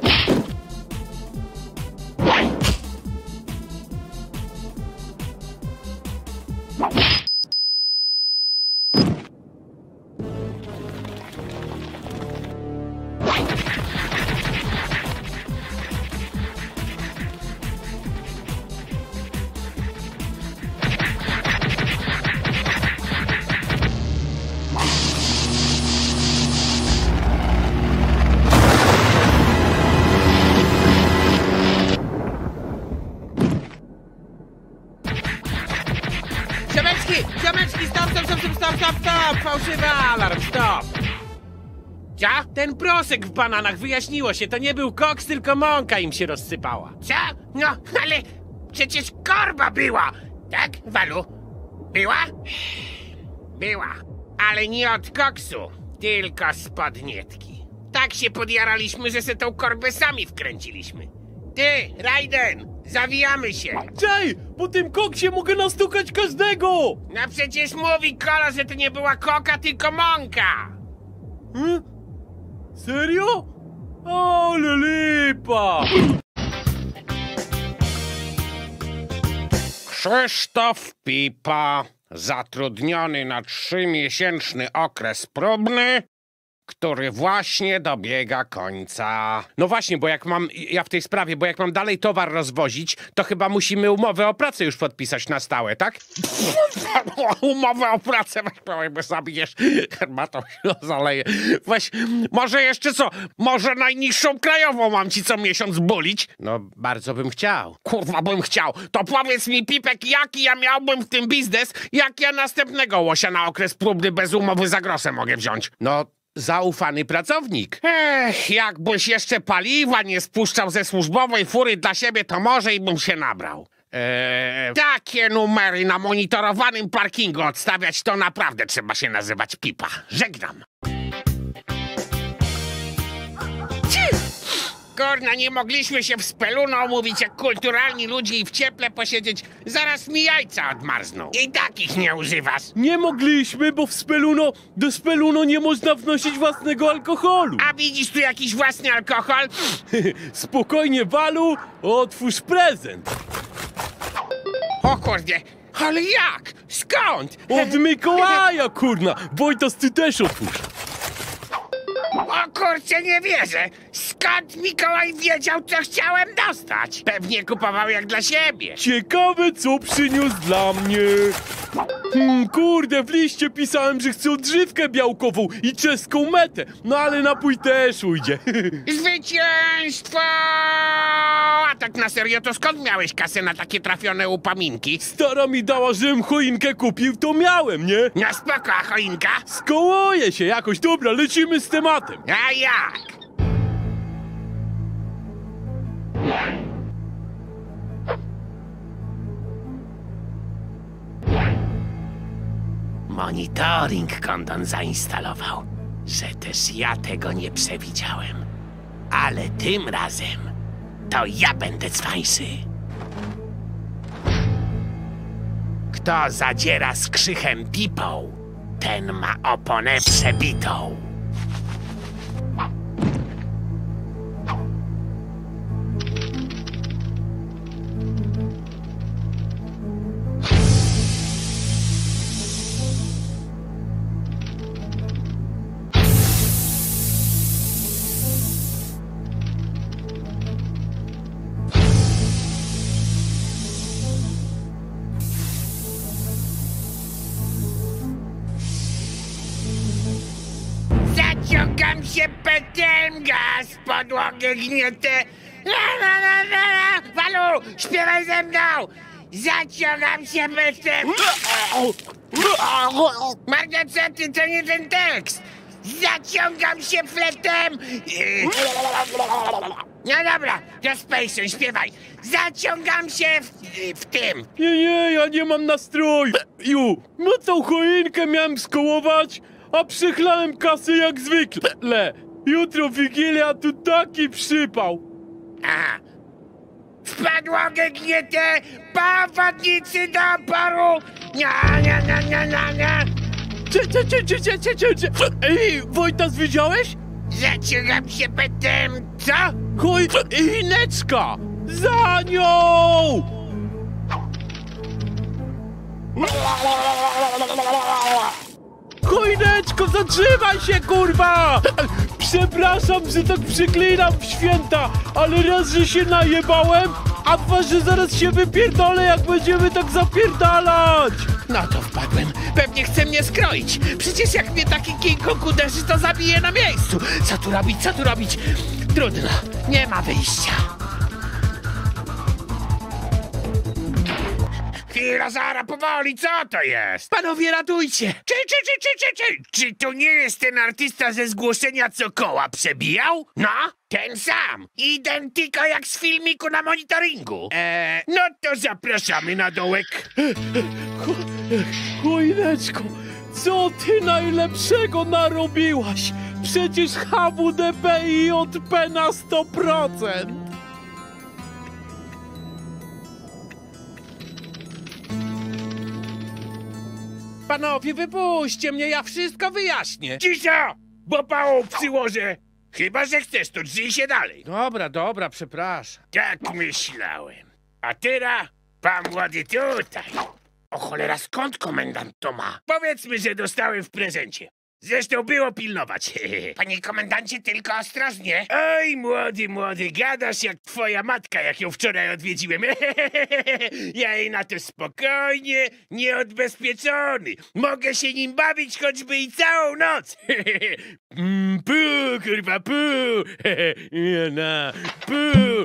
Ziomeczki, ziomeczki, stop, stop, stop, stop, stop, stop, stop, fałszywy alarm, stop. Co? Ten prosek w bananach, wyjaśniło się, to nie był koks, tylko mąka im się rozsypała. Co? No, ale przecież korba była. Tak, Walu? Była? Była. Ale nie od koksu, tylko z podnietki. Tak się podjaraliśmy, że se tą korbę sami wkręciliśmy. Ty, Raiden, zawijamy się. Czej, po tym koksie mogę nastukać każdego! No przecież mówi Kolo, że to nie była koka, tylko mąka. Hmm? Serio? Ale lipa! Krzysztof Pipa, zatrudniony na trzymiesięczny okres próbny, który właśnie dobiega końca. No właśnie, bo jak mam, ja w tej sprawie, bo jak mam dalej towar rozwozić, to chyba musimy umowę o pracę już podpisać na stałe, tak? Umowę o pracę, weź zabijesz, herbatą się zaleje. Weź, może jeszcze co, może najniższą krajową mam ci co miesiąc bulić? No, bardzo bym chciał. Kurwa, bym chciał. To powiedz mi, Pipek, jaki ja miałbym w tym biznes, jak ja następnego łosia na okres próbny bez umowy za grosze mogę wziąć? No, zaufany pracownik. Ech, jakbyś jeszcze paliwa nie spuszczał ze służbowej fury dla siebie, to może i bym się nabrał. Eee, takie numery na monitorowanym parkingu odstawiać to naprawdę trzeba się nazywać Pipa. Żegnam. Kurna, nie mogliśmy się w Speluno umówić jak kulturalni ludzie i w cieple posiedzieć. Zaraz mi jajca odmarzną. I takich nie używasz. Nie mogliśmy, bo w Speluno, do Speluno nie można wnosić własnego alkoholu. A widzisz tu jakiś własny alkohol? Spokojnie, Walu, otwórz prezent. O kurde, ale jak? Skąd? Od Mikołaja, kurna. Wojtas, ty też otwórz. O kurczę, nie wierzę! Skąd Mikołaj wiedział, co chciałem dostać? Pewnie kupował jak dla siebie. Ciekawe, co przyniósł dla mnie. Hmm, kurde, w liście pisałem, że chcę odżywkę białkową i czeską metę. No ale napój też ujdzie. Zwycięstwo! A tak na serio, to skąd miałeś kasę na takie trafione upominki? Stara mi dała, żebym choinkę kupił, to miałem, nie? No spoko, a choinka? Skołoję się jakoś. Dobra, lecimy z tematem. A jak? Monitoring kondon zainstalował, że też ja tego nie przewidziałem. Ale tym razem to ja będę cwańszy. Kto zadziera z krzychem pipą, ten ma oponę przebitą. Zaciągam się petęga, z podłogę gnietę. La, la, la, la, la. Walu, śpiewaj ze mną! Zaciągam się petem. Margacety, to nie ten tekst. Zaciągam się fletem. No dobra, to Spacon, śpiewaj. Zaciągam się w, w tym. Nie, nie, ja nie mam nastroju. Ju, no tą choinkę miałem skołować, a przychlałem kasy jak zwykle. Jutro Wigilia, tu taki przypał. Aha. W podłogę gnietę, powodnicy do oporu. Nie, nie, nie, nie, nie, nie. Cze, cze, cze, cze, cze, cze, cze, cze. Ej, Wojtas, widziałeś? Zaciągam się petem. Co? Choineczka! Za nią! Choineczko, zatrzymaj się, kurwa! Przepraszam, że tak przyklinam w święta, ale raz, że się najebałem, a dwa, że zaraz się wypierdolę, jak będziemy tak zapierdalać! No to wpadłem. Pewnie chce mnie skroić. Przecież jak mnie taki King Kong uderzy, to zabije na miejscu. Co tu robić, co tu robić? Trudno, nie ma wyjścia. Chwila, Zara, powoli, co to jest? Panowie, ratujcie! Czy, czy, czy, czy, czy, czy, czy to nie jest ten artysta ze zgłoszenia, co koła przebijał? No, ten sam. Identyko jak z filmiku na monitoringu. Eee, no to zapraszamy na dołek. Choineczko, co ty najlepszego narobiłaś? Przecież H W D P i J P na sto procent! Panowie, wypuśćcie mnie, ja wszystko wyjaśnię. Cisza, bo pałą przyłożę. Chyba, że chcesz, to drzyj się dalej. Dobra, dobra, przepraszam. Tak myślałem. A teraz, pan młody tutaj. O cholera, skąd komendant to ma? Powiedzmy, że dostałem w prezencie. Zresztą było pilnować. Panie komendancie, tylko ostrożnie. Oj, młody, młody, gadasz jak twoja matka, jak ją wczoraj odwiedziłem. Ja jej na to spokojnie, nieodbezpieczony. Mogę się nim bawić choćby i całą noc. Mm, pu, kurwa, pu. No, pu.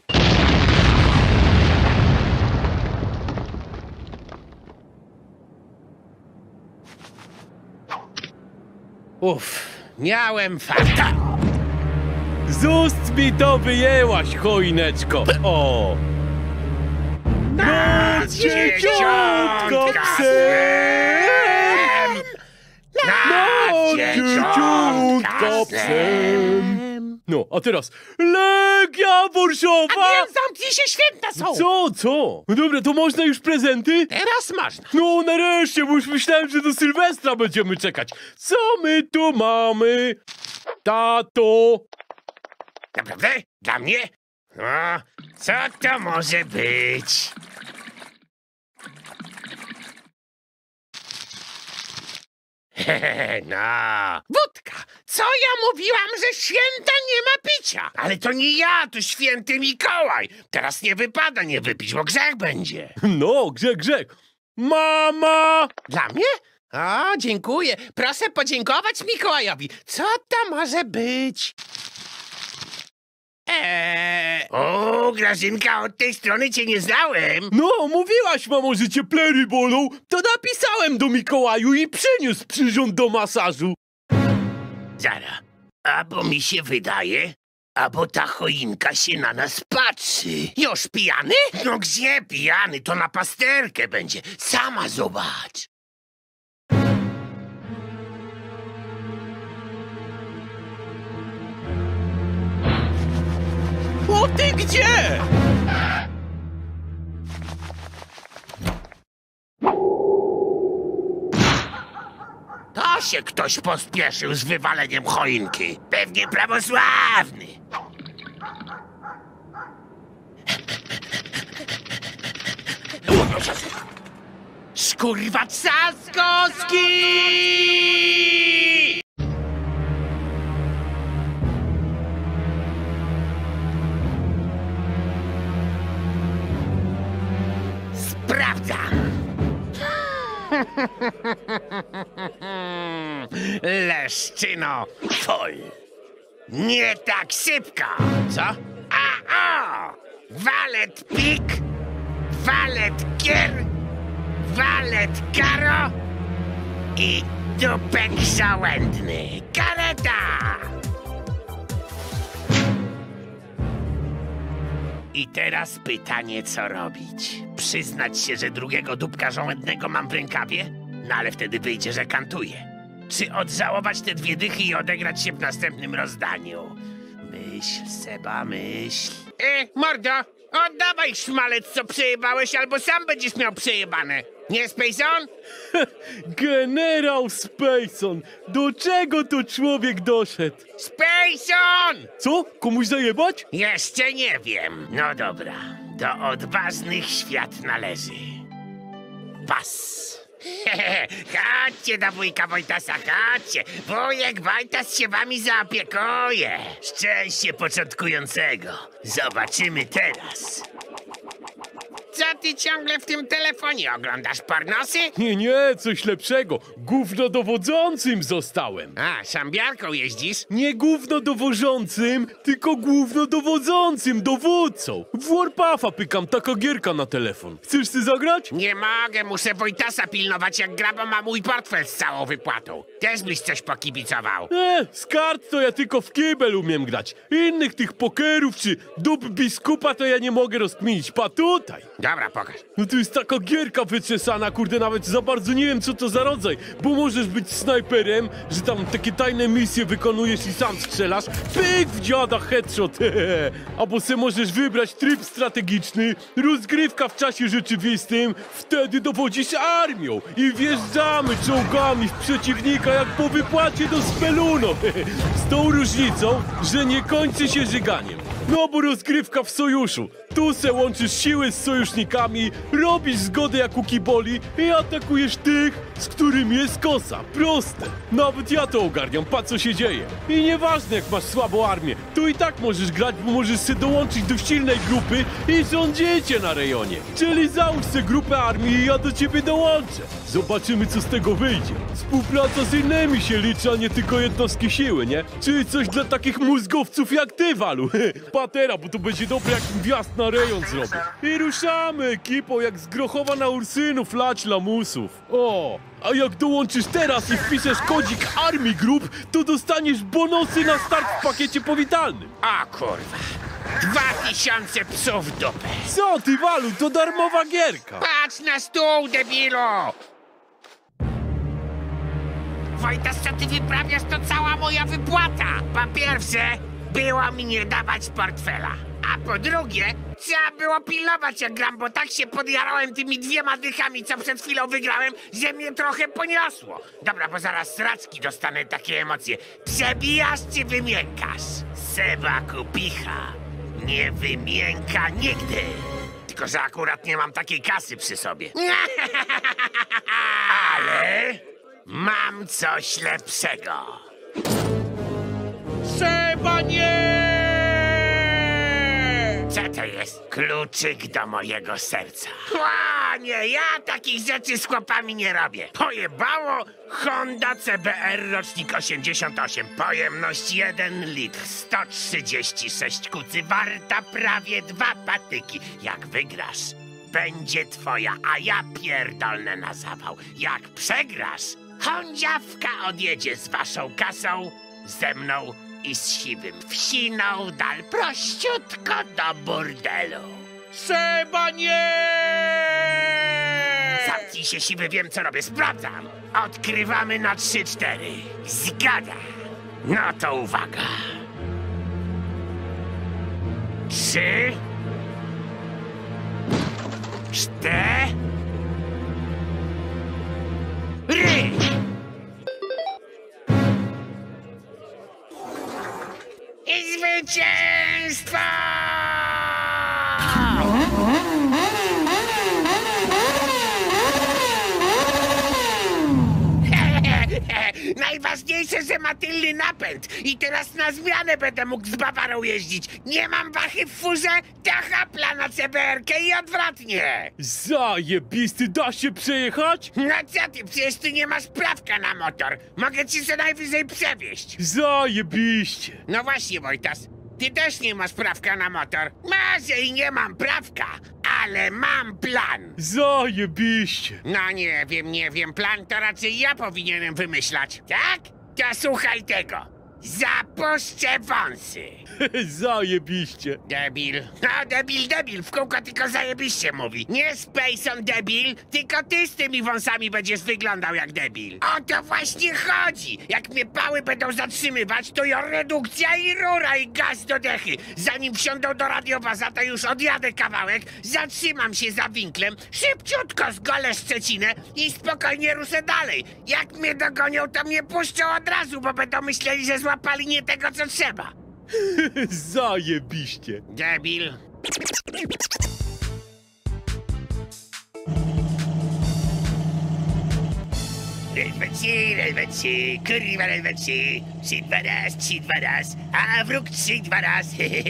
Uff, miałem farta. Z ust mi to wyjęłaś, choineczko! O! Na dzieciątko psem! Na dzieciątko psem! No, a teraz Legia Warszawa! Nie, zamknij się, święta są! Co, co? No dobra, to można już prezenty? Teraz można. No nareszcie, bo już myślałem, że do Sylwestra będziemy czekać. Co my tu mamy? Tato! Naprawdę? Dla mnie? No, co to może być? Hehehe, no. Wódka! Co ja mówiłam, że święta nie ma picia? Ale to nie ja, to święty Mikołaj. Teraz nie wypada nie wypić, bo grzech będzie. No, grzech, grzech. Mama! Dla mnie? O, dziękuję. Proszę podziękować Mikołajowi. Co to może być? Eee... O, Grażynka, od tej strony cię nie znałem. No, mówiłaś, mamo, że cię plery bolą, to napisałem do Mikołaju i przyniósł przyrząd do masażu. Zara, albo mi się wydaje, albo ta choinka się na nas patrzy. Już pijany? No gdzie pijany? To na pasterkę będzie. Sama zobacz. O, ty gdzie? To się ktoś pospieszył z wywaleniem choinki. Pewnie prawosławny. Szkurwa Trzaskowski! Sprawdzam. Leszczyno, fol. Nie tak szybko. Co? A o! Walet pik, walet gier, walet karo i dupek żołędny. Kareta! I teraz pytanie, co robić? Przyznać się, że drugiego dupka żołędnego mam w rękawie? No ale wtedy wyjdzie, że kantuję. Czy odżałować te dwie dychy i odegrać się w następnym rozdaniu? Myśl, Seba, myśl. E, mordo, oddawaj szmalec, co przejebałeś, albo sam będziesz miał przejebane. Nie, Spacon? Generał Spacon, do czego to człowiek doszedł? Spacon! Co? Komuś zajebać? Jeszcze nie wiem. No dobra, do odważnych świat należy. Pas. Chodźcie do wujka Wojtasa, chodźcie. Wujek Wojtas się wami zaopiekuje. Szczęście początkującego. Zobaczymy teraz. Co ty ciągle w tym telefonie oglądasz, pornosy? Nie, nie, coś lepszego. Gównodowodzącym zostałem. A, szambiarką jeździsz? Nie głównodowożącym, tylko głównodowodzącym, dowódcą. W Warpuffa pykam, taka gierka na telefon. Chcesz ty zagrać? Nie mogę, muszę Wojtasa pilnować jak gra, bo ma mój portfel z całą wypłatą. Też byś coś pokibicował. E, z kart to ja tylko w kibel umiem grać. Innych tych pokerów czy dup biskupa to ja nie mogę rozkminić. Pa tutaj. Dobra, pokaż. No to jest taka gierka wyczesana, kurde, nawet za bardzo nie wiem co to za rodzaj. Bo możesz być snajperem, że tam takie tajne misje wykonujesz i sam strzelasz. Pyk w dziada, headshot, hehe. Albo se możesz wybrać tryb strategiczny, rozgrywka w czasie rzeczywistym. Wtedy dowodzisz armią i wjeżdżamy czołgami w przeciwnika jak po wypłacie do Speluno. Z tą różnicą, że nie kończy się żyganiem. No bo rozgrywka w sojuszu. Tu se łączysz siły z sojusznikami, robisz zgodę jak u kiboli i atakujesz tych, z którymi jest kosa. Proste. Nawet ja to ogarniam, pa co się dzieje. I nieważne jak masz słabą armię, tu i tak możesz grać, bo możesz się dołączyć do silnej grupy i rządzicie na rejonie. Czyli załóż se grupę armii i ja do ciebie dołączę. Zobaczymy co z tego wyjdzie. Współpraca z innymi się liczy, a nie tylko jednostki siły, nie? Czyli coś dla takich mózgowców jak ty, Walu. Patera, bo to będzie dobre jak wjazd na rejon zrobię. I ruszamy ekipą jak z Grochowa na Ursynów lać lamusów. O, a jak dołączysz teraz i wpiszesz kodzik Army Group, to dostaniesz bonusy na start w pakiecie powitalnym. O kurwa. Dwa tysiące psów w dupę. Co ty, Walu, to darmowa gierka. Patrz na stół, debilu! Wojtas, co ty wyprawiasz, to cała moja wypłata. Po pierwsze, było mi nie dawać portfela. A po drugie, trzeba było pilnować jak gram, bo tak się podjarałem tymi dwiema dychami, co przed chwilą wygrałem, że mnie trochę poniosło. Dobra, bo zaraz z raczki dostanę takie emocje. Przebijasz czy wymiękasz? Seba Kupicha nie wymięka nigdy. Tylko że akurat nie mam takiej kasy przy sobie. Ale mam coś lepszego. Seba, nie! Co to jest kluczyk do mojego serca. Ła, nie, ja takich rzeczy z chłopami nie robię. Pojebało? Honda C B R rocznik osiemdziesiąt osiem, pojemność jeden litr, sto trzydzieści sześć kucy, warta prawie dwa patyki. Jak wygrasz, będzie twoja, a ja pierdolnę na zawał. Jak przegrasz, Hondziawka odjedzie z waszą kasą, ze mną i z siwym wsiną dal prościutko do burdelu. Trzeba nie! Zamknij się, siwy, wiem co robię, sprawdzam. Odkrywamy na trzy cztery. Zgada. No to uwaga. Trzy. Cztery. I zwycięstwo! Najważniejsze, że ma tylny napęd i teraz na zmianę będę mógł z Bawarą jeździć. Nie mam wachy w furze, to hapla na C B R-kę i odwrotnie. Zajebisty, da się przejechać? No co ty, przecież ty nie masz prawka na motor. Mogę ci co najwyżej przewieźć. Zajebiście. No właśnie, Wojtas, ty też nie masz prawka na motor. Może i nie mam prawka, ale mam plan. Zajebiście. No nie wiem, nie wiem, plan to raczej ja powinienem wymyślać, tak? To słuchaj tego. Zapuszczę wąsy. Zajebiście. Debil. No, debil, debil, w kółko tylko zajebiście mówi. Nie Spacon debil, tylko ty z tymi wąsami będziesz wyglądał jak debil. O to właśnie chodzi. Jak mnie pały będą zatrzymywać, to ja redukcja i rura i gaz do dechy. Zanim wsiądą do radiowaza, to już odjadę kawałek, zatrzymam się za winklem, szybciutko zgolę Szczecinę i spokojnie ruszę dalej. Jak mnie dogonią, to mnie puszczą od razu, bo będą myśleli, że złapali nie tego, co trzeba. Zajebiście. Debil. Raz, dwa, trzy, raz, dwa, trzy, kurwa, raz, dwa, trzy, trzy, dwa raz, trzy, dwa raz, a wróg trzy, dwa raz,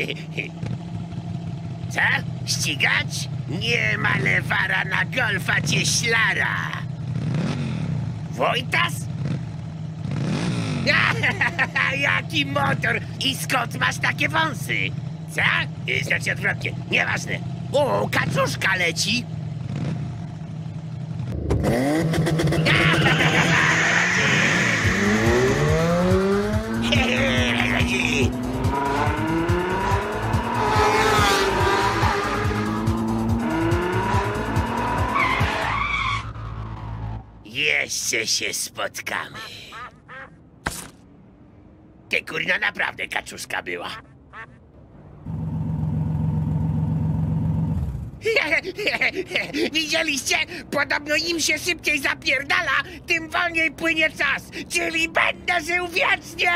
Co? Ścigać? Nie ma lewara na golfa cieślara. Wojtas? Jaki motor! I skąd masz takie wąsy? Co? Znaczy odwrotnie, nieważne. O, kaczuszka leci. Jeszcze się spotkamy. Ty kurna, naprawdę kaczuszka była. Widzieliście? Podobno im się szybciej zapierdala, tym wolniej płynie czas. Czyli będę żył wiecznie!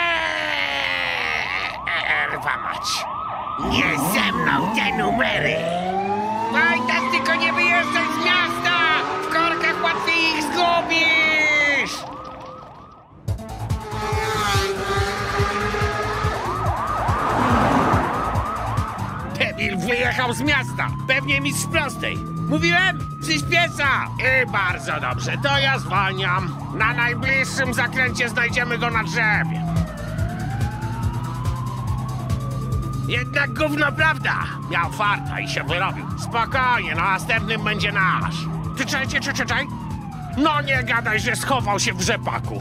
Erwa mać. Nie ze mną te numery. Wojtas, tylko nie wyjeżdżaj z miasta! W korkach łatwiej ich zgubisz! Debil wyjechał z miasta. Pewnie mi z prostej. Mówiłem? Przyspiesza! I bardzo dobrze, to ja zwalniam. Na najbliższym zakręcie znajdziemy go na drzewie. Jednak gówno prawda. Miał farta i się wyrobił. Spokojnie, na następnym będzie nasz. Ty czekajcie, czy czekaj? No nie gadaj, że schował się w rzepaku.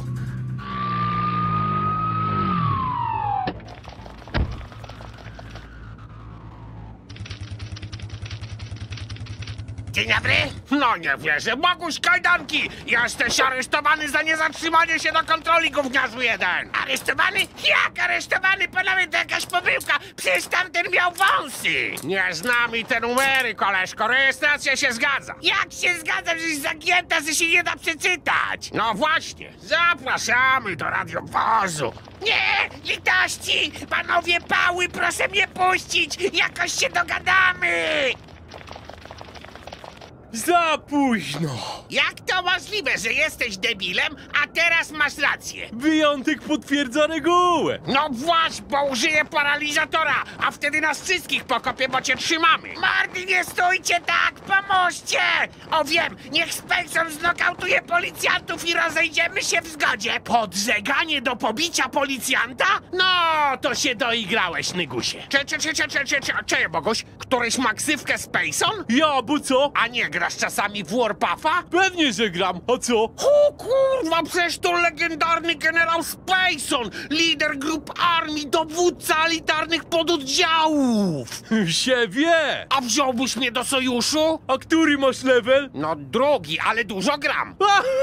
Dzień dobry. No nie wierzę, Boguś, kajdanki! Jesteś aresztowany za niezatrzymanie się do kontroli, gówniarzu jeden! Aresztowany? Jak aresztowany? Panowie, to jakaś pomyłka! Przecież tamten miał wąsy! Nie znamy te numery, koleżko, rejestracja się zgadza. Jak się zgadza, że jest zagięta, że się nie da przeczytać? No właśnie, zapraszamy do radiowozu. Nie, litości! Panowie pały, proszę mnie puścić! Jakoś się dogadamy! Za późno. Jak to możliwe, że jesteś debilem, a teraz masz rację? Wyjątek potwierdza regułę. No właśnie, bo użyję paralizatora, a wtedy nas wszystkich pokopie, bo cię trzymamy. Marty, nie stójcie tak, pomóżcie! O wiem, niech Spacon znokautuje policjantów i rozejdziemy się w zgodzie. Podżeganie do pobicia policjanta? No, to się doigrałeś, Nygusie. Cze, cze, cze, cze, cze, cze, cze, cze, Boguś, któryś ma ksywkę Spacon? Ja, bo co? A nie grasz czasami w Warpuffa? Pewnie, że gram. A co? O kurwa, przecież to legendarny generał Spacon, lider grup armii, dowódca elitarnych pododdziałów. Się wie. A wziąłbyś mnie do sojuszu? A który masz level? No drugi, ale dużo gram.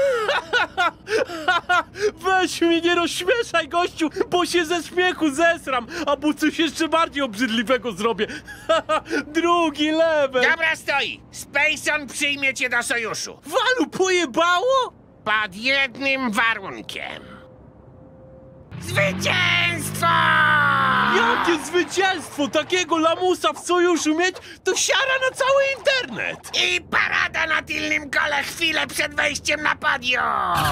Weź mnie, nie rozśmieszaj, gościu, bo się ze śmiechu zesram, albo coś jeszcze bardziej obrzydliwego zrobię. Drugi level. Dobra, stoi. Spacon przyjmie cię do sojuszu. Walu, pojebało? Pod jednym warunkiem. Zwycięstwo! Jakie zwycięstwo! Takiego lamusa w sojuszu mieć, to siara na cały internet! I parada na tylnym kole chwilę przed wejściem na podium!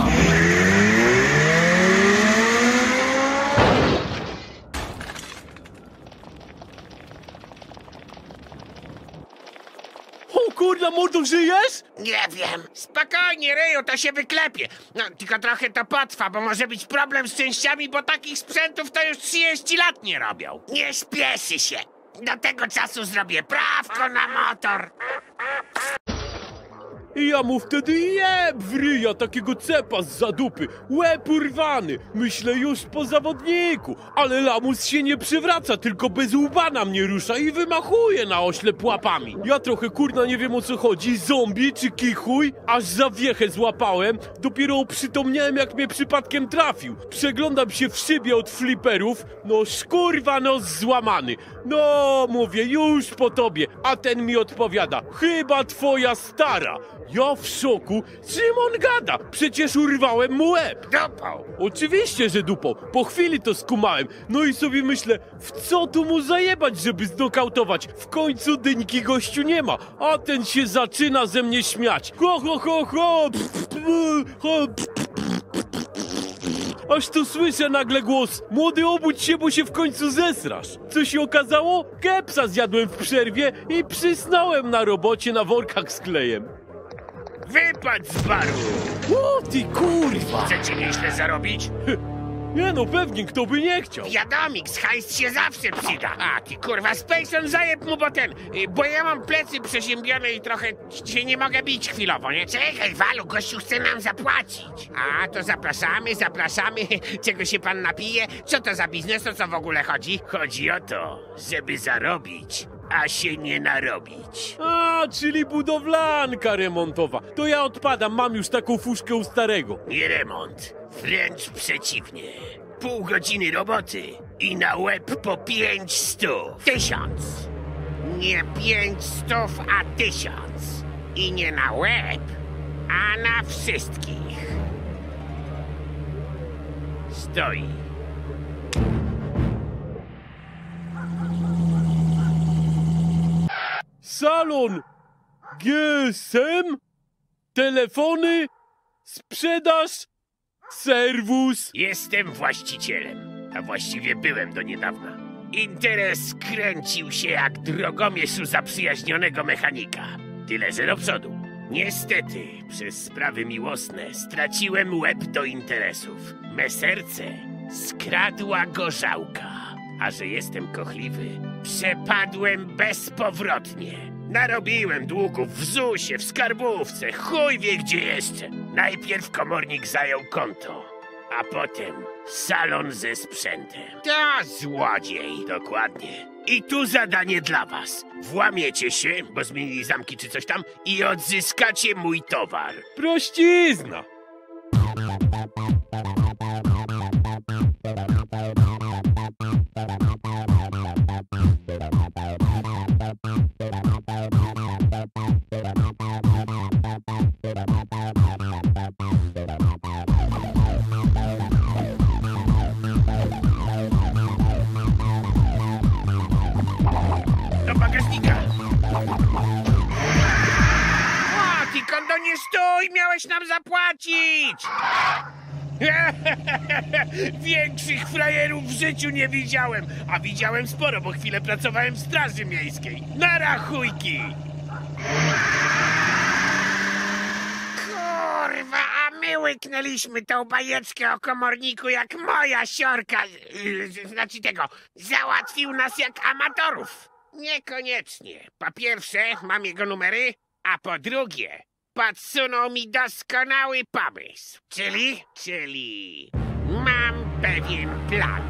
O kurna, mordo, żyjesz? Nie wiem. Spokojnie, Ryju, to się wyklepie. No, tylko trochę to potrwa, bo może być problem z częściami, bo takich sprzętów to już trzydzieści lat nie robią. Nie śpieszy się. Do tego czasu zrobię prawko na motor. I ja mu wtedy jeb w ryja takiego cepa z zadupy, łeb urwany, myślę już po zawodniku, ale lamus się nie przywraca, tylko bez łba na mnie rusza i wymachuje na oślep łapami. Ja trochę kurna nie wiem o co chodzi, zombie czy kichuj, aż za wiechę złapałem, dopiero oprzytomniałem jak mnie przypadkiem trafił. Przeglądam się w szybie od fliperów, no szkurwa nos złamany, no mówię już po tobie, a ten mi odpowiada, chyba twoja stara. Ja w szoku, czym on gada? Przecież urwałem mu łeb. Dupą. Oczywiście, że dupą. Po chwili to skumałem. No i sobie myślę, w co tu mu zajebać, żeby znokautować? W końcu dyńki gościu nie ma, a ten się zaczyna ze mnie śmiać. Ho, ho, ho, ho. Pff, pff, ho, pff, Aż tu słyszę nagle głos. Młody, obudź się, bo się w końcu zesrasz. Co się okazało? Kepsa zjadłem w przerwie i przysnąłem na robocie na workach z klejem. Wypadł z baru. O ty kurwa! Chcecie nieźle zarobić? Nie no, pewnie, kto by nie chciał. Wiadomik, hajs się zawsze przyda. A, ty kurwa, Spacon, zajeb mu, bo ten, y, bo ja mam plecy przeziębione i trochę się nie mogę bić chwilowo, nie? Czekaj, Walu, gościu chce nam zapłacić. A, to zapraszamy, zapraszamy. Czego się pan napije? Co to za biznes, o co w ogóle chodzi? Chodzi o to, żeby zarobić, a się nie narobić. A, czyli budowlanka remontowa. To ja odpadam, mam już taką fuszkę u starego. Nie remont, wręcz przeciwnie. Pół godziny roboty i na łeb po pięć stów. Tysiąc. Nie pięć stów, a tysiąc. I nie na łeb, a na wszystkich. Stoi. Salon G S M, telefony, sprzedaż, serwus. Jestem właścicielem, a właściwie byłem do niedawna. Interes kręcił się jak Drogomierz u zaprzyjaźnionego mechanika. Tyle, że do przodu. Niestety, przez sprawy miłosne straciłem łeb do interesów. Me serce skradła gorzałka. A że jestem kochliwy, przepadłem bezpowrotnie. Narobiłem długów w zusie, w skarbówce, chuj wie gdzie jeszcze. Najpierw komornik zajął konto, a potem salon ze sprzętem. To złodziej, dokładnie. I tu zadanie dla was. Włamiecie się, bo zmienili zamki czy coś tam, i odzyskacie mój towar. Prościzna. Do bagażnika. stój! Miałeś nam zapłacić! Większych frajerów w życiu nie widziałem, a widziałem sporo, bo chwilę pracowałem w straży miejskiej. Na rachujki! Kurwa, a my łyknęliśmy tą bajeczkę o komorniku jak moja siorka. Yy, Znaczy tego, załatwił nas jak amatorów. Niekoniecznie. Po pierwsze, mam jego numery, a po drugie, podsunął mi doskonały pomysł. Czyli? Czyli mam pewien plan.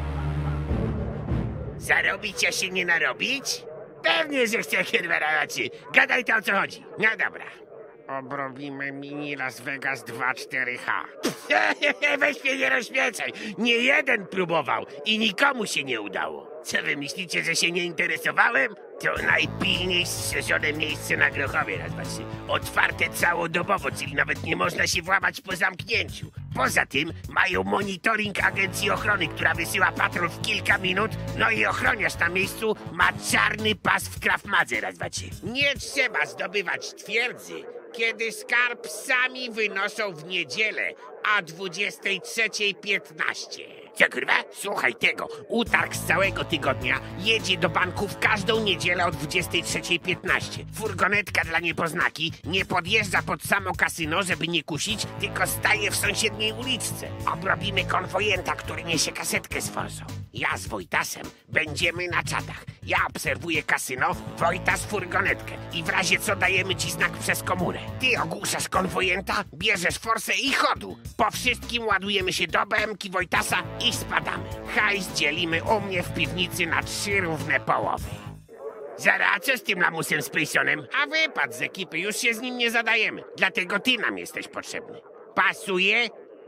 Zarobić, a się nie narobić? Pewnie, że chcę, Herweraci. Gadaj to, o co chodzi. No dobra. Obrobimy mini Las Vegas dwa cztery H. Weź mnie nie rozśmiecaj. Nie jeden próbował i nikomu się nie udało. Co wy myślicie, że się nie interesowałem? To najpilniej strzeżone miejsce na Grochowie, raz dwa trzy. Otwarte całodobowo, czyli nawet nie można się włamać po zamknięciu. Poza tym mają monitoring agencji ochrony, która wysyła patrol w kilka minut, no i ochroniarz na miejscu ma czarny pas w Krav Madze, raz dwa trzy. Nie trzeba zdobywać twierdzy, kiedy skarb sami wynoszą w niedzielę o dwudziestej trzeciej piętnaście. Co kurwa? Słuchaj tego, utarg z całego tygodnia jedzie do banku w każdą niedzielę o dwudziestej trzeciej piętnaście. Furgonetka dla niepoznaki nie podjeżdża pod samo kasyno, żeby nie kusić, tylko staje w sąsiedniej uliczce. Obrobimy konwojenta, który niesie kasetkę z forsą. Ja z Wojtasem będziemy na czatach. Ja obserwuję kasyno, Wojtas furgonetkę i w razie co dajemy ci znak przez komórę. Ty ogłuszasz konwojenta, bierzesz forsę i chodu. Po wszystkim ładujemy się do B M ki Wojtasa i spadamy. Hajs dzielimy u mnie w piwnicy na trzy równe połowy. Zara, a co z tym lamusem z Paysonem? A wypad z ekipy, już się z nim nie zadajemy. Dlatego ty nam jesteś potrzebny. Pasuje?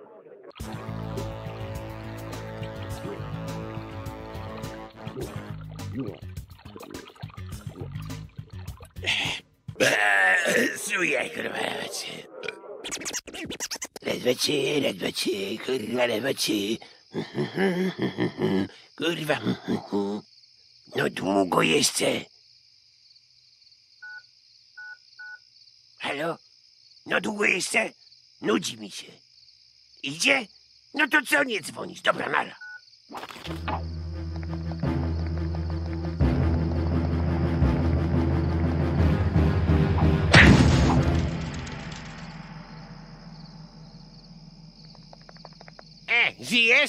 Suje, kurwa, raz, dwa, trzy, raz, dwa, trzy, kurwa, raz, dwa, trzy. Kurwa. No długo jeszcze. Halo? No długo jeszcze? Nudzi mi się. Idzie? No to co nie dzwonisz? Dobra, nara. E, żyjesz?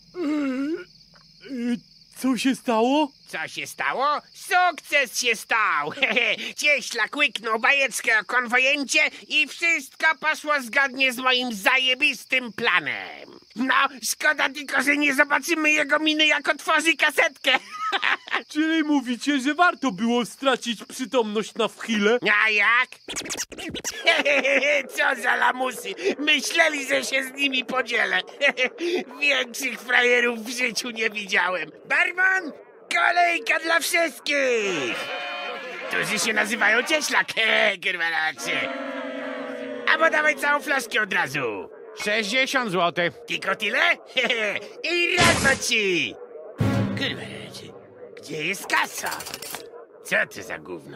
Co się stało? Co się stało? Sukces się stał! Cieślak łyknął bajeczkę o konwojencie i wszystko poszło zgodnie z moim zajebistym planem. No, szkoda tylko, że nie zobaczymy jego miny, jak otworzy kasetkę. Czyli mówicie, że warto było stracić przytomność na chwilę? A jak? Co za lamusy! Myśleli, że się z nimi podzielę. Większych frajerów w życiu nie widziałem. Barman! Kolejka dla wszystkich! Którzy się nazywają Cieślak. Kurwalacie. Albo dawaj całą flaszkę od razu. sześćdziesiąt złotych. Tylko tyle? I rano ci! Kurwalacie. Gdzie jest kasa? Co to za gówno?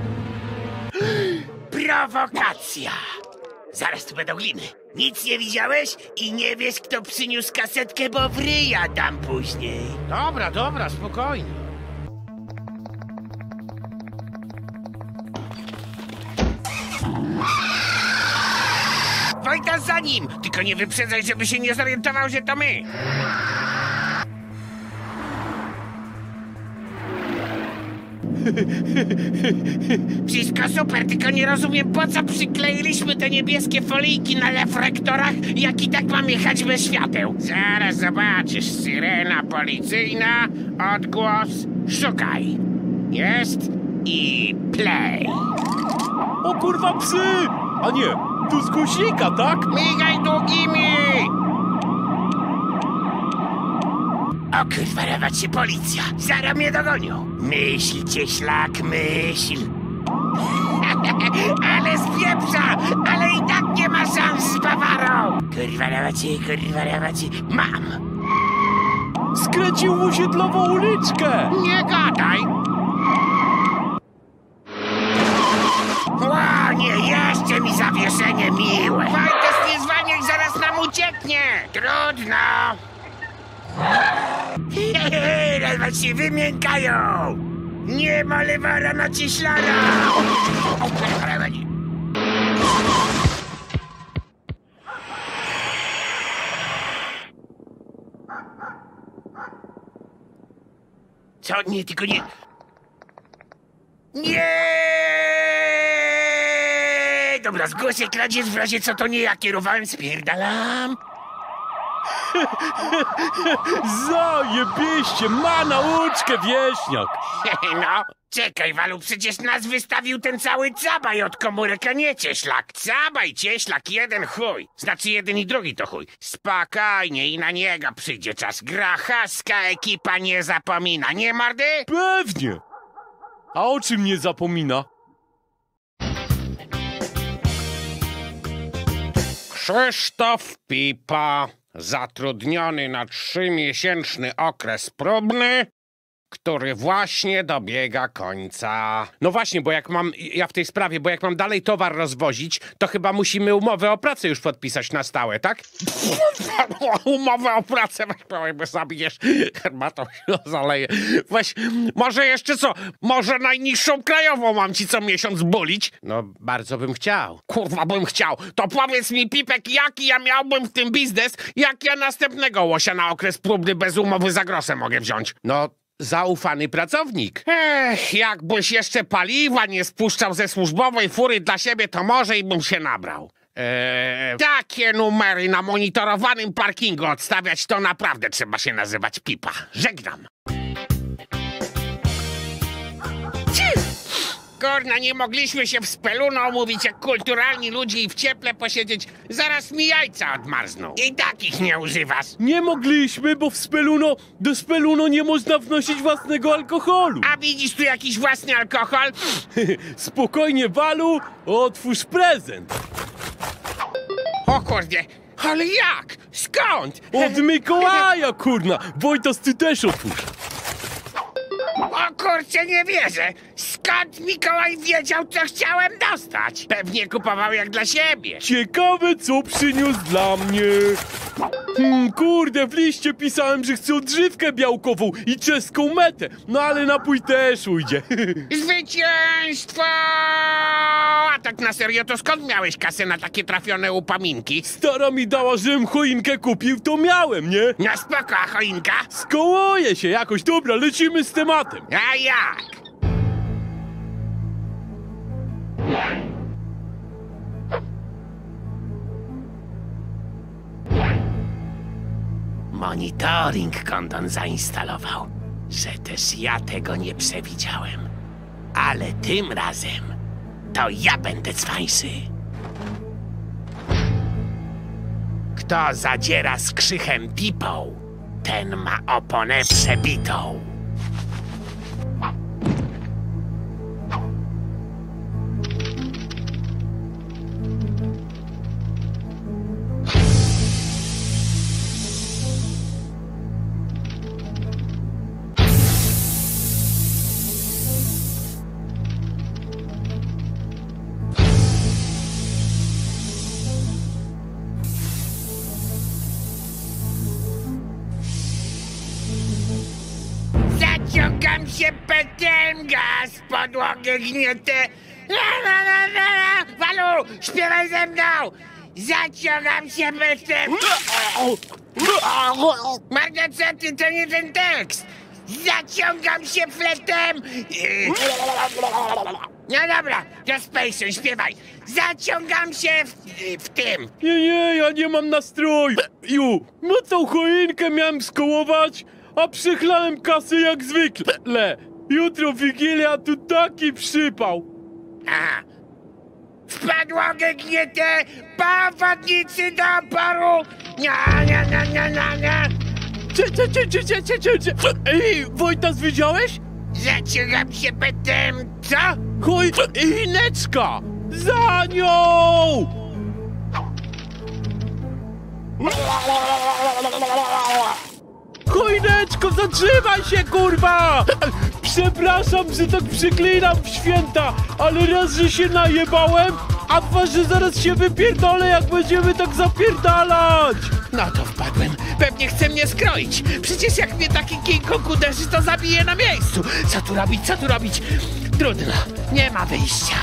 Prowokacja! Zaraz tu będą gliny. Nic nie widziałeś i nie wiesz, kto przyniósł kasetkę, bo w ryja dam później. Dobra, dobra, spokojnie. Wojta za nim! Tylko nie wyprzedzaj, żeby się nie zorientował, że to my. Wszystko super, tylko nie rozumiem, po co przykleiliśmy te niebieskie folijki na reflektorach, jak i tak mam jechać bez świateł. Zaraz zobaczysz, syrena policyjna, odgłos, szukaj. Jest i play. O kurwa psy! A nie, tu z głośnika, tak? Migaj długimi! O kurwa, rawać się policja. Zara mnie dogonią. Myśl, cieślak, myśl. Ale spieprza! Ale i tak nie ma szans z Bawarą! Kurwa, rawać się, kurwa, rawać się. Mam. Skręcił mu siedlową uliczkę! Nie gadaj! O nie, jeszcze mi zawieszenie miłe. Wojtas, nie zwalniaj, zaraz nam ucieknie. Trudno. Hehe, ledwo się wymiękają. Nie ma lewara na cieślara. Co? Nie, tylko nie... Nie! Dobra, zgłoszę kradzież, w razie co to nie ja kierowałem, spierdalam. Zajebiście, ma nauczkę, wieśniak. No, czekaj, Walu, przecież nas wystawił ten cały cabaj od komórek, a nie cieślak. Cabaj, cieślak, jeden chuj. Znaczy jeden i drugi to chuj. Spokojnie i na niego przyjdzie czas. Grachaska ekipa nie zapomina, nie mordy? Pewnie. A o czym nie zapomina? Krzysztof Pipa, zatrudniony na trzymiesięczny okres próbny, który właśnie dobiega końca. No właśnie, bo jak mam, ja w tej sprawie, bo jak mam dalej towar rozwozić, to chyba musimy umowę o pracę już podpisać na stałe, tak? Umowę o pracę, weź bo zabijesz, herbatą się zaleje. Weź, może jeszcze co, może najniższą krajową mam ci co miesiąc bulić? No, bardzo bym chciał. Kurwa, bym chciał. To powiedz mi, Pipek, jaki ja miałbym w tym biznes, jak ja następnego łosia na okres próbny bez umowy za grosze mogę wziąć? No, zaufany pracownik. Ech, jakbyś jeszcze paliwa nie spuszczał ze służbowej fury dla siebie, to może i bym się nabrał. Eee, takie numery na monitorowanym parkingu odstawiać, to naprawdę trzeba się nazywać Pipa. Żegnam. Kurna, nie mogliśmy się w Speluno umówić jak kulturalni ludzie i w cieple posiedzieć. Zaraz mi jajca odmarzną. I takich nie używasz. Nie mogliśmy, bo w Speluno, do Speluno nie można wnosić własnego alkoholu. A widzisz tu jakiś własny alkohol? Spokojnie, Walu, otwórz prezent. O kurde, ale jak? Skąd? Od Mikołaja, kurna. Wojtas, ty też otwórz. O kurczę, nie wierzę! Skąd Mikołaj wiedział, co chciałem dostać? Pewnie kupował jak dla siebie. Ciekawe, co przyniósł dla mnie. Hmm, kurde, w liście pisałem, że chcę odżywkę białkową i czeską metę. No ale napój też ujdzie. Zwycięstwo! A tak na serio, to skąd miałeś kasę na takie trafione upominki? Stara mi dała, żebym choinkę kupił, to miałem, nie? Na spoko, a choinka? Skołoję się jakoś. Dobra, lecimy z tematem. A jak? Monitoring kondon zainstalował, że też ja tego nie przewidziałem. Ale tym razem to ja będę cwańszy. Kto zadziera z Krzychem Pipą, ten ma oponę przebitą. Zaciągam się petęga, z podłogę gnietę. La, la, la, la, la. Walu, śpiewaj ze mną! Zaciągam się petęga. Margacety, to nie ten tekst. Zaciągam się fletem. No dobra, to Spacey, śpiewaj. Zaciągam się w, w tym. Nie, nie, ja nie mam nastroju. Ju, no tą choinkę miałem skołować, a przychlałem kasę jak zwykle. Jutro Wigilia, tu taki przypał. A. W podłogę gnietę, powodnicy do oporu. Nie, nie, nie, nie, nie, nie. Cie, cie, cie, cie, cie, cie, cie, cie. Ej, Wojtas, widziałeś? Zaciągam się petem, co? Choineczka! Za nią! Choineczko, zatrzymaj się, kurwa! Przepraszam, że tak przyklinam w święta, ale raz, że się najebałem, a dwa, że zaraz się wypierdolę, jak będziemy tak zapierdalać. No to wpadłem. Pewnie chce mnie skroić. Przecież jak mnie taki King Kong uderzy, to zabije na miejscu. Co tu robić, co tu robić? Trudno, nie ma wyjścia.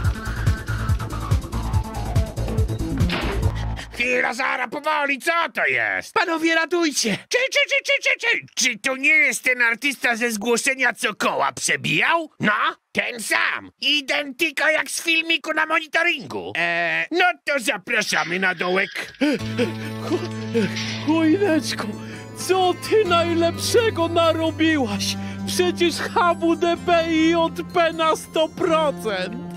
Chwila, Zara, powoli, co to jest? Panowie, ratujcie! Czy, czy, czy, czy, czy, czy, czy to nie jest ten artysta ze zgłoszenia, co koła przebijał? No, ten sam. Identyko jak z filmiku na monitoringu. Eee, No to zapraszamy na dołek. Chojneczko, co ty najlepszego narobiłaś? Przecież H W D P i J P na sto procent.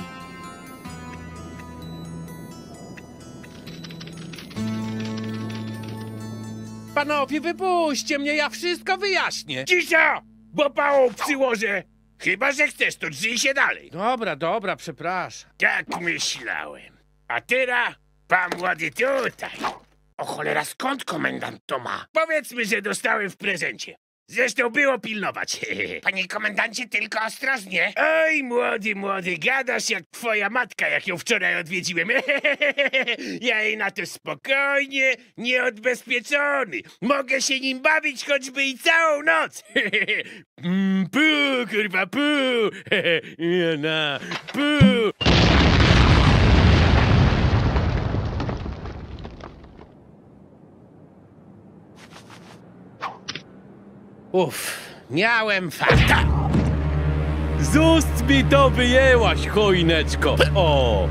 panowie, wypuśćcie mnie, ja wszystko wyjaśnię. Cisza, bo pałą przyłożę. Chyba, że chcesz, to drzyj się dalej. Dobra, dobra, przepraszam. Tak myślałem. A teraz, pan młody tutaj. O cholera, skąd komendant to ma? Powiedzmy, że dostałem w prezencie. Zresztą było pilnować. Panie komendancie, tylko ostrożnie. Oj, młody, młody, gadasz jak twoja matka, jak ją wczoraj odwiedziłem. Ja jej na to spokojnie, nieodbezpieczony. Mogę się nim bawić choćby i całą noc. Mm, Pu, kurwa, pu. No, pu. Uff, miałem farta. Z ust mi to wyjęłaś, chojneczko. O!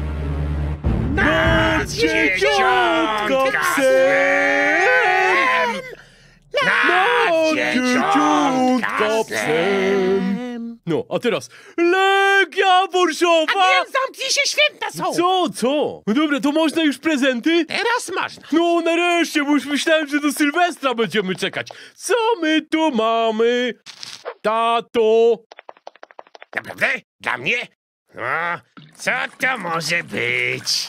Na dzieciątko psem! Na dzieciątko psem! No, a teraz Legia Warszawa! Nie, zamknij się, święta są! Co, co? No dobra, to można już prezenty? Teraz można. No nareszcie, bo już myślałem, że do Sylwestra będziemy czekać. Co my tu mamy? Tato! Naprawdę? Dla mnie? No, co to może być?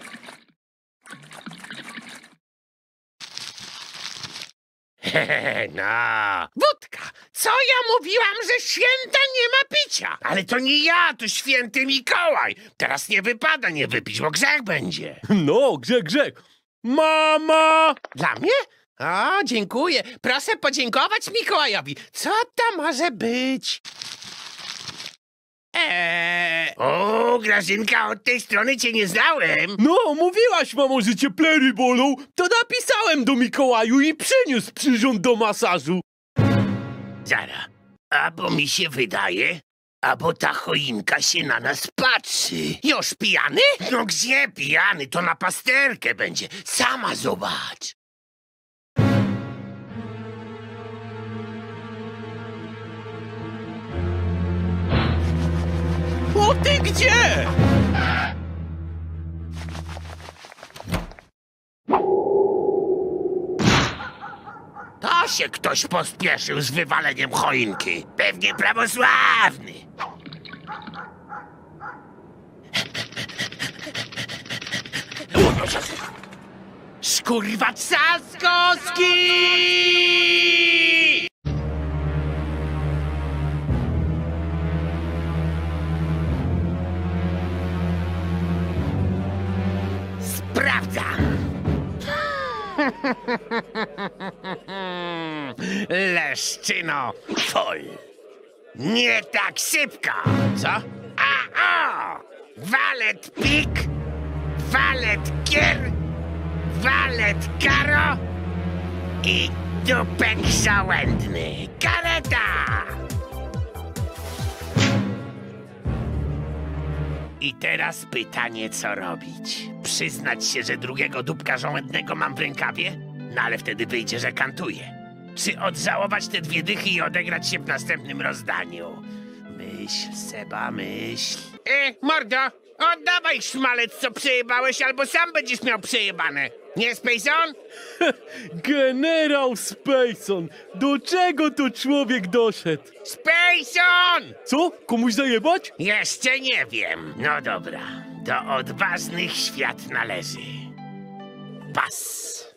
Hehehe, no. Wódka! Co ja mówiłam, że święta nie ma picia? Ale to nie ja, to święty Mikołaj. Teraz nie wypada nie wypić, bo grzech będzie. No, grzech, grzech. Mama! Dla mnie? O, dziękuję. Proszę podziękować Mikołajowi. Co to może być? Eee... O, Grażynka, od tej strony cię nie znałem. No, mówiłaś, mamo, że cię plery bolą. To napisałem do Mikołaju i przyniósł przyrząd do masażu. Zara, albo mi się wydaje, albo ta choinka się na nas patrzy. Już pijany? No gdzie pijany, to na pasterkę będzie. Sama zobacz. O ty gdzie? To się ktoś pospieszył z wywaleniem choinki. Pewnie prawosławny. Szkurwa Trzaskowski! Sprawdzam. Leszczyno, fol. Nie tak szybko. Co? A o! Walet pik, walet kier, walet karo i dupek żołędny. Kareta! I teraz pytanie, co robić? Przyznać się, że drugiego dupka żołędnego mam w rękawie? No ale wtedy wyjdzie, że kantuję. Czy odżałować te dwie dychy i odegrać się w następnym rozdaniu? Myśl, Seba, myśl. E, mordo, oddawaj szmalec, co przejebałeś, albo sam będziesz miał przejebane. Nie, Spacon? Generał Spacon! Do czego to człowiek doszedł? Spacon! Co? Komuś zajebać? Jeszcze nie wiem. No dobra, do odważnych świat należy. Pas.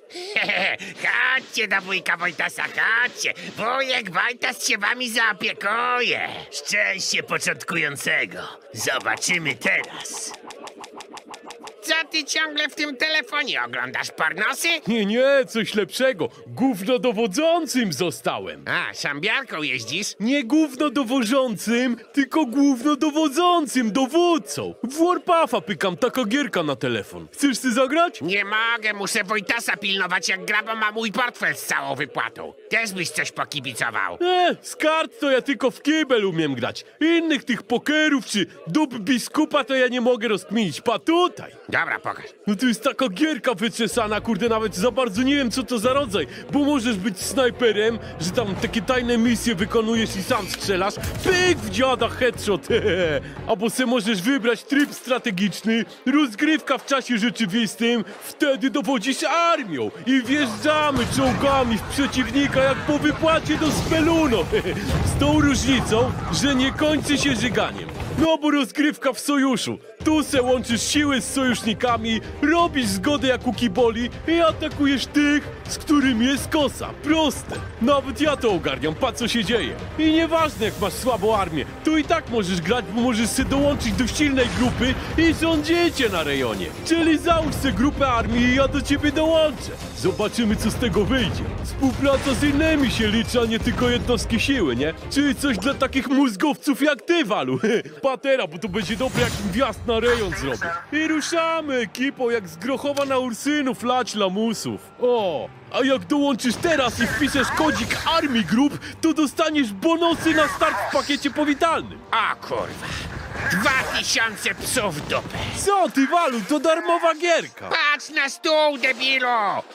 Chodźcie do wujka Wojtasa, chodźcie. Wujek Wojtas się wami zaopiekuje. Szczęście początkującego. Zobaczymy teraz. Co ty ciągle w tym telefonie oglądasz, pornosy? Nie, nie, coś lepszego. Gównodowodzącym zostałem. A, szambiarką jeździsz? Nie gównodowodzącym, tylko gównodowodzącym, dowódcą. W Warpuffa pykam, taka gierka na telefon. Chcesz ty zagrać? Nie mogę, muszę Wojtasa pilnować jak gra, bo ma mój portfel z całą wypłatą. Też byś coś pokibicował. E, z kart to ja tylko w kibel umiem grać. Innych tych pokerów czy dób biskupa to ja nie mogę rozkminić. Pa tutaj. Dobra, pokaż. No to jest taka gierka wyczesana, kurde, nawet za bardzo nie wiem co to za rodzaj. Bo możesz być snajperem, że tam takie tajne misje wykonujesz i sam strzelasz. Pyk w dziada, headshot. Hehe. Albo se możesz wybrać tryb strategiczny, rozgrywka w czasie rzeczywistym. Wtedy dowodzisz armią i wjeżdżamy czołgami w przeciwnika jak po wypłacie do Speluno. Z tą różnicą, że nie kończy się żyganiem. No bo rozgrywka w sojuszu. Tu se łączysz siły z sojusznikami, robisz zgodę jak u kiboli i atakujesz tych, z którymi jest kosa. Proste. Nawet ja to ogarniam, pa co się dzieje. I nieważne jak masz słabą armię, to i tak możesz grać, bo możesz se dołączyć do silnej grupy i rządzicie na rejonie. Czyli załóż se grupę armii i ja do ciebie dołączę. Zobaczymy co z tego wyjdzie. Współpraca z innymi się liczy, a nie tylko jednostki siły, nie? Czyli coś dla takich mózgowców jak ty, Walu. Patera, bo to będzie dobre jak wjazd na rejon zrobię. I ruszamy ekipą jak z Grochowa na Ursynów lać lamusów. O, a jak dołączysz teraz i wpiszesz kodzik Army Group, to dostaniesz bonusy na start w pakiecie powitalnym. O kurwa. Dwa tysiące psów w dupę. Co ty, Walu, to darmowa gierka. Patrz na stół, debilu!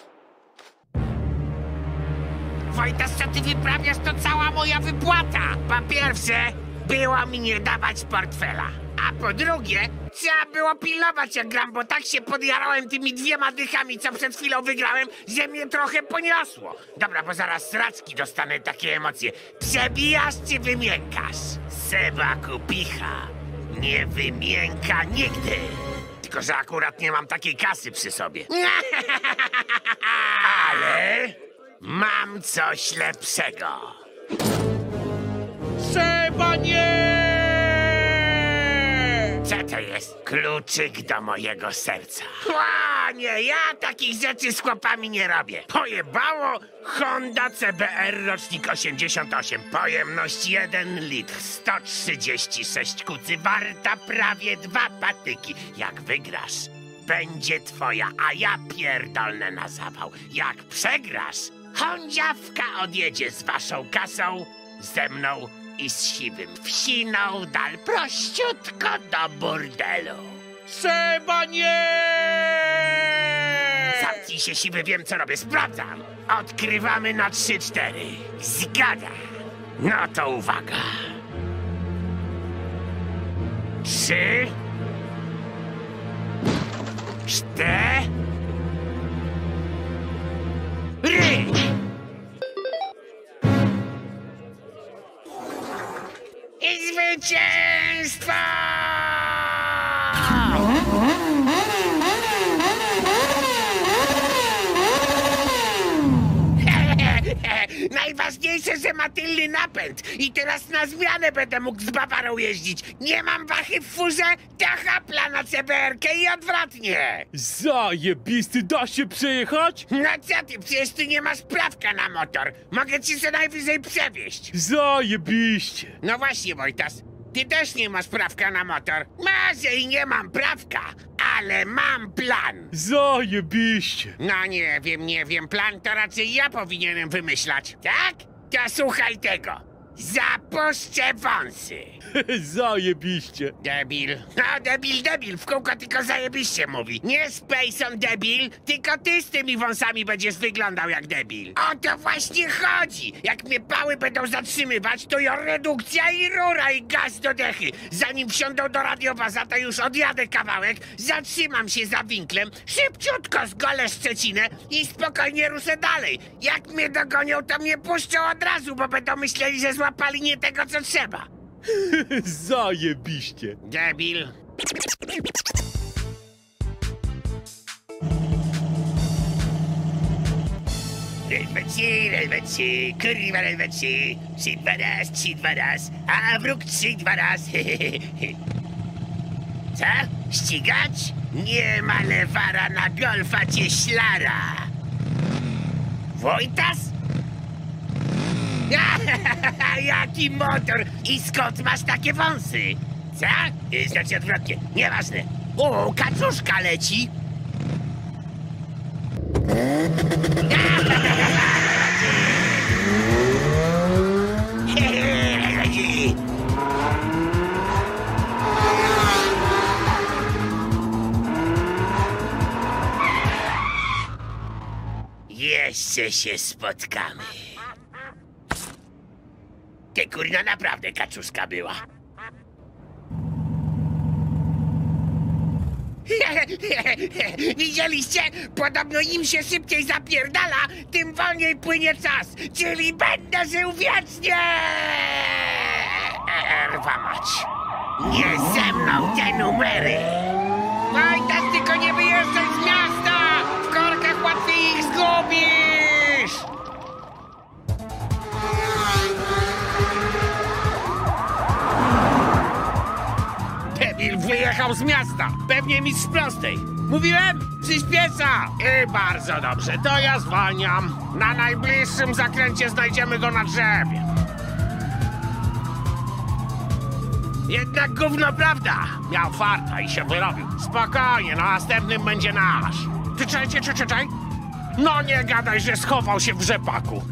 Wojtas, co ty wyprawiasz, to cała moja wypłata. Po pierwsze, było mi nie dawać portfela. A po drugie, trzeba było pilnować jak gram, bo tak się podjarałem tymi dwiema dychami, co przed chwilą wygrałem, że mnie trochę poniosło. Dobra, bo zaraz z raczki dostanę takie emocje. Przebijasz czy wymiękasz? Seba Kupicha nie wymięka nigdy. Tylko że akurat nie mam takiej kasy przy sobie. Ale mam coś lepszego. Seba, nie! Co to jest? Kluczyk do mojego serca. Ła, nie, ja takich rzeczy z chłopami nie robię. Pojebało Honda C B R rocznik osiemdziesiąt osiem. Pojemność jeden litr, sto trzydzieści sześć kucy, warta prawie dwa patyki. Jak wygrasz, będzie twoja, a ja pierdolnę na zawał. Jak przegrasz, Hondziawka odjedzie z waszą kasą, ze mną i z siwym wsiną dal prościutko do burdelu. Seba, nie! Zamknij się, siwy, wiem co robię, sprawdzam. Odkrywamy na trzy cztery. Zgada. No to uwaga. Trzy. Cztery. I zwycięstwo! Najważniejsze, że ma tylny napęd i teraz na zmianę będę mógł z Bawarą jeździć. Nie mam wachy w furze, to hapla na C B R-kę i odwrotnie. Zajebisty, da się przejechać? No co ty, przecież ty nie masz prawka na motor. Mogę ci co najwyżej przewieźć. Zajebiście. No właśnie, Wojtas, ty też nie masz prawka na motor. Może i nie mam prawka, ale mam plan. Zajebiście. No nie wiem, nie wiem, plan to raczej ja powinienem wymyślać, tak? To słuchaj tego. Zapuszczę wąsy. Zajebiście. Debil. No debil, debil, w kółko tylko zajebiście mówi. Nie Spacon debil, tylko ty z tymi wąsami będziesz wyglądał jak debil. O to właśnie chodzi. Jak mnie pały będą zatrzymywać, to ja redukcja i rura i gaz do dechy. Zanim wsiądą do radiowaza, to już odjadę kawałek, zatrzymam się za winklem, szybciutko zgolę Szczecinę i spokojnie ruszę dalej. Jak mnie dogonią, to mnie puszczą od razu, bo będą myśleli, że złapali nie tego, co trzeba. Zajebiście. Debil. Raz, dwa, trzy, raz, dwa, trzy, kurwa, raz, dwa, trzy. Trzy, dwa raz, trzy, dwa raz, a wróg trzy, dwa raz. Co? Ścigać? Nie ma lewara na golfa cieślara. Wojtas? Jaki motor! I skąd masz takie wąsy? Co? Y, Znaczy odwrotnie, nieważne. O, kaczuszka leci. Jeszcze się spotkamy. Ty kurna, naprawdę kaczuszka była. Widzieliście? Podobno im się szybciej zapierdala, tym wolniej płynie czas. Czyli będę żył wiecznie! Erwa mać. Nie ze mną te numery. Wojtas, tylko nie wyjeżdżaj z miasta! W korkach łatwiej ich zgubisz! Debil wyjechał z miasta. Pewnie mi z prostej. Mówiłem? Przyspiesza. I bardzo dobrze. To ja zwalniam. Na najbliższym zakręcie znajdziemy go na drzewie. Jednak gówno prawda. Miał farta i się wyrobił. Spokojnie, na następnym będzie nasz. Ty czekaj, czekaj, czekaj. No nie gadaj, że schował się w rzepaku.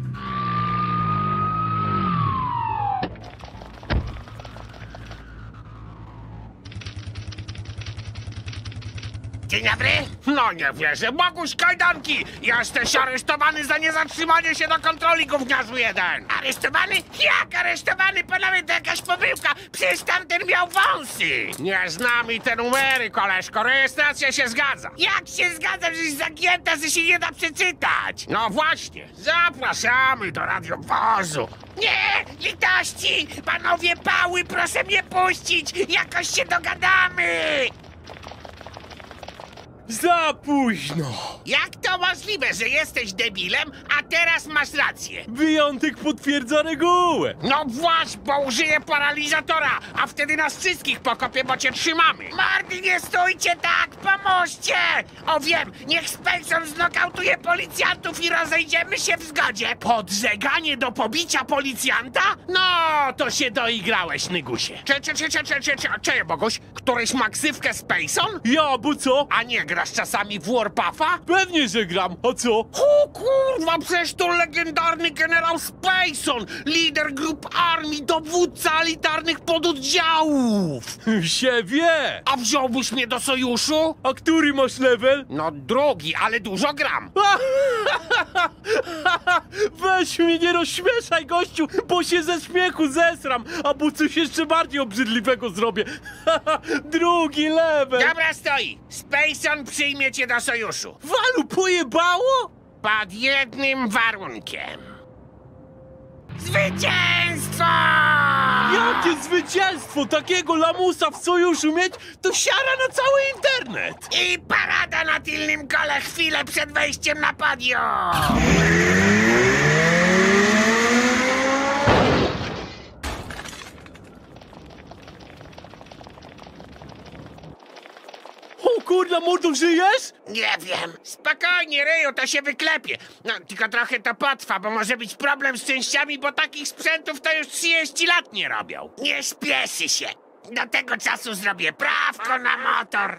Dzień dobry. No nie wierzę, Boguś, kajdanki! Jesteś aresztowany za niezatrzymanie się do kontroli, gówniarzu jeden! Aresztowany? Jak aresztowany? Panowie, to jakaś pomyłka. Przecież tamten miał wąsy. Nie znam i te numery, koleżko, rejestracja się zgadza. Jak się zgadza, że jest zagięta, że się nie da przeczytać? No właśnie, zapraszamy do radiowozu. Nie! Litości! Panowie pały, proszę mnie puścić! Jakoś się dogadamy! Za późno! Jak to możliwe, że jesteś debilem, a teraz masz rację? Wyjątek potwierdza regułę! No właśnie, bo użyję paralizatora, a wtedy nas wszystkich pokopie, bo cię trzymamy. Marty, nie stójcie tak! Pomóżcie! O wiem, niech Spacon znokautuje policjantów i rozejdziemy się w zgodzie. Podżeganie do pobicia policjanta? No, to się doigrałeś, Nygusie. Cze, cze, cze, cze, cze, cze, cze, cze, Boguś? Któryś ma ksywkę Spacon? Ja, bo co? A nie grasz czasami w Warpuffa? Pewnie, że gram, a co? O kurwa, przecież to legendarny generał Spacon, lider grup armii, dowódca elitarnych pododdziałów. Się wie! A wziąłbyś mnie do sojuszu? A który masz level? No drugi, ale dużo gram. Weź mnie, nie rozśmieszaj, gościu, bo się ze śmiechu zesram, albo coś jeszcze bardziej obrzydliwego zrobię. Drugi level! Dobra, stoi. Spacon przyjmie cię do sojuszu. Walu, pojebało? Pod jednym warunkiem. Zwycięstwo! Jakie zwycięstwo! Takiego lamusa w sojuszu mieć, to siara na cały internet! I parada na tylnym kole chwilę przed wejściem na podium! O kurna, mordo, żyjesz? Nie wiem. Spokojnie, Ryju, to się wyklepie. No, tylko trochę to potrwa, bo może być problem z częściami, bo takich sprzętów to już trzydzieści lat nie robią. Nie śpieszy się. Do tego czasu zrobię prawko na motor.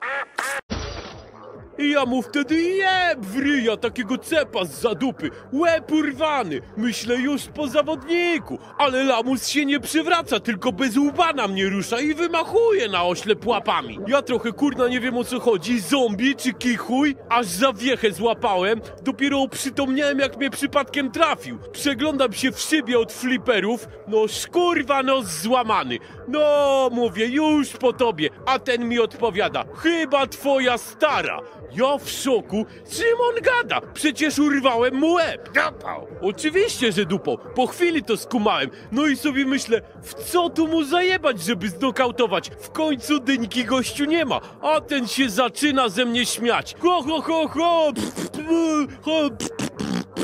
I ja mu wtedy jeb w ryja takiego cepa z zadupy, łeb urwany. Myślę już po zawodniku, ale lamus się nie przywraca, tylko bez łba na mnie rusza i wymachuje na oślep łapami. Ja trochę kurna nie wiem o co chodzi, zombie czy kichuj, aż za wiechę złapałem. Dopiero oprzytomniałem jak mnie przypadkiem trafił. Przeglądam się w szybie od fliperów, no szkurwa nos złamany. No mówię, już po tobie, a ten mi odpowiada, chyba twoja stara. Ja w szoku, czym on gada? Przecież urwałem mu łeb. Dupą. Oczywiście, że dupą. Po chwili to skumałem. No i sobie myślę, w co tu mu zajebać, żeby znokautować? W końcu dyńki gościu nie ma, a ten się zaczyna ze mnie śmiać. Ho, ho, ho, ho. Pff, pff, ho, pff, pff,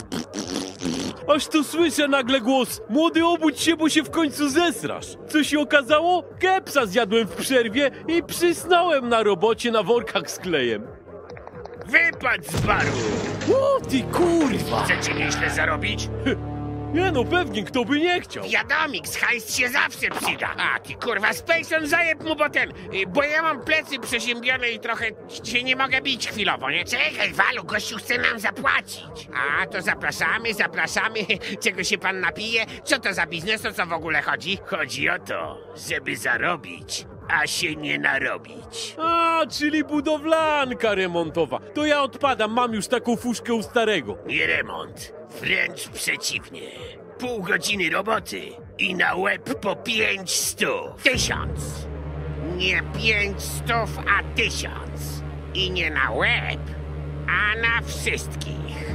Aż tu słyszę nagle głos: młody, obudź się, bo się w końcu zesrasz. Co się okazało? Kepsa zjadłem w przerwie i przysnąłem na robocie na workach z klejem. Wypadł z baru! O ty kurwa! Chcecie nieźle zarobić? Nie no, pewnie, kto by nie chciał. Wiadomik, hajs się zawsze przyda. A ty kurwa, Spacon, zajeb mu, bo ten, y, bo ja mam plecy przeziębione i trochę się nie mogę bić chwilowo, nie? Czekaj, Walu, gościu chce nam zapłacić. A, to zapraszamy, zapraszamy. Czego się pan napije? Co to za biznes, o co w ogóle chodzi? Chodzi o to, żeby zarobić, a się nie narobić. A, czyli budowlanka remontowa. To ja odpadam, mam już taką fuszkę u starego. Nie remont, wręcz przeciwnie. Pół godziny roboty i na łeb po pięć stów. Tysiąc. Nie pięć stów, a tysiąc. I nie na łeb, a na wszystkich.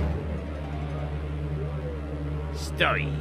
Stoi.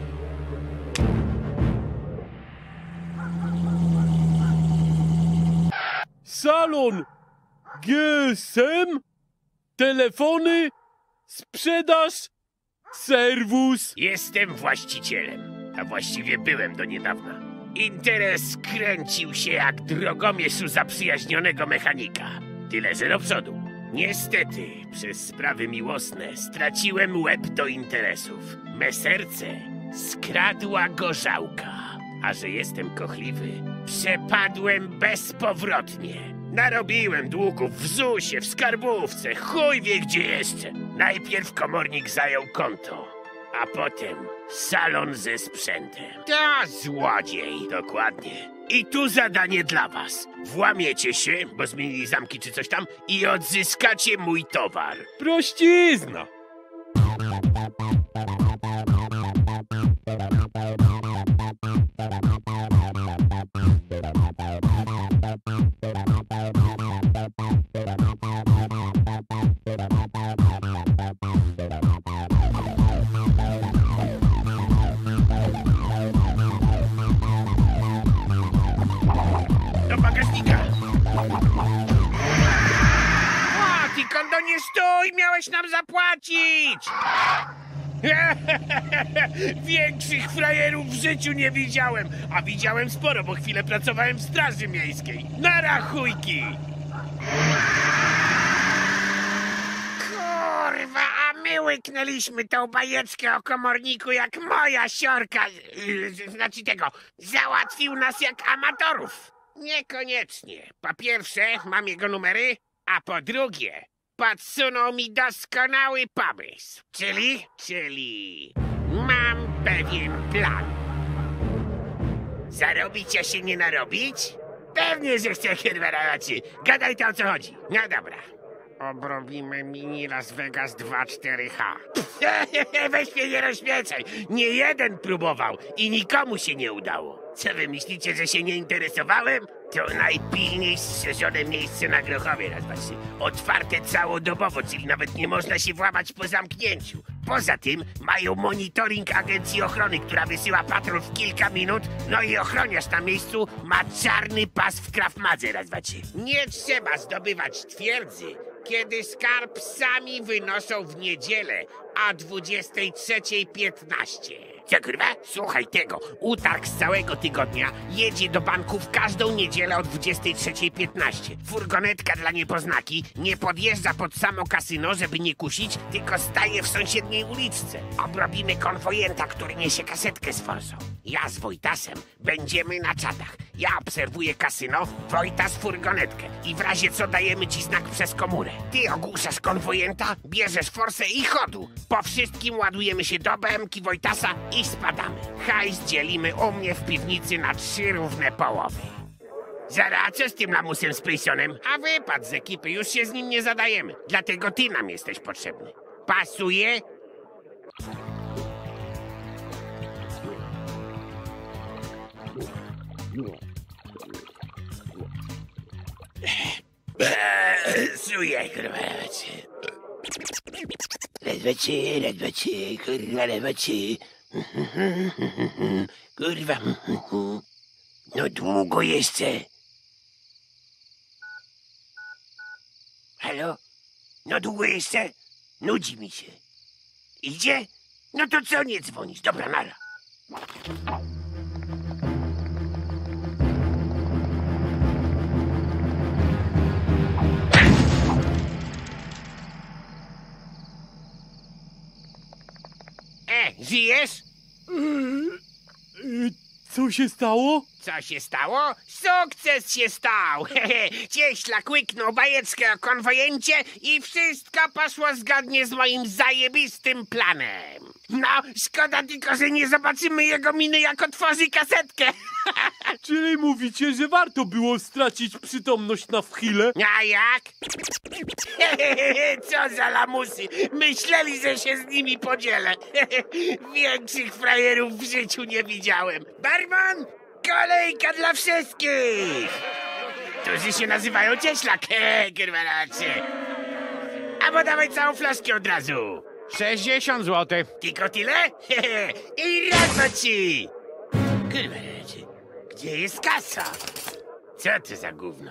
Salon G S M, telefony, sprzedaż, serwus. Jestem właścicielem, a właściwie byłem do niedawna. Interes kręcił się jak drogomierz u zaprzyjaźnionego mechanika. Tyle, że do przodu. Niestety, przez sprawy miłosne straciłem łeb do interesów. Me serce skradła gorzałka. A że jestem kochliwy, przepadłem bezpowrotnie. Narobiłem długów w zusie, w skarbówce, chuj wie gdzie jeszcze. Najpierw komornik zajął konto, a potem salon ze sprzętem. To złodziej, dokładnie. I tu zadanie dla was. Włamiecie się, bo zmienili zamki czy coś tam, i odzyskacie mój towar. Prościzna. Do bagażnika. A, ty kondo, nie stój! Miałeś nam zapłacić! Większych frajerów w życiu nie widziałem, a widziałem sporo, bo chwilę pracowałem w straży miejskiej. Na rachujki! Kurwa, a my łyknęliśmy tą bajeczkę o komorniku jak moja siorka, yy, znaczy tego, załatwił nas jak amatorów. Niekoniecznie. Po pierwsze, mam jego numery, a po drugie, podsunął mi doskonały pomysł. Czyli? Czyli mam pewien plan. Zarobić, a się nie narobić? Pewnie, że chcę, herweraci. Gadaj to, o co chodzi. No dobra. Obrobimy mini Las Vegas dwa cztery H. Weź mnie nie rozśmiecaj. Nie jeden próbował i nikomu się nie udało. Co wy myślicie, że się nie interesowałem? To najpilniej strzeżone miejsce na Grochowie, raz, dwa, trzy. Otwarte całodobowo, czyli nawet nie można się włamać po zamknięciu. Poza tym mają monitoring agencji ochrony, która wysyła patrol w kilka minut, no i ochroniarz na miejscu ma czarny pas w Krav Madze, raz, dwa, trzy. Nie trzeba zdobywać twierdzy, kiedy skarb sami wynoszą w niedzielę o dwudziestej trzeciej piętnaście. Co kurwa? Słuchaj tego. Utarg z całego tygodnia jedzie do banku w każdą niedzielę o dwudziestej trzeciej piętnaście. Furgonetka dla niepoznaki nie podjeżdża pod samo kasyno, żeby nie kusić, tylko staje w sąsiedniej uliczce. Obrobimy konwojenta, który niesie kasetkę z forsą. Ja z Wojtasem będziemy na czatach. Ja obserwuję kasyno, Wojtas furgonetkę i w razie co dajemy ci znak przez komórę. Ty ogłuszasz konwojenta, bierzesz forsę i chodu. Po wszystkim ładujemy się do B M ki Wojtasa i spadamy. Hajs dzielimy u mnie w piwnicy na trzy równe połowy. Zara, co z tym lamusem Spaceonem? A wypadł z ekipy, już się z nim nie zadajemy. Dlatego ty nam jesteś potrzebny. Pasuje? Suje, kurwa, raz, dwa, trzy, raz, dwa, trzy, kurwa, raz, dwa, trzy. Kurwa. No długo jeszcze. Halo? No długo jeszcze? Nudzi mi się. Idzie? No to co nie dzwonić? Dobra, nara. E, żyjesz? Co się stało? Co się stało? Sukces się stał! Cieślak łyknął bajeczkę o konwojencie i wszystko poszło zgodnie z moim zajebistym planem. No, szkoda tylko, że nie zobaczymy jego miny, jak otworzy kasetkę. Czyli mówicie, że warto było stracić przytomność na chwilę? A jak? Co za lamusy! Myśleli, że się z nimi podzielę. Większych frajerów w życiu nie widziałem. Barman, kolejka dla wszystkich! Którzy się nazywają Cieślak. Kurwa racie. Albo dawaj całą flaszkę od razu. sześćdziesiąt złotych. Tylko tyle? I rano ci! Kurwa racie. Gdzie jest kasa? Co to za gówno?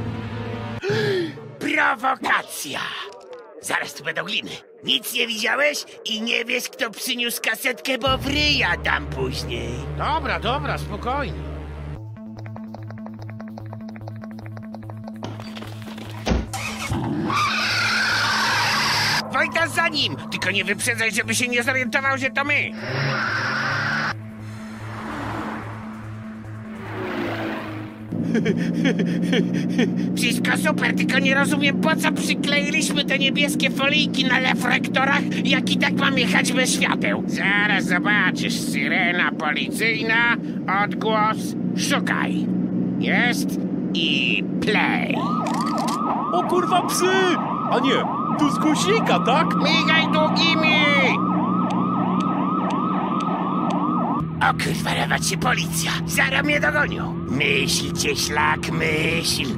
Prowokacja! Zaraz tu będą gliny. Nic nie widziałeś i nie wiesz, kto przyniósł kasetkę, bo w ryja dam później. Dobra, dobra, spokojnie. Wojta za nim! Tylko nie wyprzedzaj, żeby się nie zorientował, że to my. Wszystko super, tylko nie rozumiem, po co przykleiliśmy te niebieskie folijki na reflektorach, jak i tak mam jechać bez świateł. Zaraz zobaczysz, syrena policyjna, odgłos, szukaj. Jest i play. O kurwa psy! A nie, tu z guzika, tak? Migaj długimi! O kurwa, dawać się policja! Zaraz mnie dogonią! Myśl, cieślak, myśl!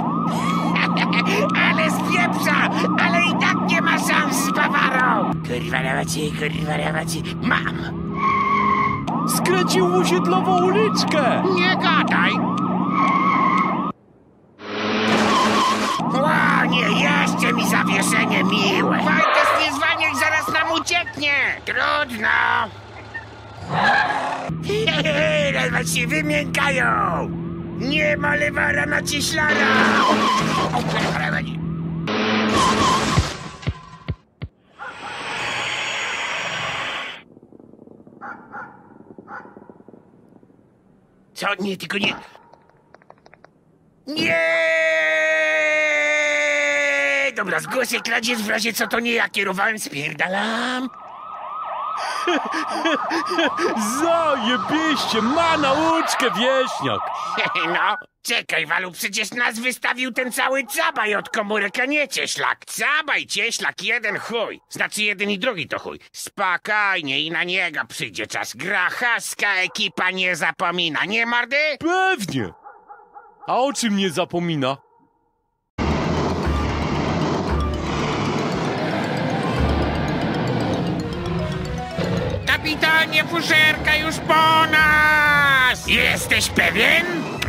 Ale spieprza! Ale i tak nie ma szans z Bawarą! Kurwa, dawać się, kurwa, dawać się! Mam! Skręcił mu osiedlową uliczkę! Nie gadaj! Ła, nie, jeszcze mi zawieszenie miłe! Wojtas, nie zwalniaj, zaraz nam ucieknie! Trudno! Hehehe, nawet się wymiękają! Nie ma lewara na cieślara! Co? Nie, tylko nie... Nie! Dobra, zgłoszę kradzież, w razie co to nie ja kierowałem, spierdalam. Zajebiście, ma nauczkę, wieśniak! No, czekaj, Walu, przecież nas wystawił ten cały Cabaj od komórek, a nie Cieślak. Cabaj, Cieślak, jeden chuj. Znaczy jeden i drugi to chuj. Spokojnie i na niego przyjdzie czas. Grachowska ekipa nie zapomina, nie mordy? Pewnie! A o czym nie zapomina? Kapitanie, fuszerka już po nas! Jesteś pewien?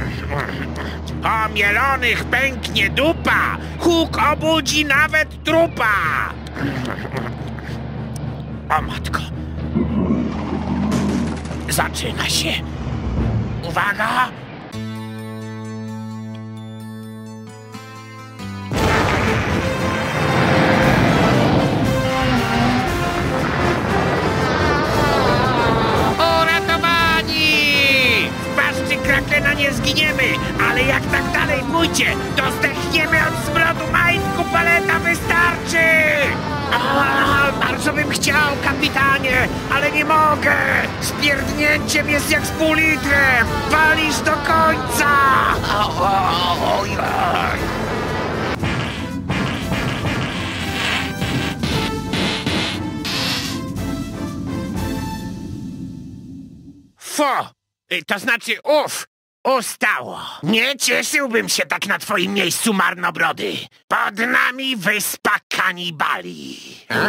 O mielonych pęknie dupa! Huk obudzi nawet trupa! O matko! Zaczyna się! Uwaga! Kraklena nie zginiemy, ale jak tak dalej pójdzie, to zdechniemy od smrodu majtku, paleta wystarczy! A, bardzo bym chciał, kapitanie, ale nie mogę! Z pierdnięciem jest jak z pół litrem! Walisz do końca! O, o, oj, oj. Fo! To znaczy, uff, ustało. Nie cieszyłbym się tak na twoim miejscu, marnobrody. Pod nami wyspa kanibali. A?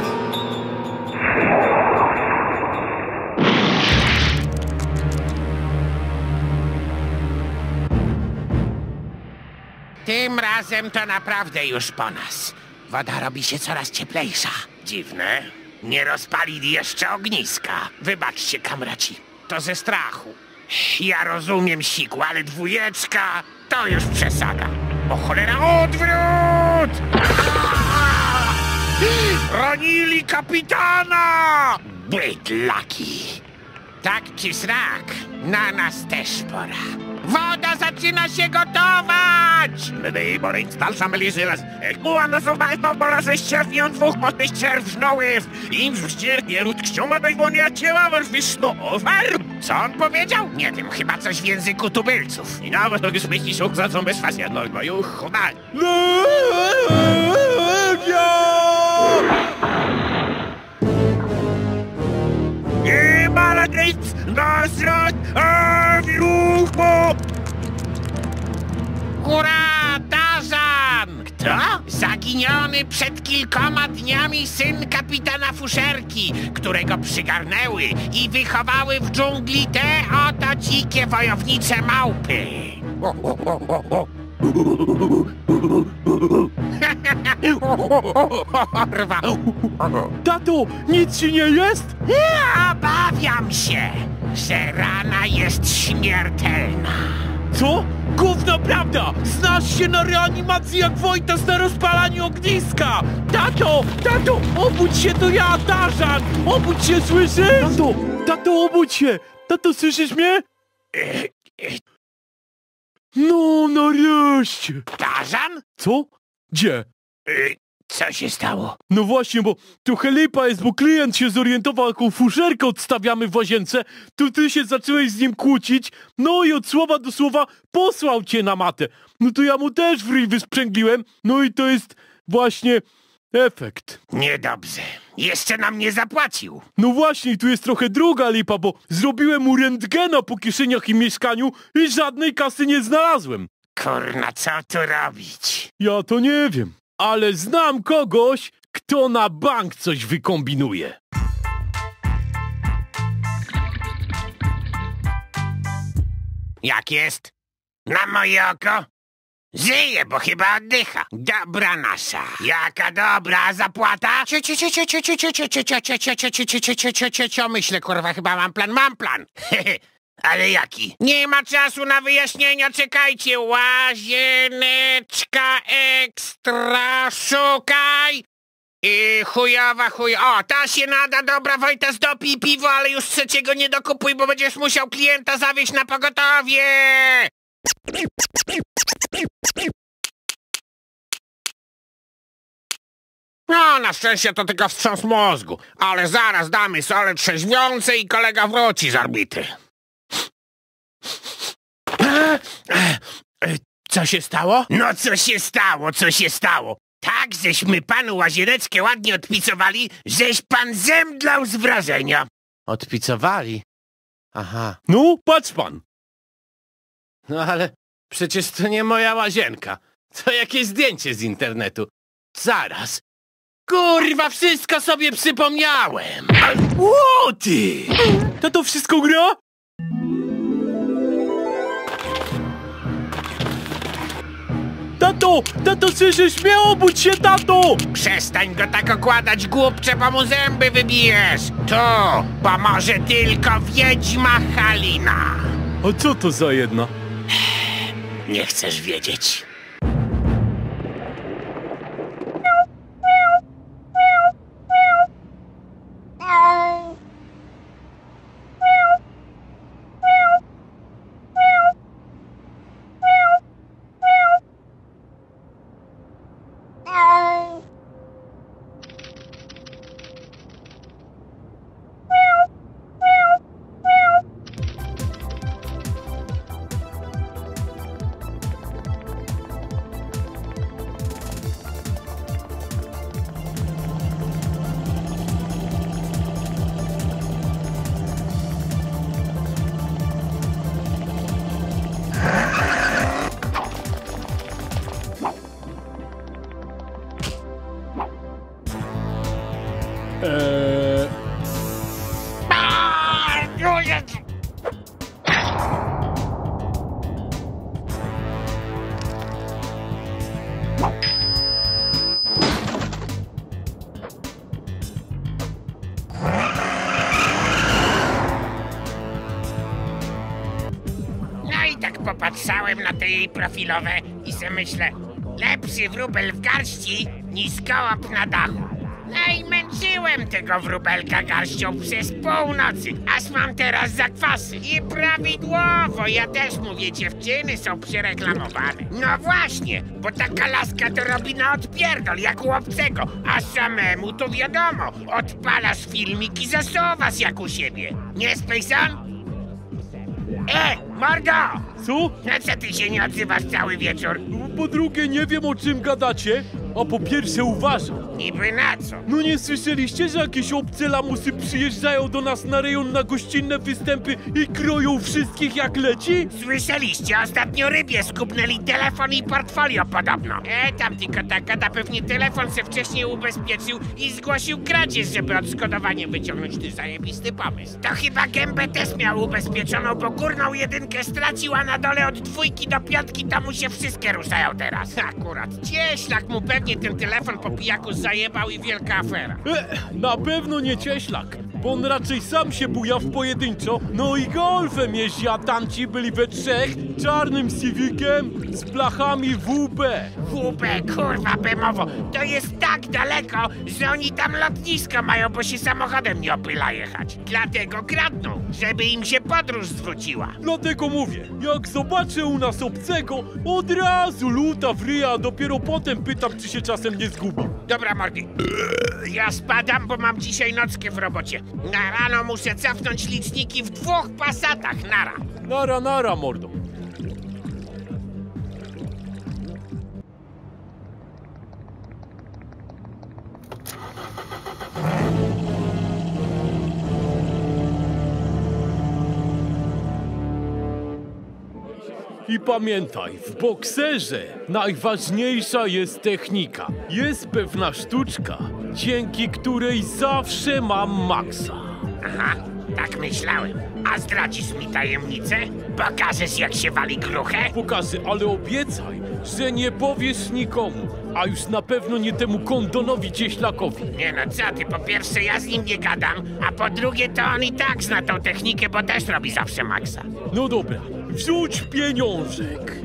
Tym razem to naprawdę już po nas. Woda robi się coraz cieplejsza. Dziwne. nie rozpalili jeszcze ogniska. Wybaczcie, kamraci, to ze strachu. Ja rozumiem, siku, ale dwójeczka to już przesada. O cholera, odwrót! Aaaa! Ronili kapitana! Bydlaki! Tak czy srak, na nas też pora. Woda zaczyna się gotować! My Boryń dalsza melizylas. Ekmuła nasuwa jest pola ze ścierwią dwóch mocnych czerwżnoływ. Im wściernie ród ksiąma dojwonia ciała werwisno ofar. Co on powiedział? Nie wiem, chyba coś w języku tubylców. I nawet to już myśli szuk za co bez fasja, no moją chudać. I maladic nasrać, a wiruchmo! Hurra, Tarzan! Kto? Zaginiony przed kilkoma dniami syn kapitana Fuszerki, którego przygarnęły i wychowały w dżungli te oto dzikie wojownicze małpy. Tato, nic ci nie jest? Obawiam się, że rana jest śmiertelna. Co? Gówno prawda! Znasz się na reanimacji jak Wojtas na rozpalaniu ogniska! Tato! Tato! Obudź się, to ja, Tarzan! Obudź się, słyszysz? Tato! Tato, obudź się! Tato, słyszysz mnie? No, nareszcie! Tarzan? Co? Gdzie? Co się stało? No właśnie, bo trochę lipa jest, bo klient się zorientował, jaką fuszerkę odstawiamy w łazience, to ty się zacząłeś z nim kłócić, no i od słowa do słowa posłał cię na matę. No to ja mu też w ryj wysprzęgliłem, no i to jest właśnie efekt. Niedobrze. Jeszcze nam nie zapłacił. No właśnie, tu jest trochę druga lipa, bo zrobiłem mu rentgena po kieszeniach i mieszkaniu i żadnej kasy nie znalazłem. Kurna, co tu robić? Ja to nie wiem. Ale znam kogoś, kto na bank coś wykombinuje. Jak jest? Na moje oko? Żyje, bo chyba oddycha. Dobra nasza. Jaka dobra zapłata? Cio, cio, cio, cio, cio, cio, cio, cio, cio, cio, cio, cio, cio, cio, cio, cio, cio, cio, cio, myślę, kurwa, chyba mam plan, mam plan. Ale jaki? Nie ma czasu na wyjaśnienia, czekajcie. Łazieneczka ekstra, szukaj. I chujowa chuj... O, ta się nada, dobra, Wojtas, dopij piwo, ale już trzeciego nie dokupuj, bo będziesz musiał klienta zawieźć na pogotowie. No, na szczęście to tylko wstrząs mózgu, ale zaraz damy sole trzeźwiące i kolega wróci z orbity. Co się stało? No co się stało, co się stało? Tak, żeśmy panu łazieneczkę ładnie odpicowali, żeś pan zemdlał z wrażenia. Odpicowali? Aha. No, patrz pan. No ale przecież to nie moja łazienka. To jakieś zdjęcie z internetu. Zaraz. Kurwa, wszystko sobie przypomniałem. O ty! To to wszystko gra? Tato! Tato, słyszysz mnie? Obudź się, tato! Przestań go tak okładać, głupcze, bo mu zęby wybijesz. To pomoże tylko wiedźma Halina. A co to za jedna? Nie chcesz wiedzieć. Eee... popatrzałem na te jej profilowe i se myślę, lepszy wróbel w garści niż kołop na dachu. No i męczyłem tego wróbelka garścią przez północy, aż mam teraz zakwasy. I prawidłowo, ja też mówię, dziewczyny są przereklamowane. No właśnie, bo taka laska to robi na odpierdol, jak u obcego, a samemu to wiadomo, odpalasz filmik i zasuwasz jak u siebie. Nie, Spacon? E, mordo! Co? No co ty się nie odzywasz cały wieczór? No, po drugie, nie wiem o czym gadacie, a po pierwsze uważam. Niby na co? No nie słyszeliście, że jakieś obce lamusy przyjeżdżają do nas na rejon na gościnne występy i kroją wszystkich jak leci? Słyszeliście? Ostatnio rybie skubnęli telefon i portfolio podobno. E, tam tylko ta gada pewnie telefon se wcześniej ubezpieczył i zgłosił kradzież, żeby odszkodowanie wyciągnąć. Ty zajebisty pomysł. To chyba gębę też miał ubezpieczoną, bo górną jedynkę stracił, a na dole od dwójki do piątki to mu się wszystkie ruszają teraz. Akurat. Cieślak mu pewnie ten telefon po pijaku zajebał i wielka afera. E, na pewno nie cieślak, bo on raczej sam się buja w pojedynczo, no i golfem jeździ, a tamci byli we trzech, czarnym Civiciem z blachami W B. W B, kurwa bemowo, to jest tak daleko, że oni tam lotnisko mają, bo się samochodem nie opyla jechać. Dlatego kradną, żeby im się podróż zwróciła. Dlatego mówię, jak zobaczę u nas obcego, od razu luta w ryja, a dopiero potem pytam, czy się czasem nie zgubił. Dobra, mordy. Ja spadam, bo mam dzisiaj nockę w robocie. Na rano muszę cofnąć liczniki w dwóch pasatach, nara. Nara, nara, mordo. I pamiętaj, w bokserze najważniejsza jest technika. Jest pewna sztuczka, dzięki której zawsze mam maksa. Aha, tak myślałem. A zdradzisz mi tajemnicę? Pokażesz, jak się wali gruchę? Pokażę, ale obiecaj, że nie powiesz nikomu, a już na pewno nie temu kondonowi cieślakowi. Nie no, co ty, po pierwsze ja z nim nie gadam, a po drugie to on i tak zna tą technikę, bo też robi zawsze maksa. No dobra, wrzuć pieniążek.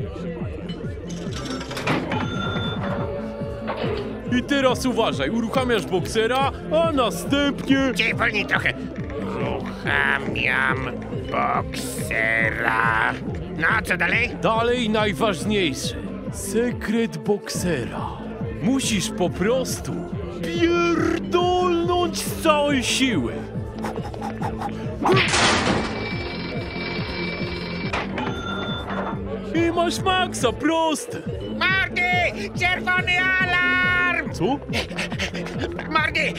I teraz uważaj, uruchamiasz boksera, a następnie... Cię wolniej trochę. Uruchamiam boksera. No, co dalej? Dalej najważniejsze, sekret boksera. Musisz po prostu pierdolnąć z całej siły. I masz maksa, proste. Mordy! Czerwony alarm! Co? Mordy!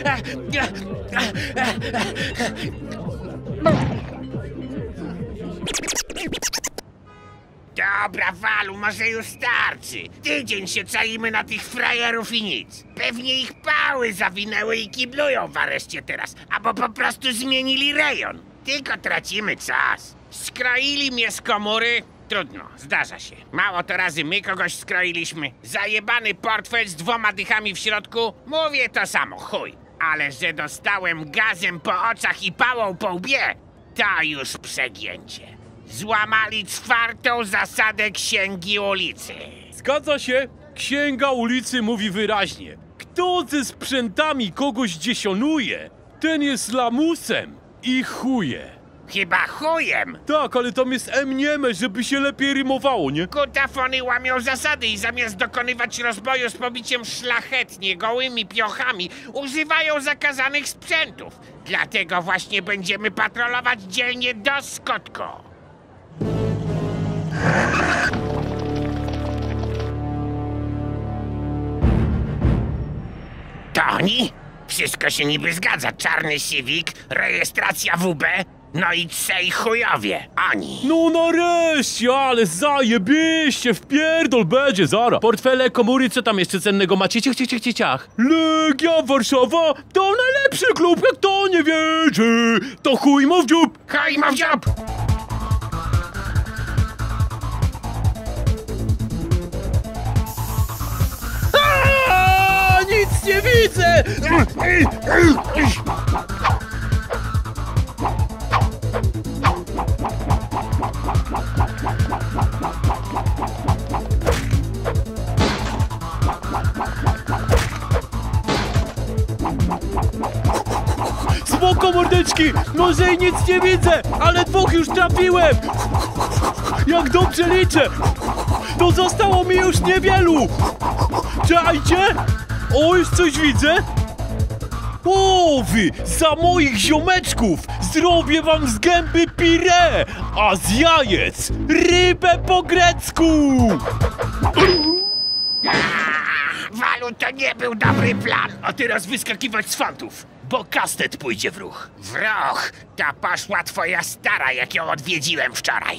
Dobra, Walu, może już starczy. Tydzień się czajmy na tych frajerów i nic. Pewnie ich pały zawinęły i kiblują w areszcie teraz, albo po prostu zmienili rejon. Tylko tracimy czas. Skroili mnie z komury. Trudno, zdarza się. Mało to razy my kogoś skroiliśmy. Zajebany portfel z dwoma dychami w środku. Mówię to samo, chuj. Ale że dostałem gazem po oczach i pałą po łbie, to już przegięcie. Złamali czwartą zasadę księgi ulicy. Zgadza się, księga ulicy mówi wyraźnie. Kto ze sprzętami kogoś dziesionuje, ten jest lamusem i chuje. Chyba chujem. Tak, ale tam jest emnieme, żeby się lepiej rymowało, nie? Kutafony łamią zasady i zamiast dokonywać rozboju z pobiciem szlachetnie, gołymi piochami, używają zakazanych sprzętów. Dlatego właśnie będziemy patrolować dzielnie do skutku. To oni? Wszystko się niby zgadza. Czarny Civic, rejestracja W B, no i trzej chujowie. Oni. No nareszcie, ale zajebiście, wpierdol będzie, zara. Portfele, komury, co tam jeszcze cennego macie? Ciach, ciach, ciach, ciach, ciach. Legia Warszawa to najlepszy klub, jak to nie wierzy. To chuj mu w dziób. Chuj mu w dziób. A, nic nie widzę. mordeczki! Może i nic nie widzę, ale dwóch już trafiłem! Jak dobrze liczę! To zostało mi już niewielu! Czekajcie! O, już coś widzę! O, wy, za moich ziomeczków zrobię wam z gęby pire, a z jajec rybę po grecku! Walu, to nie był dobry plan. A teraz wyskakiwać z fantów, bo kastet pójdzie w ruch. W ruch, to poszła twoja stara, jak ją odwiedziłem wczoraj.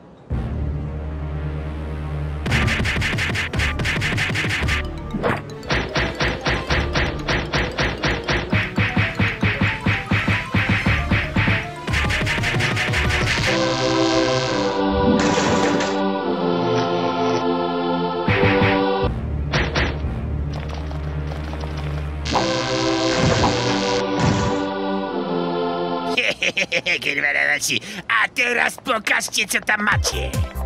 A teraz pokażcie, co tam macie.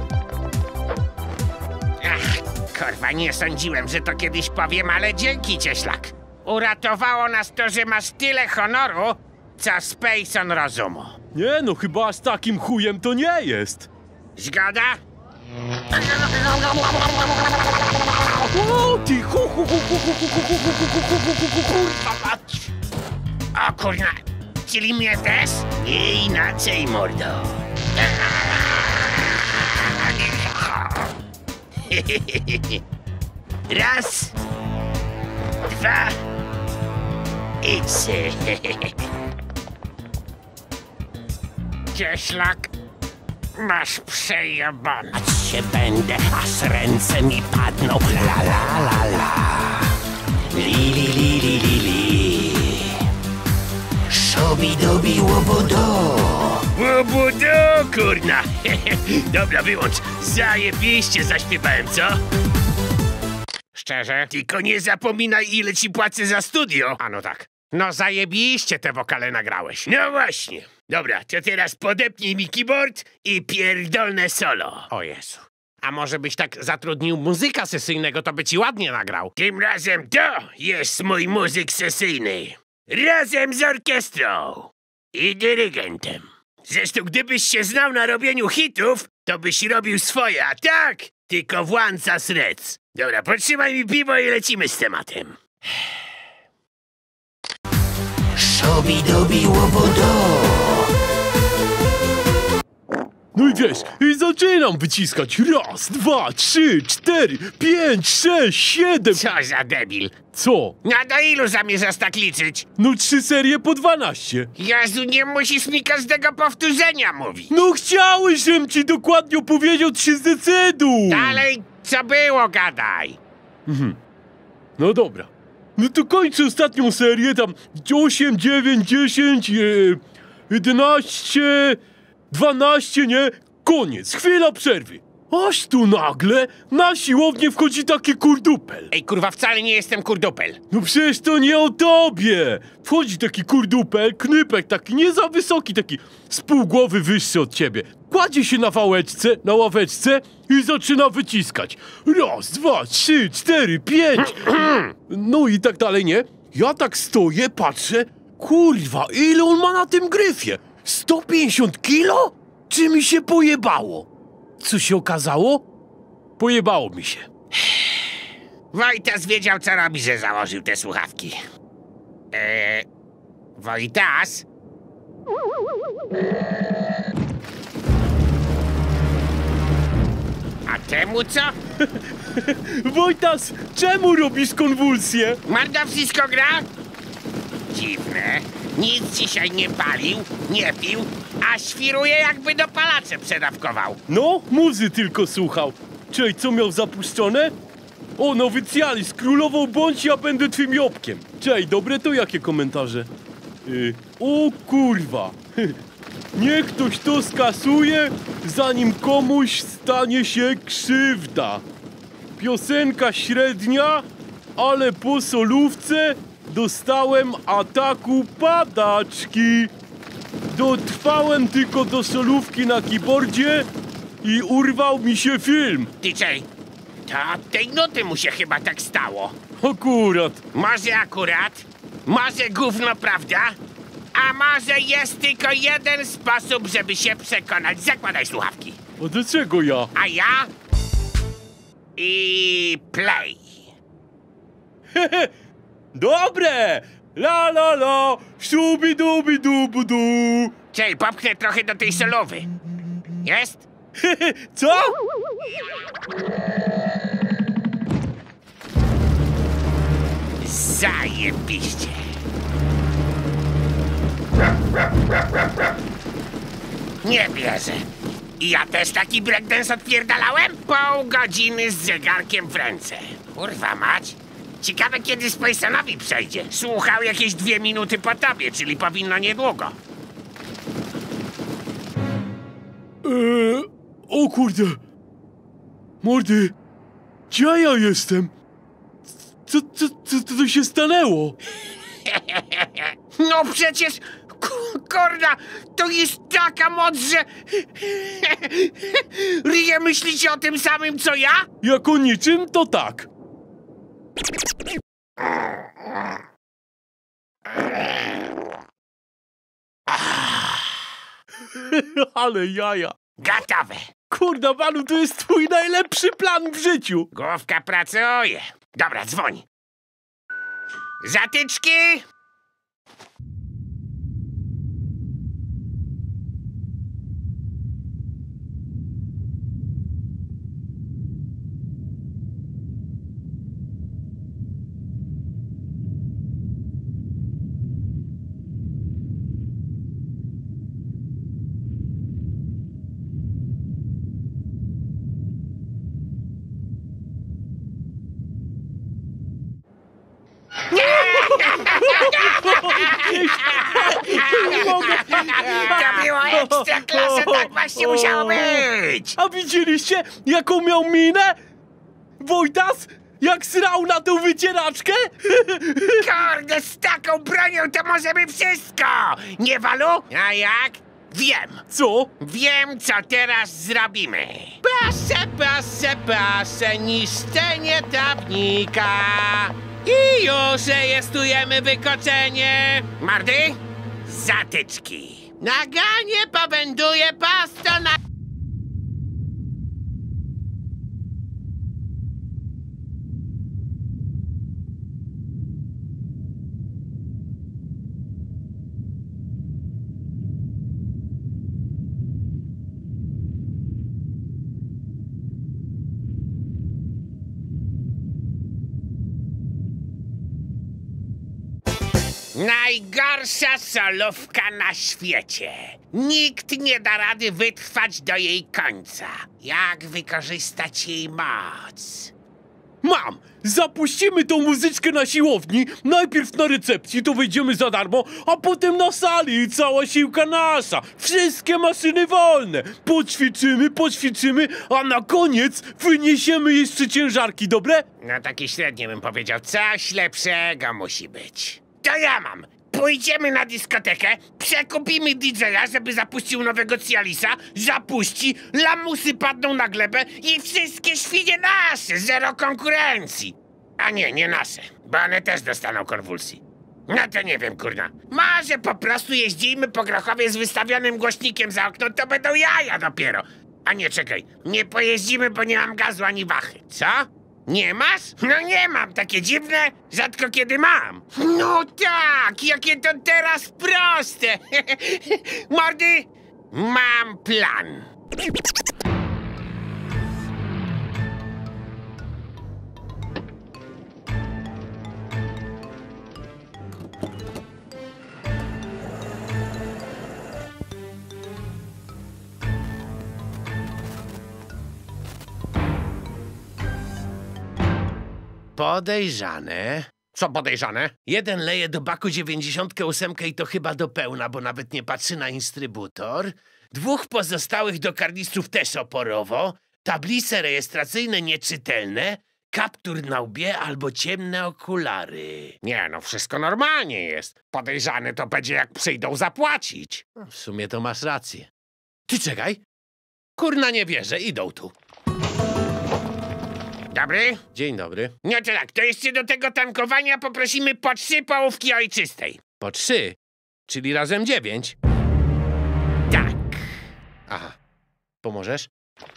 Ach, kurwa, nie sądziłem, że to kiedyś powiem, ale dzięki, cieślak. Uratowało nas to, że masz tyle honoru, co Spacon rozumu. Nie no, chyba aż takim chujem to nie jest. Zgoda? O, ty hu hu hu hu hu hu hu hu hu hu hu hu hu kurwa mać. O kurna, czyli mnie też? Nie inaczej, mordo. Raz, dwa i trzy. Cieślak, masz przejebane. Aż się będę, aż ręce mi padną. La la la la. Li li li li li li. Szobi-dobi łobodo. Łobodo, kurna. Dobra, wyłącz. Zajebiście zaśpiewałem, co? Szczerze? Tylko nie zapominaj, ile ci płacę za studio. A no tak. No zajebiście te wokale nagrałeś. No właśnie. Dobra, to teraz podepnij mi keyboard i pierdolne solo. O Jezu. A może byś tak zatrudnił muzyka sesyjnego, to by ci ładnie nagrał. Tym razem to jest mój muzyk sesyjny. Razem z orkiestrą i dyrygentem. Zresztą gdybyś się znał na robieniu hitów, to byś robił swoje, a tak tylko włąca srec. Dobra, potrzymaj mi piwo i lecimy z tematem. Szobi-dobi łobodo. No i wiesz, i zaczynam wyciskać. Raz, dwa, trzy, cztery, pięć, sześć, siedem. Co za debil. Co? No do ilu zamierzasz tak liczyć? No trzy serie po dwanaście. Jezu, nie musisz mi każdego powtórzenia mówić. No chciałeś, żebym ci dokładnie opowiedział, trzy zdecyduj. Dalej, co było, gadaj. Mhm. No dobra. No to kończę ostatnią serię, tam osiem, dziewięć, dziesięć, jedenaście, dwanaście, nie? Koniec, chwila przerwy. Aż tu nagle na siłownię wchodzi taki kurdupel. Ej, kurwa, wcale nie jestem kurdupel. No przecież to nie o tobie. Wchodzi taki kurdupel, knypek taki nie za wysoki, taki z pół głowy wyższy od ciebie. Kładzie się na wałeczce, na ławeczce i zaczyna wyciskać. Raz, dwa, trzy, cztery, pięć. No i tak dalej, nie? Ja tak stoję, patrzę. Kurwa, ile on ma na tym gryfie? sto pięćdziesiąt kilo? Czy mi się pojebało? Co się okazało? Pojebało mi się. Wojtas wiedział, co robi, że założył te słuchawki. Eee... Wojtas? A temu co? Wojtas, czemu robisz konwulsje? Marda wszystko gra? Dziwne. Nic dzisiaj nie palił, nie pił, a świruje, jakby dopalacze przedawkował. No, muzy tylko słuchał. Czej, co miał zapuszczone? O, nowicjalis, królową bądź, ja będę twym jobkiem. Czej, dobre to jakie komentarze? Yy, o kurwa. Niech ktoś to skasuje, zanim komuś stanie się krzywda. Piosenka średnia, ale po solówce dostałem ataku padaczki. Dotrwałem tylko do solówki na keyboardzie i urwał mi się film. Ty czej, to od tej nuty mu się chyba tak stało. Akurat. Może akurat, może gówno, prawda? A może jest tylko jeden sposób, żeby się przekonać. Zakładaj słuchawki. A dlaczego ja? A ja... I play. Dobre! La la la! Szubi dubi dubu du! Czej, popchnę trochę do tej solowy. Jest? Co? Zajebiście. Nie wierzę. I ja też taki breakdance odpierdalałem? Pół godziny z zegarkiem w ręce. Kurwa mać. Ciekawe, kiedy Spacesonowi przejdzie. Słuchał jakieś dwie minuty po tobie, czyli powinno niedługo. Eee, o kurde! Mordy! Gdzie ja jestem? Co, co, co, co to się stanęło? No przecież, kurna, to jest taka moc, że... Ryje, myślicie o tym samym, co ja? Jak o niczym, to tak. Ale jaja. Gotowe. Kurda, Balu, to jest twój najlepszy plan w życiu. Główka pracuje. Dobra, dzwoń. Zatyczki! To było ekstra klasa, tak właśnie musiało być! A widzieliście, jaką miał minę? Wojtas? Jak srał na tą wycieraczkę? Kurde, z taką bronią to możemy wszystko! Nie, Walu? A jak? Wiem! Co? Wiem, co teraz zrobimy! Proszę, proszę, proszę, niszczenie trawnika. I już rejestrujemy wykoczenie. Mardy? Zatyczki! Naganie powędruje prosto na... Najgorsza solówka na świecie. Nikt nie da rady wytrwać do jej końca. Jak wykorzystać jej moc? Mam! Zapuścimy tą muzyczkę na siłowni, najpierw na recepcji, to wejdziemy za darmo, a potem na sali i cała siłka nasza. Wszystkie maszyny wolne. Poćwiczymy, poćwiczymy, a na koniec wyniesiemy jeszcze ciężarki, dobre? No takie średnie bym powiedział. Coś lepszego musi być. To ja mam. Pójdziemy na dyskotekę, przekupimy didżeja, żeby zapuścił nowego Cialisa, zapuści, lamusy padną na glebę i wszystkie świnie nasze, zero konkurencji. A nie, nie nasze, bo one też dostaną konwulsji. No to nie wiem, kurna. Może po prostu jeździmy po Grochowie z wystawionym głośnikiem za okno, to będą jaja dopiero. A nie, czekaj, nie pojeździmy, bo nie mam gazu ani wachy. Co? Nie masz? No nie mam, takie dziwne, rzadko kiedy mam. No tak, jakie to teraz proste. Mordy, mam plan. Podejrzane. Co podejrzane? Jeden leje do baku dziewięćdziesiąt osiem i to chyba do pełna, bo nawet nie patrzy na instrybutor. Dwóch pozostałych do karnistrów też oporowo. Tablice rejestracyjne nieczytelne. Kaptur na łbie albo ciemne okulary. Nie no, wszystko normalnie jest. Podejrzany to będzie, jak przyjdą zapłacić. W sumie to masz rację. Ty czekaj. Kurna, nie wierzę, idą tu. Dobry? Dzień dobry. No to tak, to jeszcze do tego tankowania poprosimy po trzy połówki ojczystej. Po trzy. Czyli razem dziewięć. Tak. Aha. Pomożesz?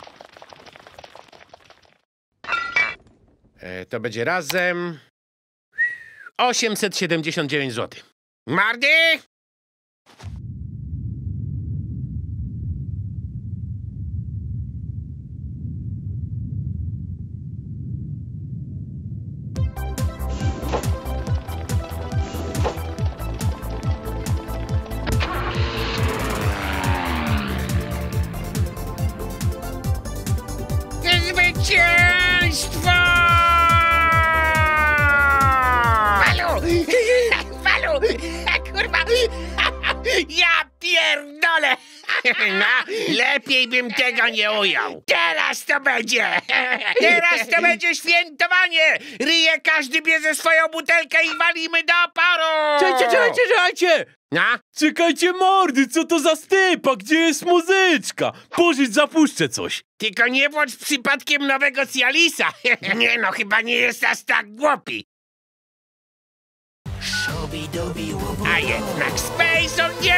E, to będzie razem... osiemset siedemdziesiąt dziewięć złotych. Mardy? Zwycięstwo! Walu! Walu! Kurwa! Ja pierdolę! No, lepiej bym tego nie ujął. Teraz to będzie! Teraz to będzie świętowanie! Ryje każdy bierze swoją butelkę i walimy do oporu! Czekajcie, czekajcie, czekajcie! No? Czekajcie mordy, co to za stypa? Gdzie jest muzyczka? Pożycz, zapuszczę coś. Tylko nie włącz przypadkiem nowego Cialisa. Nie no, chyba nie jest aż tak głupi. A jednak Space on